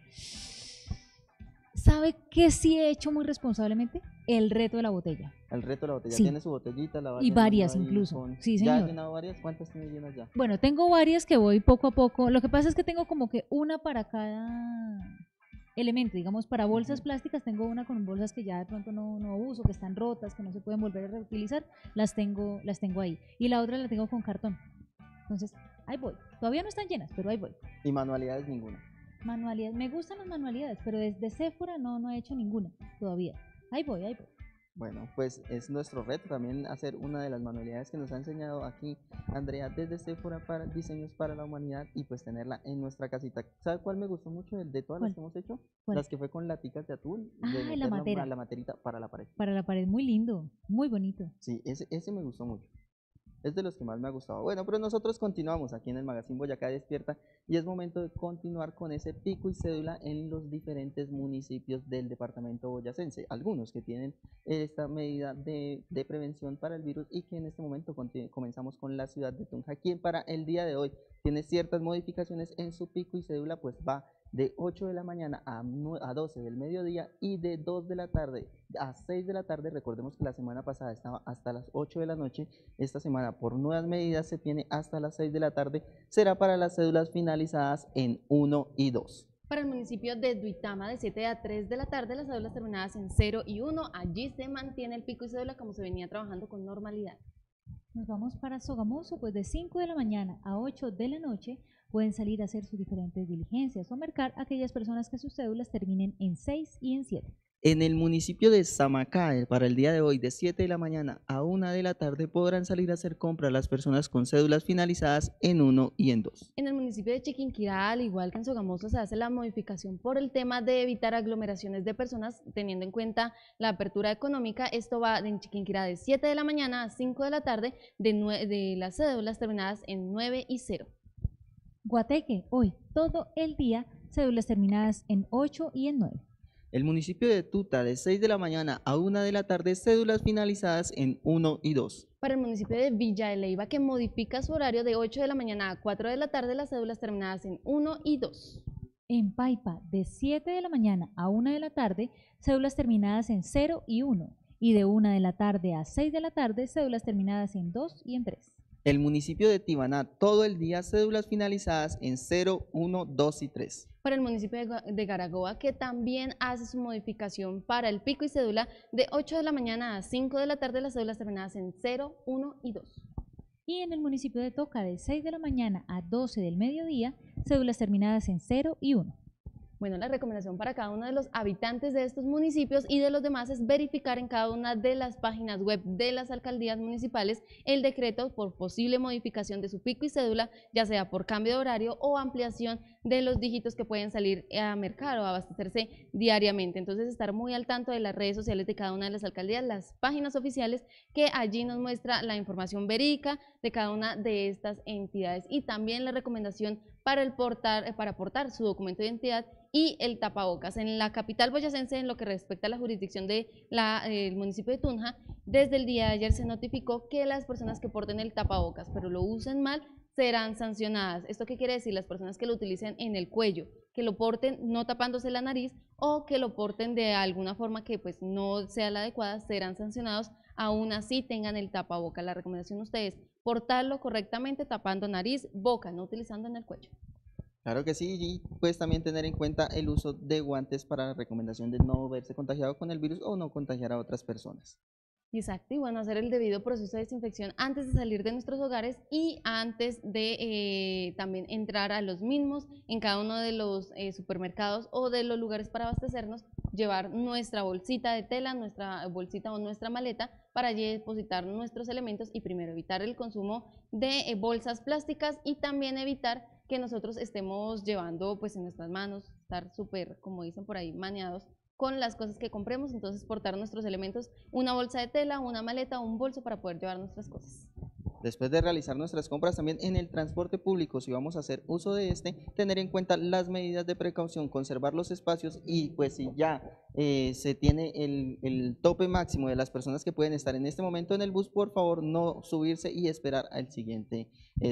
¿Sabe qué sí he hecho muy responsablemente? El reto de la botella. El reto de la botella. Sí. ¿Tiene su botellita? ¿La va Y varias llenando ahí incluso. Sí, señor. ¿Ya ha llenado varias? ¿Cuántas tiene llenas ya? Bueno, tengo varias que voy poco a poco. Lo que pasa es que tengo como que una para cada elemento. Digamos, para bolsas plásticas tengo una con bolsas que ya de pronto no uso, que están rotas, que no se pueden volver a reutilizar. Las tengo ahí. Y la otra la tengo con cartón. Entonces, ahí voy. Todavía no están llenas, pero ahí voy. ¿Y manualidades ninguna? Manualidades. Me gustan las manualidades, pero desde Sephora no he hecho ninguna todavía. Ahí voy. Bueno, pues es nuestro reto también hacer una de las manualidades que nos ha enseñado aquí Andrea desde Sephora para Diseños para la Humanidad, y pues tenerla en nuestra casita. ¿Sabe cuál me gustó mucho de todas las que hemos hecho? ¿Cuál? Las que fue con laticas de atún. Ah, de la meter matera. la materita para la pared. Para la pared, muy lindo, muy bonito. Sí, ese me gustó mucho. Es de los que más me ha gustado. Bueno, pero nosotros continuamos aquí en el Magazine Boyacá Despierta y es momento de continuar con ese pico y cédula en los diferentes municipios del departamento boyacense. Algunos que tienen esta medida de prevención para el virus y que en este momento comenzamos con la ciudad de Tunja, quien para el día de hoy tiene ciertas modificaciones en su pico y cédula, pues va de 8 de la mañana a 12 del mediodía y de 2 de la tarde a 6 de la tarde. Recordemos que la semana pasada estaba hasta las 8 de la noche, esta semana por nuevas medidas se tiene hasta las 6 de la tarde, será para las cédulas finalizadas en 1 y 2. Para el municipio de Duitama, de 7 a 3 de la tarde, las cédulas terminadas en 0 y 1, allí se mantiene el pico y cédula como se venía trabajando con normalidad. Nos vamos para Sogamoso, pues de 5 de la mañana a 8 de la noche pueden salir a hacer sus diferentes diligencias o marcar a aquellas personas que sus cédulas terminen en 6 y en 7. En el municipio de Samacá, para el día de hoy, de 7 de la mañana a 1 de la tarde, podrán salir a hacer compras las personas con cédulas finalizadas en 1 y en 2. En el municipio de Chiquinquirá, al igual que en Sogamoso, se hace la modificación por el tema de evitar aglomeraciones de personas, teniendo en cuenta la apertura económica. Esto va en Chiquinquirá de 7 de la mañana a 5 de la tarde, de las cédulas terminadas en 9 y 0. Guateque, hoy todo el día, cédulas terminadas en 8 y en 9. El municipio de Tuta, de 6 de la mañana a 1 de la tarde, cédulas finalizadas en 1 y 2. Para el municipio de Villa de Leyva, que modifica su horario de 8 de la mañana a 4 de la tarde, las cédulas terminadas en 1 y 2. En Paipa, de 7 de la mañana a 1 de la tarde, cédulas terminadas en 0 y 1. Y de 1 de la tarde a 6 de la tarde, cédulas terminadas en 2 y en 3. El municipio de Tibaná, todo el día, cédulas finalizadas en 0, 1, 2 y 3. Para el municipio de Garagoa, que también hace su modificación para el pico y cédula, de 8 de la mañana a 5 de la tarde, las cédulas terminadas en 0, 1 y 2. Y en el municipio de Toca, de 6 de la mañana a 12 del mediodía, cédulas terminadas en 0 y 1. Bueno, la recomendación para cada uno de los habitantes de estos municipios y de los demás es verificar en cada una de las páginas web de las alcaldías municipales el decreto por posible modificación de su pico y cédula, ya sea por cambio de horario o ampliación de los dígitos que pueden salir a mercar o abastecerse diariamente. Entonces, estar muy al tanto de las redes sociales de cada una de las alcaldías, las páginas oficiales, que allí nos muestra la información verídica de cada una de estas entidades. Y también la recomendación para aportar su documento de identidad y el tapabocas. En la capital boyacense, en lo que respecta a la jurisdicción del municipio de Tunja, desde el día de ayer se notificó que las personas que porten el tapabocas, pero lo usen mal, serán sancionadas. ¿Esto qué quiere decir? Las personas que lo utilicen en el cuello, que lo porten no tapándose la nariz o que lo porten de alguna forma que pues no sea la adecuada, serán sancionados, aún así tengan el tapabocas. La recomendación de ustedes, portarlo correctamente tapando nariz, boca, no utilizando en el cuello. Claro que sí, y pues también tener en cuenta el uso de guantes para la recomendación de no verse contagiado con el virus o no contagiar a otras personas. Exacto, y bueno, hacer el debido proceso de desinfección antes de salir de nuestros hogares y antes de también entrar a los mismos en cada uno de los supermercados o de los lugares para abastecernos, llevar nuestra bolsita de tela, nuestra bolsita o nuestra maleta para allí depositar nuestros elementos y primero evitar el consumo de bolsas plásticas y también evitar que nosotros estemos llevando pues en nuestras manos, estar súper, como dicen por ahí, maneados con las cosas que compremos. Entonces portar nuestros elementos, una bolsa de tela, una maleta o un bolso para poder llevar nuestras cosas. Después de realizar nuestras compras también en el transporte público, si vamos a hacer uso de tener en cuenta las medidas de precaución, conservar los espacios y pues si ya se tiene el tope máximo de las personas que pueden estar en este momento en el bus, por favor no subirse y esperar al siguiente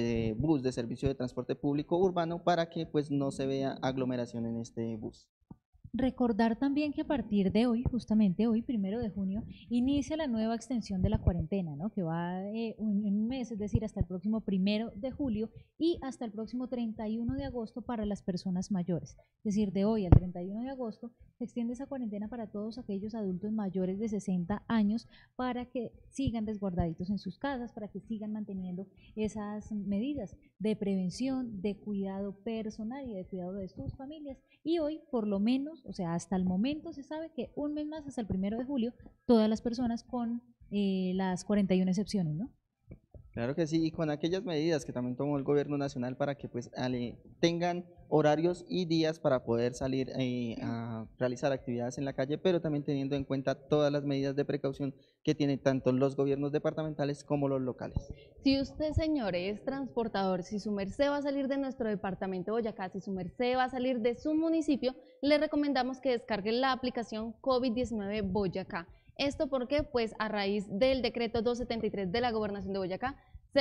bus de servicio de transporte público urbano para que pues no se vea aglomeración en este bus. Recordar también que a partir de hoy, justamente hoy, 1 de junio, inicia la nueva extensión de la cuarentena, ¿no? Que va un mes, es decir, hasta el próximo 1 de julio y hasta el próximo 31 de agosto para las personas mayores. Es decir, de hoy al 31 de agosto se extiende esa cuarentena para todos aquellos adultos mayores de 60 años para que sigan resguardaditos en sus casas, para que sigan manteniendo esas medidas de prevención, de cuidado personal y de cuidado de sus familias. Y hoy, por lo menos, o sea, hasta el momento se sabe que un mes más, hasta el 1 de julio, todas las personas con las 41 excepciones, ¿no? Claro que sí, y con aquellas medidas que también tomó el gobierno nacional para que pues tengan horarios y días para poder salir a realizar actividades en la calle, pero también teniendo en cuenta todas las medidas de precaución que tienen tanto los gobiernos departamentales como los locales. Si usted, señor, es transportador, si su merced va a salir de nuestro departamento de Boyacá, si su merced va a salir de su municipio, le recomendamos que descargue la aplicación COVID-19 Boyacá. ¿Esto porque pues a raíz del decreto 273 de la Gobernación de Boyacá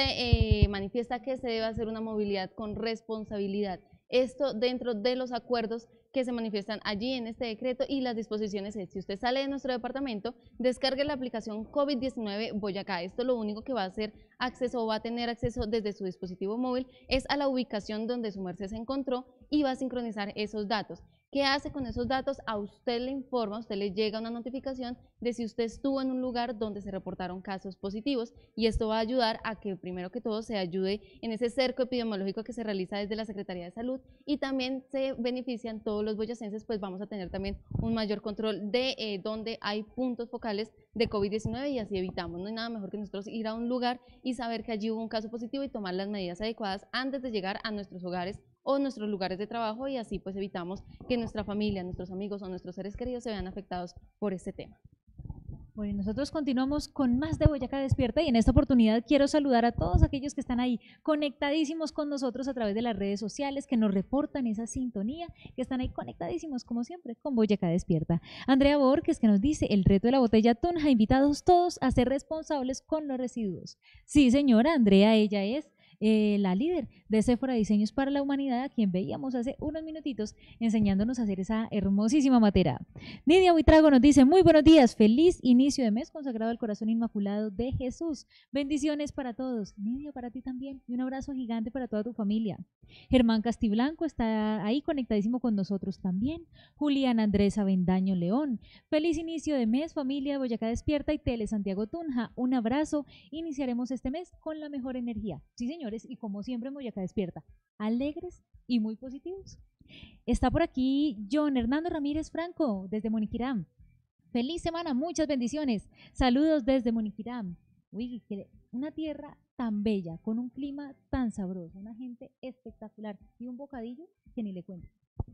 se manifiesta que se debe hacer una movilidad con responsabilidad? Esto dentro de los acuerdos que se manifiestan allí en este decreto y las disposiciones es, si usted sale de nuestro departamento, descargue la aplicación COVID-19 Boyacá. Esto lo único que va a hacer acceso o va a tener acceso desde su dispositivo móvil es a la ubicación donde su merced se encontró y va a sincronizar esos datos. ¿Qué hace con esos datos? A usted le informa, a usted le llega una notificación de si usted estuvo en un lugar donde se reportaron casos positivos y esto va a ayudar a que primero que todo se ayude en ese cerco epidemiológico que se realiza desde la Secretaría de Salud y también se benefician todos los boyacenses, pues vamos a tener también un mayor control de donde hay puntos focales de COVID-19 y así evitamos. No hay nada mejor que nosotros ir a un lugar y saber que allí hubo un caso positivo y tomar las medidas adecuadas antes de llegar a nuestros hogares o nuestros lugares de trabajo y así pues evitamos que nuestra familia, nuestros amigos o nuestros seres queridos se vean afectados por este tema. Bueno, y nosotros continuamos con más de Boyacá Despierta y en esta oportunidad quiero saludar a todos aquellos que están ahí conectadísimos con nosotros a través de las redes sociales, que nos reportan esa sintonía, que están ahí conectadísimos como siempre con Boyacá Despierta. Andrea Borges que nos dice, el reto de la botella Tunja, invitados todos a ser responsables con los residuos. Sí señora, Andrea, ella es la líder de Sephora Diseños para la Humanidad, a quien veíamos hace unos minutitos enseñándonos a hacer esa hermosísima matera. Nidia Huitrago nos dice, muy buenos días, feliz inicio de mes consagrado al corazón inmaculado de Jesús. Bendiciones para todos. Nidia, para ti también, y un abrazo gigante para toda tu familia. Germán Castiblanco está ahí conectadísimo con nosotros también. Julián Andrés Avendaño León, feliz inicio de mes, familia de Boyacá Despierta y Tele Santiago Tunja, un abrazo. Iniciaremos este mes con la mejor energía. Sí señores, y como siempre en Boyacá Despierta, alegres y muy positivos. Está por aquí John Hernando Ramírez Franco desde Moniquirá. Feliz semana, muchas bendiciones. Saludos desde Moniquirá. Uy, una tierra tan bella, con un clima tan sabroso, una gente espectacular y un bocadillo que ni le cuento.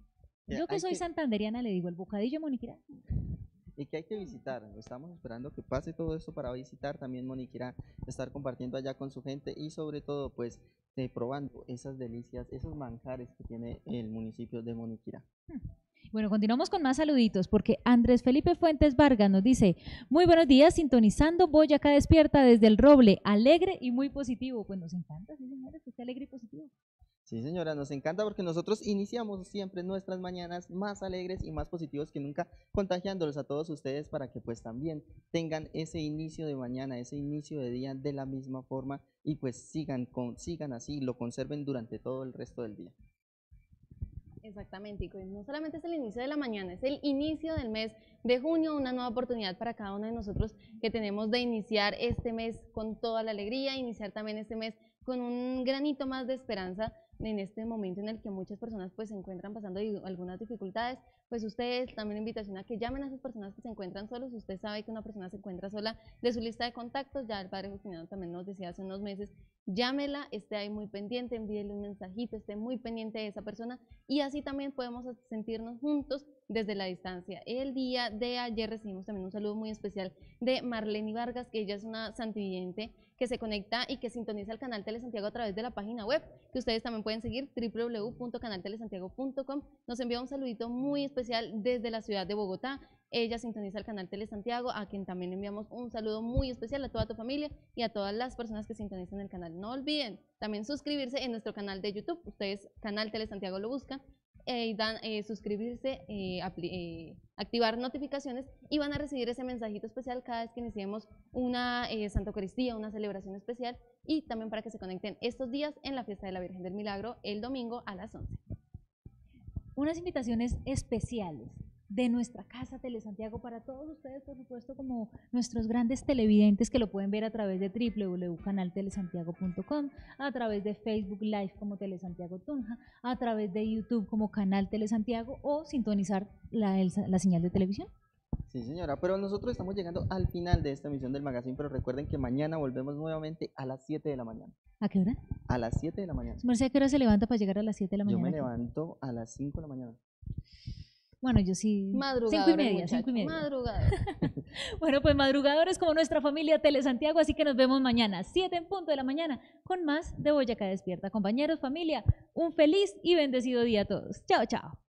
Yo que soy santanderiana le digo, el bocadillo de Moniquirá. Y que hay que visitar, estamos esperando que pase todo esto para visitar también Moniquirá, estar compartiendo allá con su gente y sobre todo pues probando esas delicias, esos manjares que tiene el municipio de Moniquirá. Bueno, continuamos con más saluditos porque Andrés Felipe Fuentes Vargas nos dice, muy buenos días, sintonizando Boyacá Despierta desde el Roble, alegre y muy positivo. Pues nos encanta, sí señores, que esté alegre y positivo. Sí señora, nos encanta porque nosotros iniciamos siempre nuestras mañanas más alegres y más positivos que nunca, contagiándolos a todos ustedes para que pues también tengan ese inicio de mañana, ese inicio de día de la misma forma y pues sigan así, lo conserven durante todo el resto del día. Exactamente, y no solamente es el inicio de la mañana, es el inicio del mes de junio, una nueva oportunidad para cada uno de nosotros que tenemos de iniciar este mes con toda la alegría, iniciar también este mes con un granito más de esperanza en este momento en el que muchas personas pues se encuentran pasando algunas dificultades. Pues ustedes también invitación a que llamen a esas personas que se encuentran solos. Usted sabe que una persona se encuentra sola de su lista de contactos, ya el padre Justiniano también nos decía hace unos meses, llámela, esté ahí muy pendiente, envíele un mensajito, esté muy pendiente de esa persona y así también podemos sentirnos juntos desde la distancia. El día de ayer recibimos también un saludo muy especial de Marlene Vargas, que ella es una santividente que se conecta y que sintoniza el canal Telesantiago a través de la página web, que ustedes también pueden seguir, www.canaltelesantiago.com. Nos envía un saludito muy especial desde la ciudad de Bogotá. Ella sintoniza el canal Telesantiago, a quien también enviamos un saludo muy especial a toda tu familia y a todas las personas que sintonizan el canal. No olviden también suscribirse en nuestro canal de YouTube. Ustedes, canal Telesantiago, lo buscan. Dan suscribirse, activar notificaciones y van a recibir ese mensajito especial cada vez que iniciemos una Santa Eucaristía, una celebración especial y también para que se conecten estos días en la fiesta de la Virgen del Milagro el domingo a las 11. Unas invitaciones especiales de nuestra casa Telesantiago para todos ustedes, por supuesto, como nuestros grandes televidentes que lo pueden ver a través de www.canaltelesantiago.com, a través de Facebook Live como Telesantiago Tunja, a través de YouTube como Canal Telesantiago o sintonizar la señal de televisión. Sí, señora, pero nosotros estamos llegando al final de esta emisión del magazine, pero recuerden que mañana volvemos nuevamente a las 7 de la mañana. ¿A qué hora? A las 7 de la mañana. Su merced, ¿a qué hora se levanta para llegar a las 7 de la mañana? Yo me aquí? levanto a las 5 de la mañana. Bueno, yo sí. Madrugadores, 5:30, muchacho, 5:30. madrugadores. Bueno, pues madrugadores como nuestra familia Telesantiago, así que nos vemos mañana, 7 en punto de la mañana, con más de Boyacá Despierta. Compañeros, familia, un feliz y bendecido día a todos. Chao, chao.